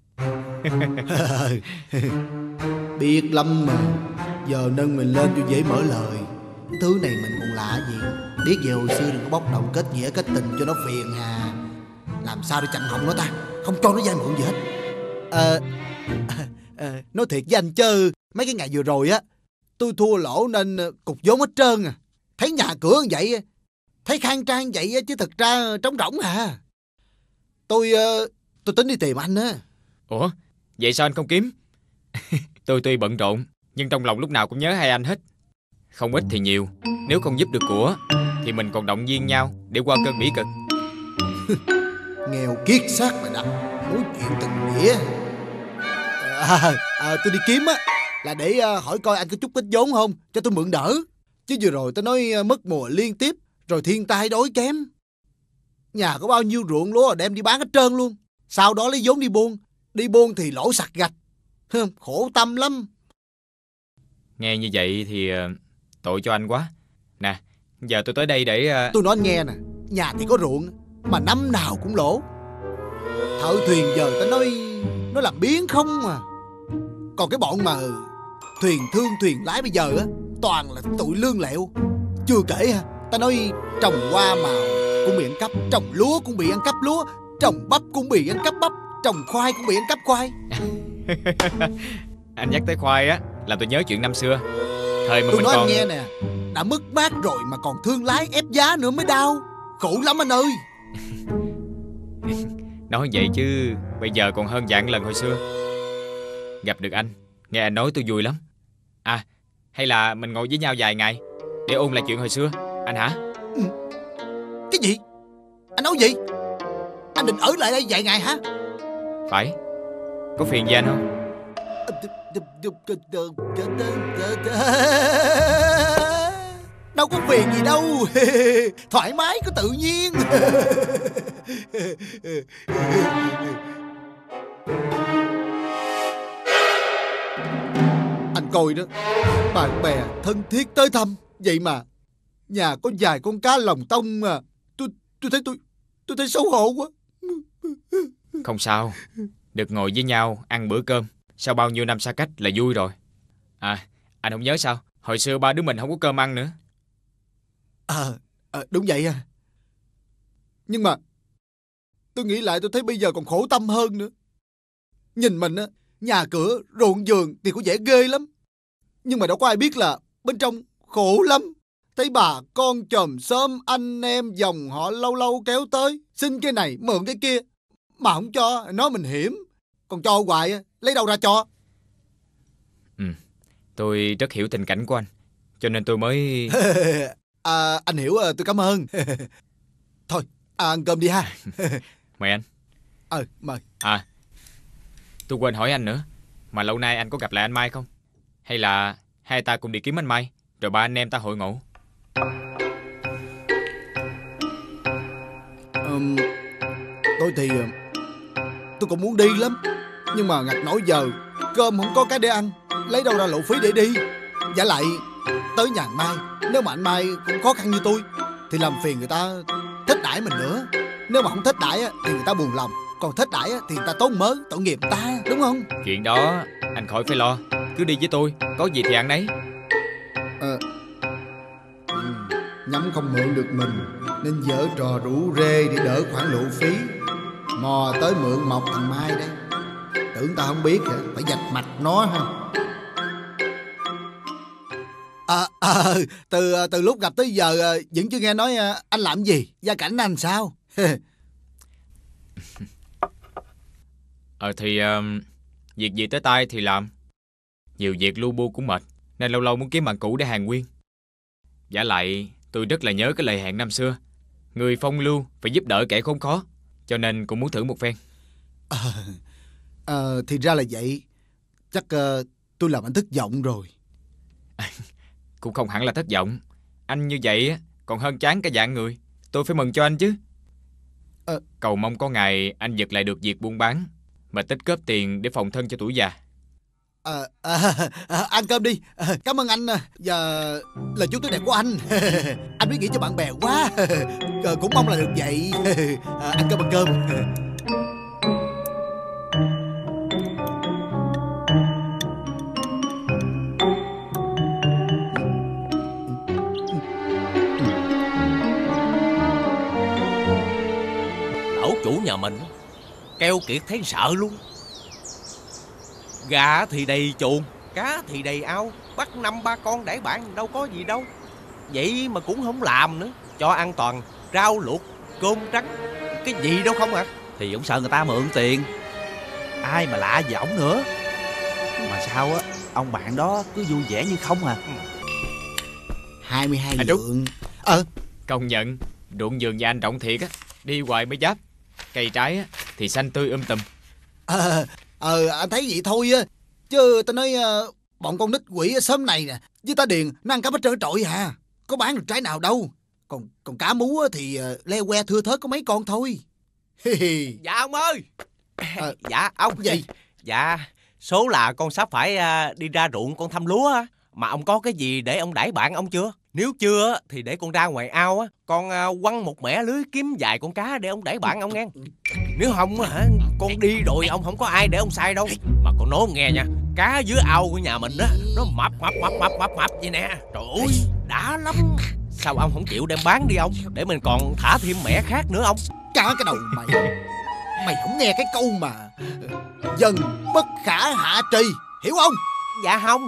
Biết lắm mà. Giờ nâng mình lên cho dễ mở lời. Thứ này mình còn lạ gì. Biết về hồi xưa đừng có bốc đồng kết nghĩa kết tình cho nó phiền hà. Làm sao để chặn họng nó ta, không cho nó vay mượn gì hết. Ờ à, à, nói thiệt với anh chứ mấy cái ngày vừa rồi á, tôi thua lỗ nên cục vốn hết trơn à. Thấy nhà cửa như vậy, thấy khang trang vậy chứ thực ra trống rỗng à. Tôi tôi tính đi tìm anh á. Ủa vậy sao anh không kiếm? Tôi tuy bận rộn nhưng trong lòng lúc nào cũng nhớ hai anh hết. Không ít thì nhiều, nếu không giúp được của thì mình còn động viên nhau để qua cơn bỉ cực. Nghèo kiết xác mà đặt nói chuyện tình nghĩa. À, à, tôi đi kiếm á là để uh, hỏi coi anh có chút ít vốn không cho tôi mượn đỡ. Chứ vừa rồi tôi nói uh, mất mùa liên tiếp, rồi thiên tai đói kém. Nhà có bao nhiêu ruộng lúa đem đi bán hết trơn luôn. Sau đó lấy vốn đi buôn. Đi buôn thì lỗ sạch gạch. Khổ tâm lắm. Nghe như vậy thì uh, tội cho anh quá. Nè, giờ tôi tới đây để... Uh... Tôi nói anh nghe nè, nhà thì có ruộng mà năm nào cũng lỗ. Thợ thuyền giờ ta nói nó làm biến không mà. Còn cái bọn mà thuyền thương thuyền lái bây giờ á, toàn là tụi lương lẹo. Chưa kể ha, ta nói trồng hoa màu cũng bị ăn cắp, trồng lúa cũng bị ăn cắp lúa, trồng bắp cũng bị ăn cắp bắp, trồng khoai cũng bị ăn cắp khoai. Anh nhắc tới khoai á làm tôi nhớ chuyện năm xưa. Thời mà tôi mình nói còn... anh nghe nè, đã mất mát rồi mà còn thương lái ép giá nữa mới đau. Khổ lắm anh ơi. Nói vậy chứ bây giờ còn hơn vạn lần hồi xưa. Gặp được anh, nghe anh nói tôi vui lắm. À, hay là mình ngồi với nhau vài ngày để ôn lại chuyện hồi xưa, anh hả? Ừ. Cái gì? Anh nói gì? Anh định ở lại đây vài ngày hả? Phải. Có phiền gì anh không? Đâu có phiền gì đâu. Thoải mái có tự nhiên. Anh coi đó, bạn bè thân thiết tới thăm vậy mà nhà có vài con cá lòng tông mà tôi tôi thấy tôi tôi thấy xấu hổ quá. Không sao, được ngồi với nhau ăn bữa cơm sau bao nhiêu năm xa cách là vui rồi. À, anh không nhớ sao hồi xưa ba đứa mình không có cơm ăn nữa. À, à đúng vậy à. Nhưng mà tôi nghĩ lại tôi thấy bây giờ còn khổ tâm hơn nữa. Nhìn mình á, nhà cửa ruộng vườn thì có vẻ ghê lắm, nhưng mà đâu có ai biết là bên trong khổ lắm. Thấy bà con chòm xóm anh em dòng họ lâu lâu kéo tới xin cái này mượn cái kia mà không cho, nói mình hiểm. Còn cho hoài lấy đâu ra cho. Ừ, tôi rất hiểu tình cảnh của anh, cho nên tôi mới... À, anh hiểu, tôi cảm ơn. Thôi, à, ăn cơm đi ha. Mời anh. Ờ, mời. À, tôi quên hỏi anh nữa, mà lâu nay anh có gặp lại anh Mai không? Hay là hai ta cùng đi kiếm anh Mai, rồi ba anh em ta hội ngộ? Um, tôi thì tôi cũng muốn đi lắm, nhưng mà ngặt nổi giờ cơm không có cái để ăn, lấy đâu ra lộ phí để đi. Giả lại tới nhà anh Mai, nếu mà anh Mai cũng khó khăn như tôi thì làm phiền người ta thích đãi mình nữa. Nếu mà không thích đãi thì người ta buồn lòng, còn thích đãi thì người ta tốn mớ, tội nghiệp ta, đúng không? Chuyện đó anh khỏi phải lo, cứ đi với tôi, có gì thì ăn nấy. À, nhắm không mượn được mình nên giở trò rủ rê để đỡ khoản lộ phí. Mò tới mượn mọc thằng Mai đây. Tưởng tao không biết hả? Phải vạch mặt nó ha. À, à, từ từ lúc gặp tới giờ vẫn chưa nghe nói anh làm gì, gia cảnh anh sao? Ờ thì uh, việc gì tới tay thì làm. Nhiều việc lu bu cũng mệt, nên lâu lâu muốn kiếm bạn cũ để hàn huyên. Vả lại tôi rất là nhớ cái lời hẹn năm xưa, người phong lưu phải giúp đỡ kẻ khốn khó, cho nên cũng muốn thử một phen. À, à, thì ra là vậy. Chắc uh, tôi làm anh thất vọng rồi. Cũng không hẳn là thất vọng. Anh như vậy còn hơn chán cả dạng người. Tôi phải mừng cho anh chứ. à... Cầu mong có ngày anh giật lại được việc buôn bán mà tích góp tiền để phòng thân cho tuổi già. À, à, à, ăn cơm đi. À, cảm ơn anh. Giờ là chú tốt đẹp của anh. Anh biết nghĩ cho bạn bè quá. À, cũng mong là được vậy. À, ăn cơm ăn cơm. Lão chủ nhà mình keo kiệt thấy sợ luôn. Gà thì đầy chuồng, cá thì đầy ao, bắt năm ba con đãi bạn đâu có gì đâu. Vậy mà cũng không làm nữa. Cho an toàn, rau luộc, cơm trắng, cái gì đâu không hả? Thì ông sợ người ta mượn tiền. Ai mà lạ gì ổng nữa. Mà sao á, ông bạn đó cứ vui vẻ như không à. hai mươi hai anh lượng. Ờ công nhận ruộng vườn nhà anh rộng thiệt á, đi hoài mới giáp. Cây trái á thì xanh tươi um tùm. Ờ ờ anh thấy vậy thôi á, chứ tao nói uh, bọn con nít quỷ ở xóm này nè với ta Điền nó ăn cả bánh trơn trọi à, có bán được trái nào đâu. Còn còn cá mú thì uh, le que thưa thớt có mấy con thôi. Dạ ông ơi. À, dạ ông gì? Dạ số là con sắp phải uh, đi ra ruộng con thăm lúa á. Mà ông có cái gì để ông đãi bạn ông chưa? Nếu chưa thì để con ra ngoài ao á, con uh, quăng một mẻ lưới kiếm vài con cá để ông đãi bạn ông nghe. Nếu không hả, con đi rồi ông không có ai để ông xài đâu. Mà con nói nghe nha, cá dưới ao của nhà mình á nó mập mập mập mập mập mập vậy nè. Trời ơi đã lắm. Sao ông không chịu đem bán đi ông, để mình còn thả thêm mẻ khác nữa ông? Cá cái đầu mày. Mày không nghe cái câu mà dân bất khả hạ trì, hiểu không? Dạ không.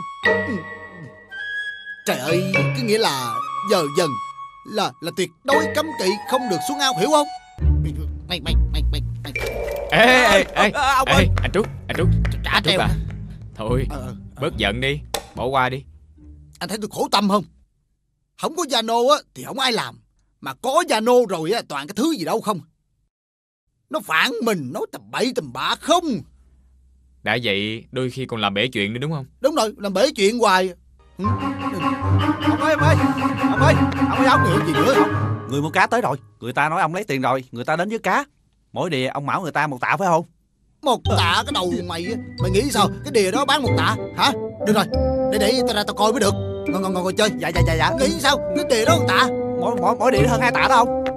Trời ơi, cái nghĩa là giờ dần là là tuyệt đối cấm kỵ không được xuống ao, hiểu không? Mày mày mày mày mày. Ê ê ê, à, à, ông ê ơi. anh Trúc, anh Trúc, Trả anh Trúc treo à. hả? Thôi, à, à, bớt giận đi, bỏ qua đi. Anh thấy tôi khổ tâm không? Không có Zalo á thì không ai làm, mà có Zalo rồi á toàn cái thứ gì đâu không. Nó phản mình, nói tầm bậy tầm bạ không. Đã vậy đôi khi còn làm bể chuyện nữa đúng không? Đúng rồi, làm bể chuyện hoài. Ừ. Ông ơi, ông ơi, ông ơi, ông ơi, ông Người gì nữa không? Người mua cá tới rồi. Người ta nói ông lấy tiền rồi. Người ta đến với cá. Mỗi đìa ông mão người ta một tạ phải không? Một tạ cái đầu mày. Mày nghĩ sao cái đìa đó bán một tạ hả? Được rồi, để để tao ra tao coi mới được. Ngồi ngồi ngồi chơi. Dạ dạ dạ dạ. Nghĩ sao cái đìa đó một tạ? Mỗi mỗi mỗi đìa hơn hai tạ đó không?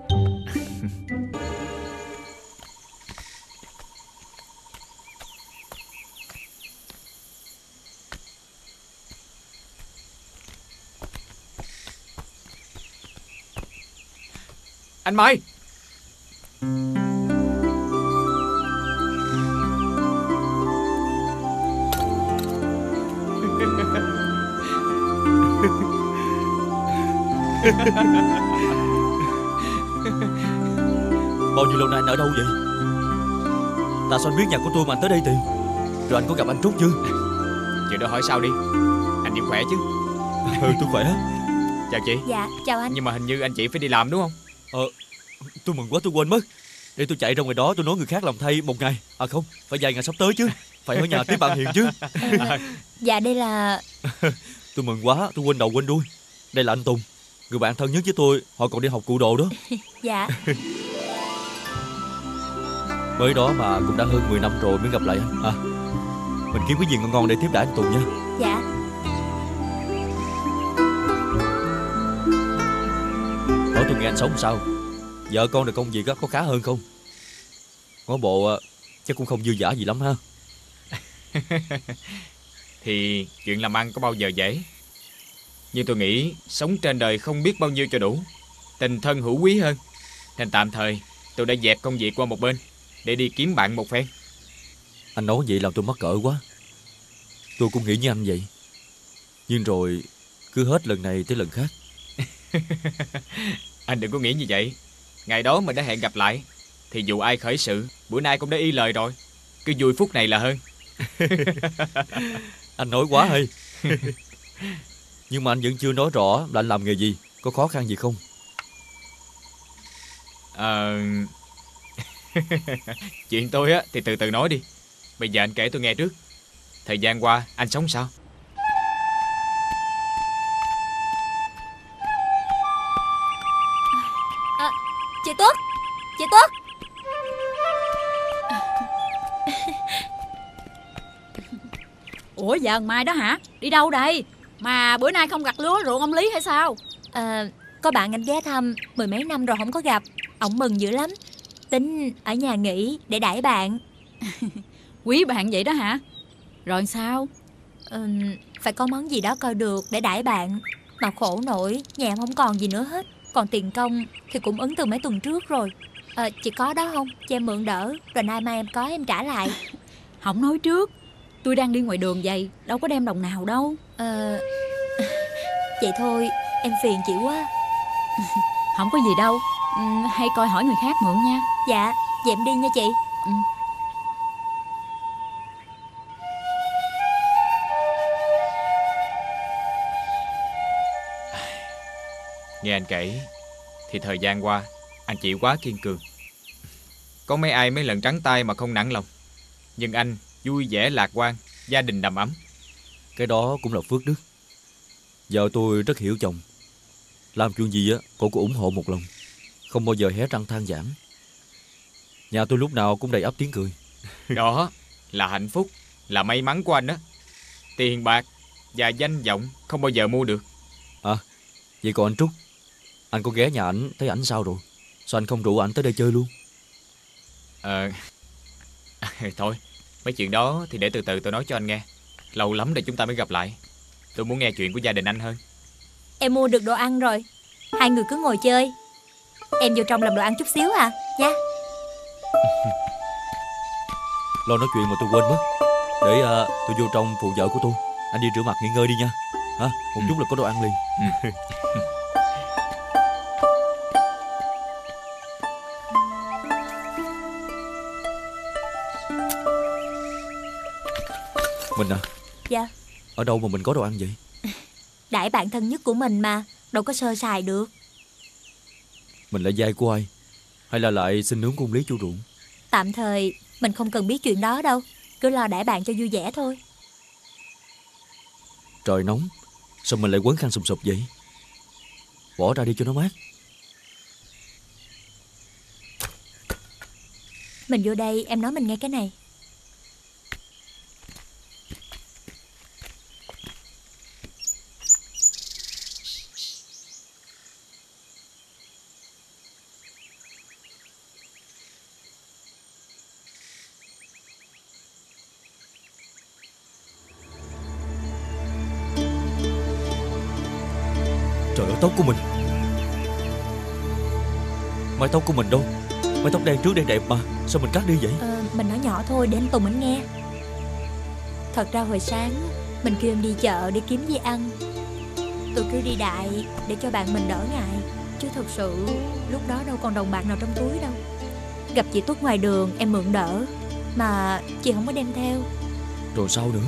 Anh Mai. Bao nhiêu lâu nay anh ở đâu vậy? Tại sao anh biết nhà của tôi mà anh tới đây tìm? Rồi anh có gặp anh Trúc chưa? Chuyện đó hỏi sau đi. Anh vẫn khỏe chứ? Ừ tôi khỏe. Chào chị. Dạ chào anh. Nhưng mà hình như anh chị phải đi làm đúng không? Ờ tôi mừng quá tôi quên mất. Để tôi chạy ra ngoài đó tôi nói người khác làm thay một ngày. À không, phải vài ngày sắp tới chứ. Phải ở nhà tiếp bạn Hiền chứ. à, Dạ đây là... Tôi mừng quá, tôi quên đầu quên đuôi. Đây là anh Tùng, người bạn thân nhất với tôi. Họ còn đi học cụ đồ đó. Dạ. Mới đó mà cũng đã hơn mười năm rồi mới gặp lại anh. À, mình kiếm cái gì ngon ngon để tiếp đãi anh Tùng nha. Dạ. Nói tôi nghe anh sống sao? Vợ con được công việc có khá hơn không? Ngó bộ chắc cũng không dư dả gì lắm ha. Thì chuyện làm ăn có bao giờ dễ. Nhưng tôi nghĩ sống trên đời không biết bao nhiêu cho đủ. Tình thân hữu quý hơn. Nên tạm thời tôi đã dẹp công việc qua một bên để đi kiếm bạn một phen. Anh nói vậy làm tôi mắc cỡ quá. Tôi cũng nghĩ như anh vậy. Nhưng rồi cứ hết lần này tới lần khác. Anh đừng có nghĩ như vậy. Ngày đó mình đã hẹn gặp lại, thì dù ai khởi sự, bữa nay cũng đã y lời rồi. Cứ vui phút này là hơn. Anh nói quá hay. Nhưng mà anh vẫn chưa nói rõ là anh làm nghề gì, có khó khăn gì không? Ờ... Chuyện tôi á thì từ từ nói đi. Bây giờ anh kể tôi nghe trước. Thời gian qua anh sống sao? À, chị Tuất, chị Tuất. Ủa giờ thằng Mai đó hả? Đi đâu đây? Mà bữa nay không gặt lúa ruộng ông Lý hay sao? À, có bạn anh ghé thăm, mười mấy năm rồi không có gặp. Ổng mừng dữ lắm, tính ở nhà nghỉ để đãi bạn. Quý bạn vậy đó hả? Rồi sao? Ừ, phải có món gì đó coi được để đãi bạn. Mà khổ nổi, nhà em không còn gì nữa hết. Còn tiền công thì cũng ứng từ mấy tuần trước rồi. À, chị có đó không? Cho em mượn đỡ, rồi nay mai em có em trả lại. Không nói trước, tôi đang đi ngoài đường vậy, đâu có đem đồng nào đâu. À, vậy thôi, em phiền chị quá. Không có gì đâu, ừ, hay coi hỏi người khác mượn nha. Dạ, vậy em đi nha chị. Ừ. Nghe anh kể thì thời gian qua anh chị quá kiên cường. Có mấy ai mấy lần trắng tay mà không nản lòng. Nhưng anh vui vẻ lạc quan, gia đình đầm ấm. Cái đó cũng là phước đức. Vợ tôi rất hiểu chồng. Làm chuyện gì á cô cũng ủng hộ một lòng, không bao giờ hé răng than vãn. Nhà tôi lúc nào cũng đầy ắp tiếng cười. Đó là hạnh phúc, là may mắn của anh đó. Tiền bạc và danh vọng không bao giờ mua được. À, vậy còn anh Trúc, anh có ghé nhà ảnh thấy ảnh sao rồi? Sao anh không rủ ảnh tới đây chơi luôn? Ờ thôi, mấy chuyện đó thì để từ từ tôi nói cho anh nghe. Lâu lắm rồi chúng ta mới gặp lại. Tôi muốn nghe chuyện của gia đình anh hơn. Em mua được đồ ăn rồi, hai người cứ ngồi chơi. Em vô trong làm đồ ăn chút xíu à nha. Lo nói chuyện mà tôi quên mất. Để uh, tôi vô trong phụ vợ của tôi. Anh đi rửa mặt nghỉ ngơi đi nha. Hả? Một chút là có đồ ăn liền. Ừ. Mình à? Dạ. Ở đâu mà mình có đồ ăn vậy? Đãi bạn thân nhất của mình mà, đâu có sơ sài được. Mình lại dai của ai? Hay là lại xin nướng của ông Lý chu ruộng? Tạm thời mình không cần biết chuyện đó đâu. Cứ lo đãi bạn cho vui vẻ thôi. Trời nóng, sao mình lại quấn khăn sùm sụp vậy? Bỏ ra đi cho nó mát. Mình vô đây em nói mình nghe cái này. Trời ơi, tóc của mình. Mái tóc của mình đâu? Mái tóc đen trước đen đẹp mà, sao mình cắt đi vậy? Ờ, mình nói nhỏ thôi để anh Tùng anh nghe. Thật ra hồi sáng mình kêu em đi chợ để kiếm gì ăn. Tôi cứ đi đại để cho bạn mình đỡ ngại. Chứ thật sự lúc đó đâu còn đồng bạc nào trong túi đâu. Gặp chị Tuất ngoài đường em mượn đỡ, mà chị không có đem theo. Rồi sao nữa?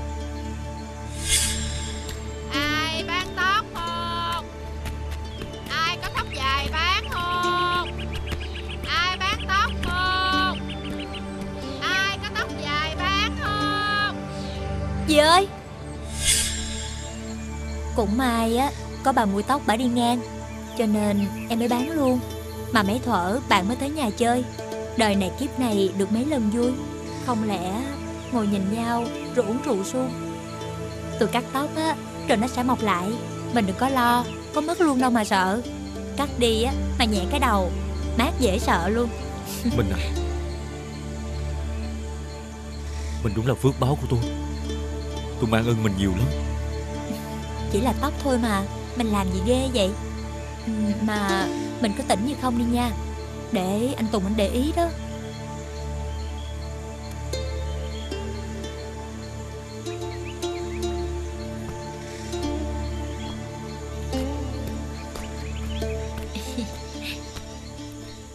Ai bán tóc không? Ai có tóc dài bán không? Ai bán tóc không? Ai có tóc dài bán không? Dì ơi! Cũng may á, có bà mùi tóc bả đi ngang, cho nên em mới bán luôn. Mà mấy thuở bạn mới tới nhà chơi. Đời này kiếp này được mấy lần vui. Không lẽ ngồi nhìn nhau rồi uống rượu suông. Tôi cắt tóc á, rồi nó sẽ mọc lại. Mình đừng có lo, có mất luôn đâu mà sợ. Cắt đi á, mà nhẹ cái đầu, mát dễ sợ luôn. Mình à, mình đúng là phước báo của tôi. Tôi mang ơn mình nhiều lắm. Chỉ là tóc thôi mà, mình làm gì ghê vậy? Ừ, mà mình có tỉnh gì không đi nha, để anh Tùng anh để ý đó.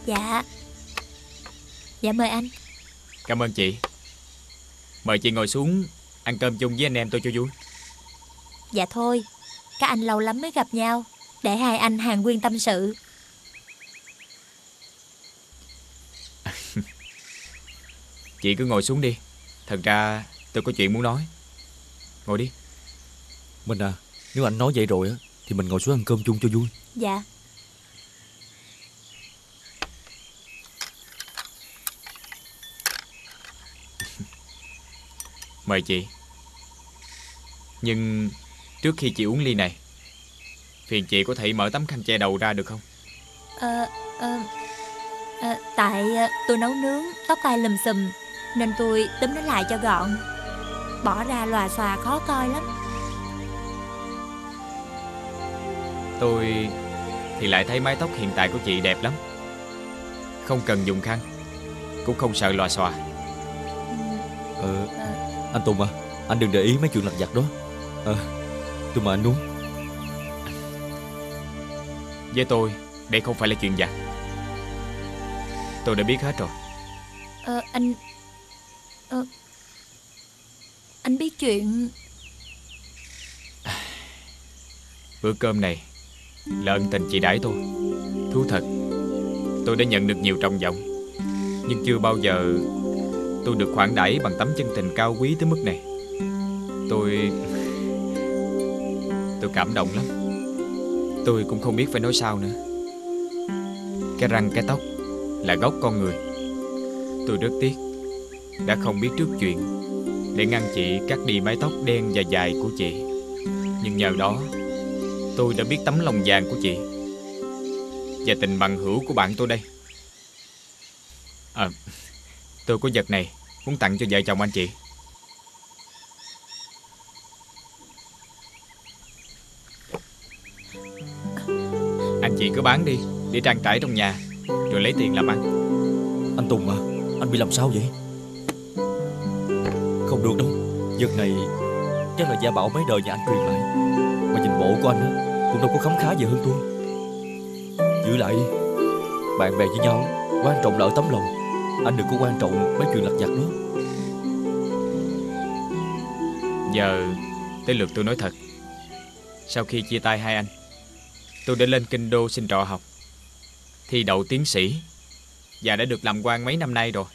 Dạ. Dạ mời anh. Cảm ơn chị. Mời chị ngồi xuống ăn cơm chung với anh em tôi cho vui. Dạ thôi, các anh lâu lắm mới gặp nhau, để hai anh hàn huyên tâm sự. Chị cứ ngồi xuống đi. Thật ra tôi có chuyện muốn nói. Ngồi đi. Mình à, nếu anh nói vậy rồi á thì mình ngồi xuống ăn cơm chung cho vui. Dạ. Mời chị. Nhưng trước khi chị uống ly này, phiền chị có thể mở tấm khăn che đầu ra được không? Ờ, ờ, ờ, tại ờ, tôi nấu nướng, tóc tai lùm xùm, nên tôi túm nó lại cho gọn. Bỏ ra lòa xòa khó coi lắm. Tôi thì lại thấy mái tóc hiện tại của chị đẹp lắm. Không cần dùng khăn, cũng không sợ lòa xòa. Ờ, anh Tùng à, anh đừng để ý mấy chuyện lặt vặt đó. Ờ, tôi mời anh uống. Với tôi, đây không phải là chuyện vặt. Tôi đã biết hết rồi. Ờ, anh... Ờ, anh biết chuyện... Bữa cơm này là ân tình chị đãi tôi. Thú thật, tôi đã nhận được nhiều trọng vọng, nhưng chưa bao giờ tôi được khoản đãi bằng tấm chân tình cao quý tới mức này. Tôi... Tôi cảm động lắm. Tôi cũng không biết phải nói sao nữa. Cái răng cái tóc là gốc con người. Tôi rất tiếc đã không biết trước chuyện để ngăn chị cắt đi mái tóc đen và dài của chị. Nhưng nhờ đó tôi đã biết tấm lòng vàng của chị và tình bằng hữu của bạn tôi đây. À, tôi có vật này muốn tặng cho vợ chồng anh chị. Anh chị cứ bán đi để trang trải trong nhà, rồi lấy tiền làm ăn. Anh Tùng à, anh bị làm sao vậy? Không được đâu. Vật này chắc là gia bảo mấy đời nhà anh truyền lại. Mà nhìn bộ của anh á cũng đâu có khấm khá gì hơn tôi. Giữ lại đi. Bạn bè với nhau, quan trọng là ở tấm lòng. Anh đừng có quan trọng mấy chuyện lặt vặt đó. Giờ tới lượt tôi nói thật. Sau khi chia tay hai anh, tôi đã lên kinh đô xin trọ học, thi đậu tiến sĩ và đã được làm quan mấy năm nay rồi.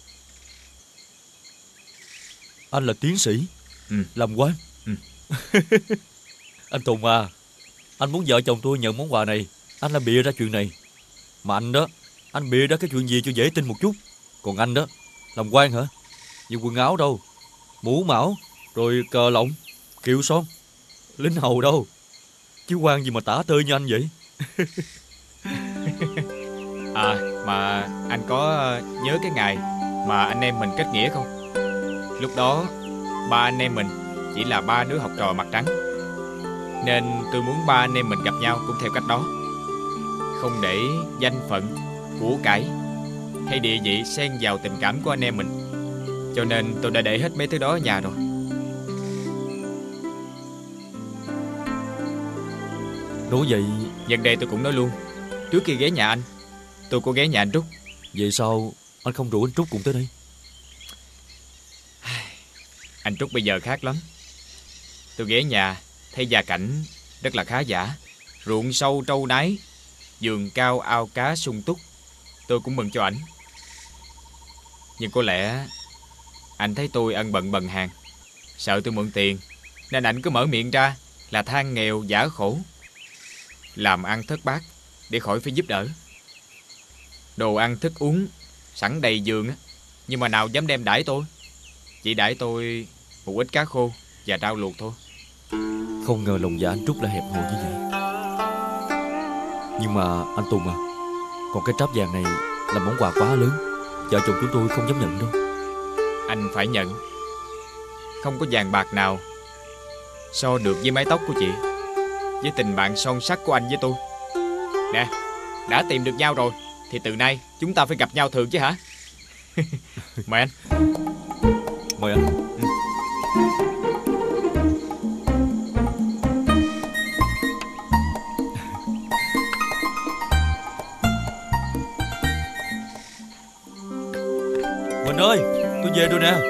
Anh là tiến sĩ? Ừ. Làm quan? Ừ. Anh Tùng à, anh muốn vợ chồng tôi nhận món quà này, anh là bịa ra chuyện này. Mà anh đó, anh bịa ra cái chuyện gì cho dễ tin một chút. Còn anh đó, làm quan hả? Vì quần áo đâu, mũ mão, rồi cờ lọng, kiệu son, lính hầu đâu. Chứ quan gì mà tả tơi như anh vậy. À, mà anh có nhớ cái ngày mà anh em mình kết nghĩa không? Lúc đó ba anh em mình chỉ là ba đứa học trò mặt trắng, nên tôi muốn ba anh em mình gặp nhau cũng theo cách đó. Không để danh phận, của cải hay địa vị xen vào tình cảm của anh em mình. Cho nên tôi đã để hết mấy thứ đó ở nhà rồi. Nói vậy... Nhân đây tôi cũng nói luôn, trước khi ghé nhà anh, tôi có ghé nhà anh Trúc. Vậy sao anh không rủ anh Trúc cùng tới đây? Anh Trúc bây giờ khác lắm. Tôi ghé nhà thấy gia cảnh rất là khá giả. Ruộng sâu trâu đáy, vườn cao ao cá sung túc. Tôi cũng mừng cho ảnh. Nhưng có lẽ anh thấy tôi ân bận bần hàng, sợ tôi mượn tiền, nên ảnh cứ mở miệng ra là than nghèo giả khổ, làm ăn thất bát để khỏi phải giúp đỡ. Đồ ăn thức uống sẵn đầy giường á, nhưng mà nào dám đem đãi tôi. Chỉ đãi tôi một ít cá khô và rau luộc thôi. Không ngờ lòng dạ anh Trúc lại hẹp hòi như vậy. Nhưng mà anh Tùng à, còn cái tráp vàng này là món quà quá lớn, vợ chồng chúng tôi không dám nhận đâu. Anh phải nhận. Không có vàng bạc nào so được với mái tóc của chị, với tình bạn son sắt của anh với tôi. Nè, đã tìm được nhau rồi thì từ nay chúng ta phải gặp nhau thường chứ hả? Mời anh. Mời anh. Ừ. Mình ơi, tôi về rồi nè.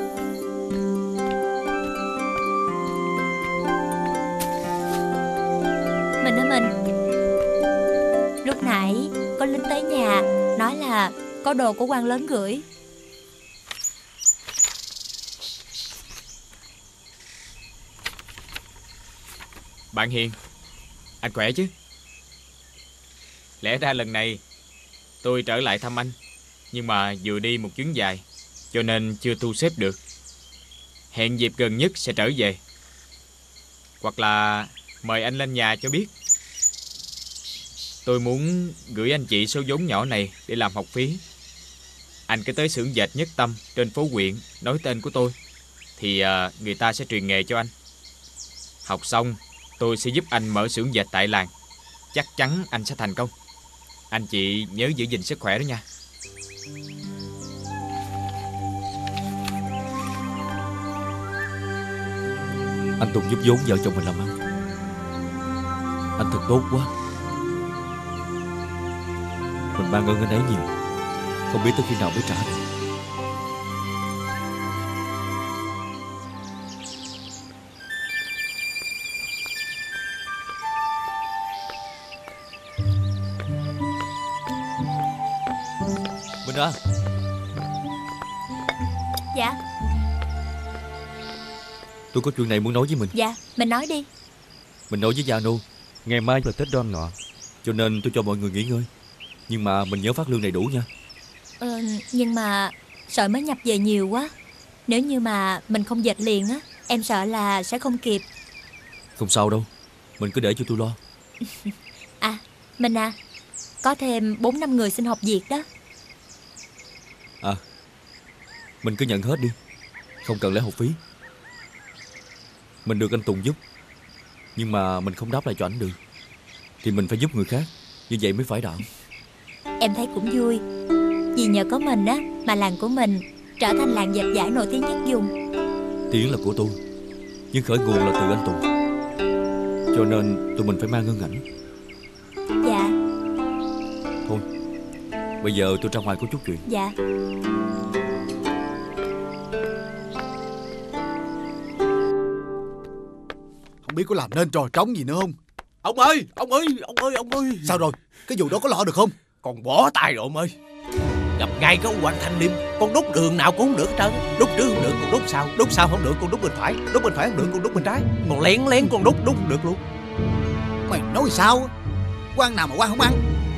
Mình ơi mình, lúc nãy có lính tới nhà nói là có đồ của quan lớn gửi. Bạn Hiền, anh khỏe chứ? Lẽ ra lần này tôi trở lại thăm anh, nhưng mà vừa đi một chuyến dài cho nên chưa thu xếp được. Hẹn dịp gần nhất sẽ trở về, hoặc là mời anh lên nhà cho biết. Tôi muốn gửi anh chị số vốn nhỏ này để làm học phí. Anh cứ tới xưởng dệt Nhất Tâm trên phố huyện nói tên của tôi, thì uh, người ta sẽ truyền nghề cho anh. Học xong tôi sẽ giúp anh mở xưởng dệt tại làng. Chắc chắn anh sẽ thành công. Anh chị nhớ giữ gìn sức khỏe đó nha. Anh Tùng giúp vốn vợ chồng mình làm ăn. Anh thật tốt quá. Mình mang ơn anh ấy nhiều, không biết tới khi nào mới trả được. Mình à. Dạ. Tôi có chuyện này muốn nói với mình. Dạ, mình nói đi. Mình nói với Gia Nô, ngày mai là Tết Đoan Ngọ, cho nên tôi cho mọi người nghỉ ngơi. Nhưng mà mình nhớ phát lương đầy đủ nha. Ờ, nhưng mà sợi mới nhập về nhiều quá. Nếu như mà mình không dệt liền á, em sợ là sẽ không kịp. Không sao đâu, mình cứ để cho tôi lo. À, mình à, có thêm bốn năm người xin học việc đó. À, mình cứ nhận hết đi, không cần lấy học phí. Mình được anh Tùng giúp, nhưng mà mình không đáp lại cho ảnh được, thì mình phải giúp người khác. Như vậy mới phải đạo. Em thấy cũng vui, vì nhờ có mình á mà làng của mình trở thành làng dệt vải nổi tiếng nhất vùng. Tiếng là của tôi, nhưng khởi nguồn là từ anh Tùng, cho nên tụi mình phải mang ơn ảnh. Dạ. Thôi, bây giờ tôi ra ngoài có chút chuyện. Dạ. Không biết có làm nên trò trống gì nữa không? Ông ơi, ông ơi, ông ơi, ông ơi. Sao rồi? Cái vụ đó có lo được không? Còn bó tay rồi ông ơi. Gặp ngay cái ông Hoàng Thanh Liêm, con đút đường nào cũng không được hết trơn. Đút trước không được, con đút sau. Đút sau không được, con đút bên phải. Đút bên phải không được, con đút bên trái. Còn lén lén con đút, đút không được luôn. Mày nói sao? Quan nào mà quan không ăn?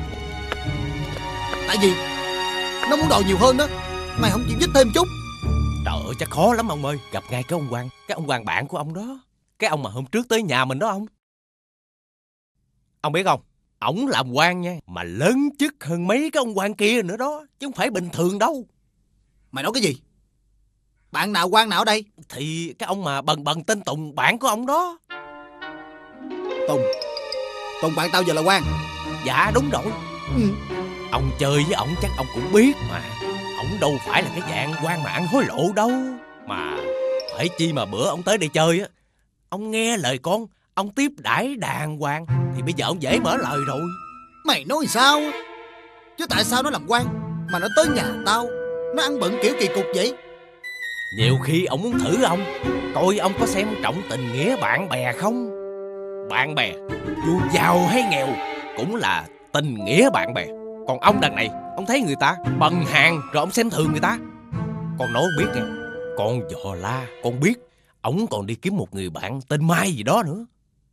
Tại vì nó muốn đòi nhiều hơn đó. Mày không chịu dứt thêm chút. Trời ơi, chắc khó lắm ông ơi. Gặp ngay cái ông Hoàng, cái ông Hoàng bạn của ông đó. Cái ông mà hôm trước tới nhà mình đó ông. Ông biết không? Ổng làm quan nha, mà lớn chức hơn mấy cái ông quan kia nữa đó, chứ không phải bình thường đâu. Mày nói cái gì? Bạn nào quan nào ở đây? Thì cái ông mà bần bần tên Tùng, bạn của ông đó. Tùng? Tùng bạn tao giờ là quan? Dạ đúng rồi. Ừ. Ông chơi với ổng chắc ông cũng biết mà. Ổng đâu phải là cái dạng quan mà ăn hối lộ đâu. Mà phải chi mà bữa ông tới đây chơi á, ông nghe lời con, ông tiếp đãi đàng hoàng, thì bây giờ ông dễ mở lời rồi. Mày nói sao? Chứ tại sao nó làm quan mà nó tới nhà tao, nó ăn bận kiểu kỳ cục vậy? Nhiều khi ông muốn thử ông, coi ông có xem trọng tình nghĩa bạn bè không. Bạn bè dù giàu hay nghèo cũng là tình nghĩa bạn bè. Còn ông đằng này, ông thấy người ta bần hàng rồi ông xem thường người ta. Con nói không biết nghe, con dò la con biết ổng còn đi kiếm một người bạn tên Mai gì đó nữa.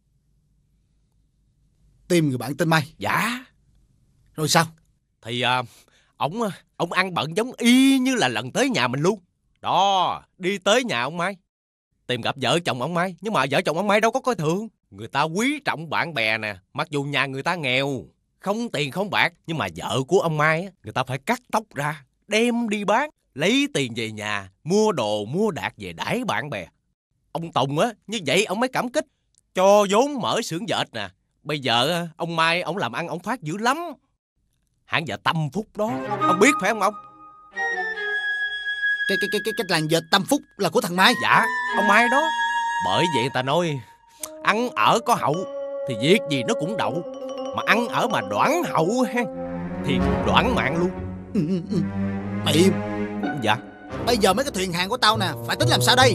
Tìm người bạn tên Mai? Dạ. Rồi sao? Thì à, ổng ổng ăn bận giống y như là lần tới nhà mình luôn. Đó, đi tới nhà ông Mai, tìm gặp vợ chồng ông Mai. Nhưng mà vợ chồng ông Mai đâu có coi thường. Người ta quý trọng bạn bè nè. Mặc dù nhà người ta nghèo, không tiền không bạc, nhưng mà vợ của ông Mai người ta phải cắt tóc ra, đem đi bán, lấy tiền về nhà, mua đồ mua đạc về đãi bạn bè. Ông Tùng á, như vậy ông mới cảm kích, cho vốn mở xưởng dệt nè. Bây giờ ông Mai ông làm ăn ông phát dữ lắm. Hãng giờ Tâm Phúc đó, ông biết phải không ông? Cái cái cái cái, cái làng dệt Tâm Phúc là của thằng Mai? Dạ, ông Mai đó. Bởi vậy người ta nói ăn ở có hậu thì việc gì nó cũng đậu, mà ăn ở mà đoản hậu ha thì đoản mạng luôn. Ừ, ừ, ừ. Mày Dạ. Bây giờ mấy cái thuyền hàng của tao nè, phải tính làm sao đây?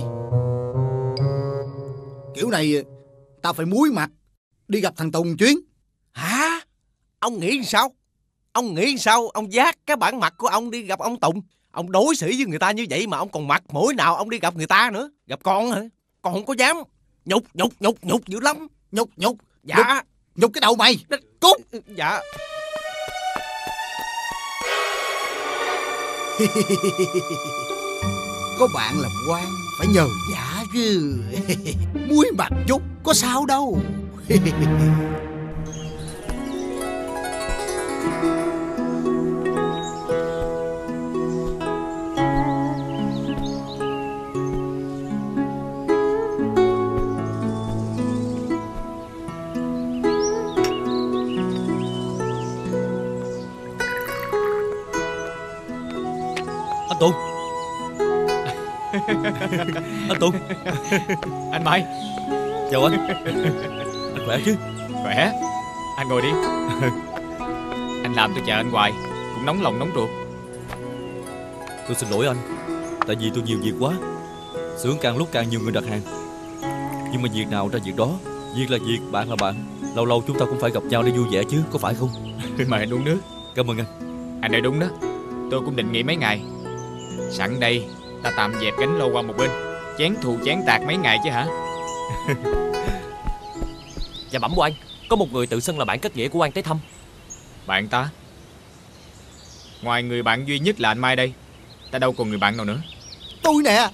Kiểu này tao phải muối mặt đi gặp thằng Tùng chuyến. Hả? Ông nghĩ sao? Ông nghĩ sao? Ông vác cái bản mặt của ông đi gặp ông Tùng. Ông đối xử với người ta như vậy mà ông còn mặt mũi nào ông đi gặp người ta nữa? Gặp con hả? Con không có dám. Nhục, nhục, nhục, nhục dữ lắm. Nhục, nhục. Dạ. Nhục, nhục cái đầu mày. Cút. Dạ. Có bạn làm quan phải nhờ vả chứ. Muối mặt chút có sao đâu. Anh Tùng. Anh Tùng. Anh Mai. Chào anh. Anh khỏe chứ? Khỏe. Anh ngồi đi. Anh làm tôi chờ anh hoài, cũng nóng lòng nóng ruột. Tôi xin lỗi anh, tại vì tôi nhiều việc quá. Xưởng càng lúc càng nhiều người đặt hàng. Nhưng mà việc nào ra việc đó, việc là việc, bạn là bạn. Lâu lâu chúng ta cũng phải gặp nhau để vui vẻ chứ, có phải không? Mời anh uống nước. Cảm ơn anh. Anh nói đúng đó. Tôi cũng định nghỉ mấy ngày. Sẵn đây ta tạm dẹp gánh lô qua một bên, chén thù chén tạc mấy ngày chứ hả? Dạ bẩm quan, có một người tự xưng là bạn kết nghĩa của quan tới thăm. Bạn ta? Ngoài người bạn duy nhất là anh Mai đây, ta đâu còn người bạn nào nữa. Tôi nè.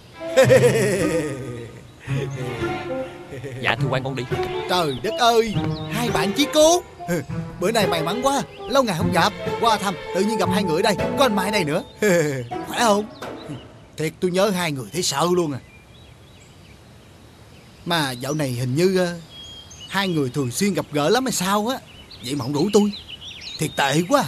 Dạ thưa quan, con đi. Trời đất ơi, hai bạn chí cố. Bữa nay may mắn quá, lâu ngày không gặp. Qua thăm, tự nhiên gặp hai người đây. Có anh Mai đây nữa. Khỏe không? Thiệt tôi nhớ hai người thấy sợ luôn à. Mà dạo này hình như uh, hai người thường xuyên gặp gỡ lắm hay sao á. Vậy mà không rủ tôi. Thiệt tệ quá.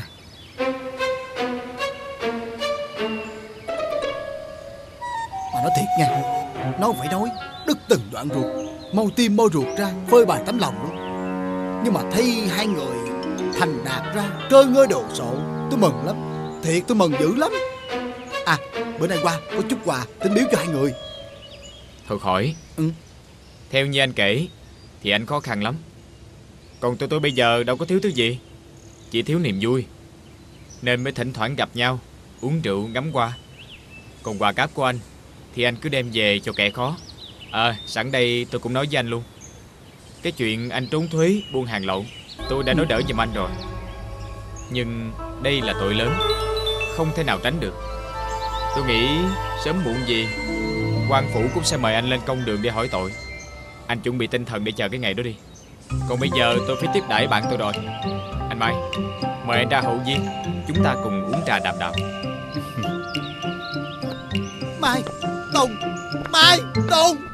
Mà nói thiệt nha, nó không phải nói đứt từng đoạn ruột, mau tim mau ruột ra, phơi bày tấm lòng luôn. Nhưng mà thấy hai người thành đạt ra, trơ ngơi đồ sộ, tôi mừng lắm. Thiệt tôi mừng dữ lắm. À, bữa nay qua có chút quà tính biếu cho hai người. Thôi khỏi. Ừ. Theo như anh kể thì anh khó khăn lắm. Còn tôi tôi bây giờ đâu có thiếu thứ gì, chỉ thiếu niềm vui, nên mới thỉnh thoảng gặp nhau, uống rượu ngắm hoa. Còn quà cáp của anh thì anh cứ đem về cho kẻ khó. À, sẵn đây tôi cũng nói với anh luôn. Cái chuyện anh trốn thuế buôn hàng lậu, tôi đã nói đỡ giùm anh rồi. Nhưng đây là tội lớn, không thể nào tránh được. Tôi nghĩ sớm muộn gì quan phủ cũng sẽ mời anh lên công đường để hỏi tội. Anh chuẩn bị tinh thần để chờ cái ngày đó đi. Còn bây giờ tôi phải tiếp đãi bạn tôi rồi. Anh Mai, mời anh ra hậu viên, chúng ta cùng uống trà đàm đạo. Mai, Tùng, Mai, Tùng.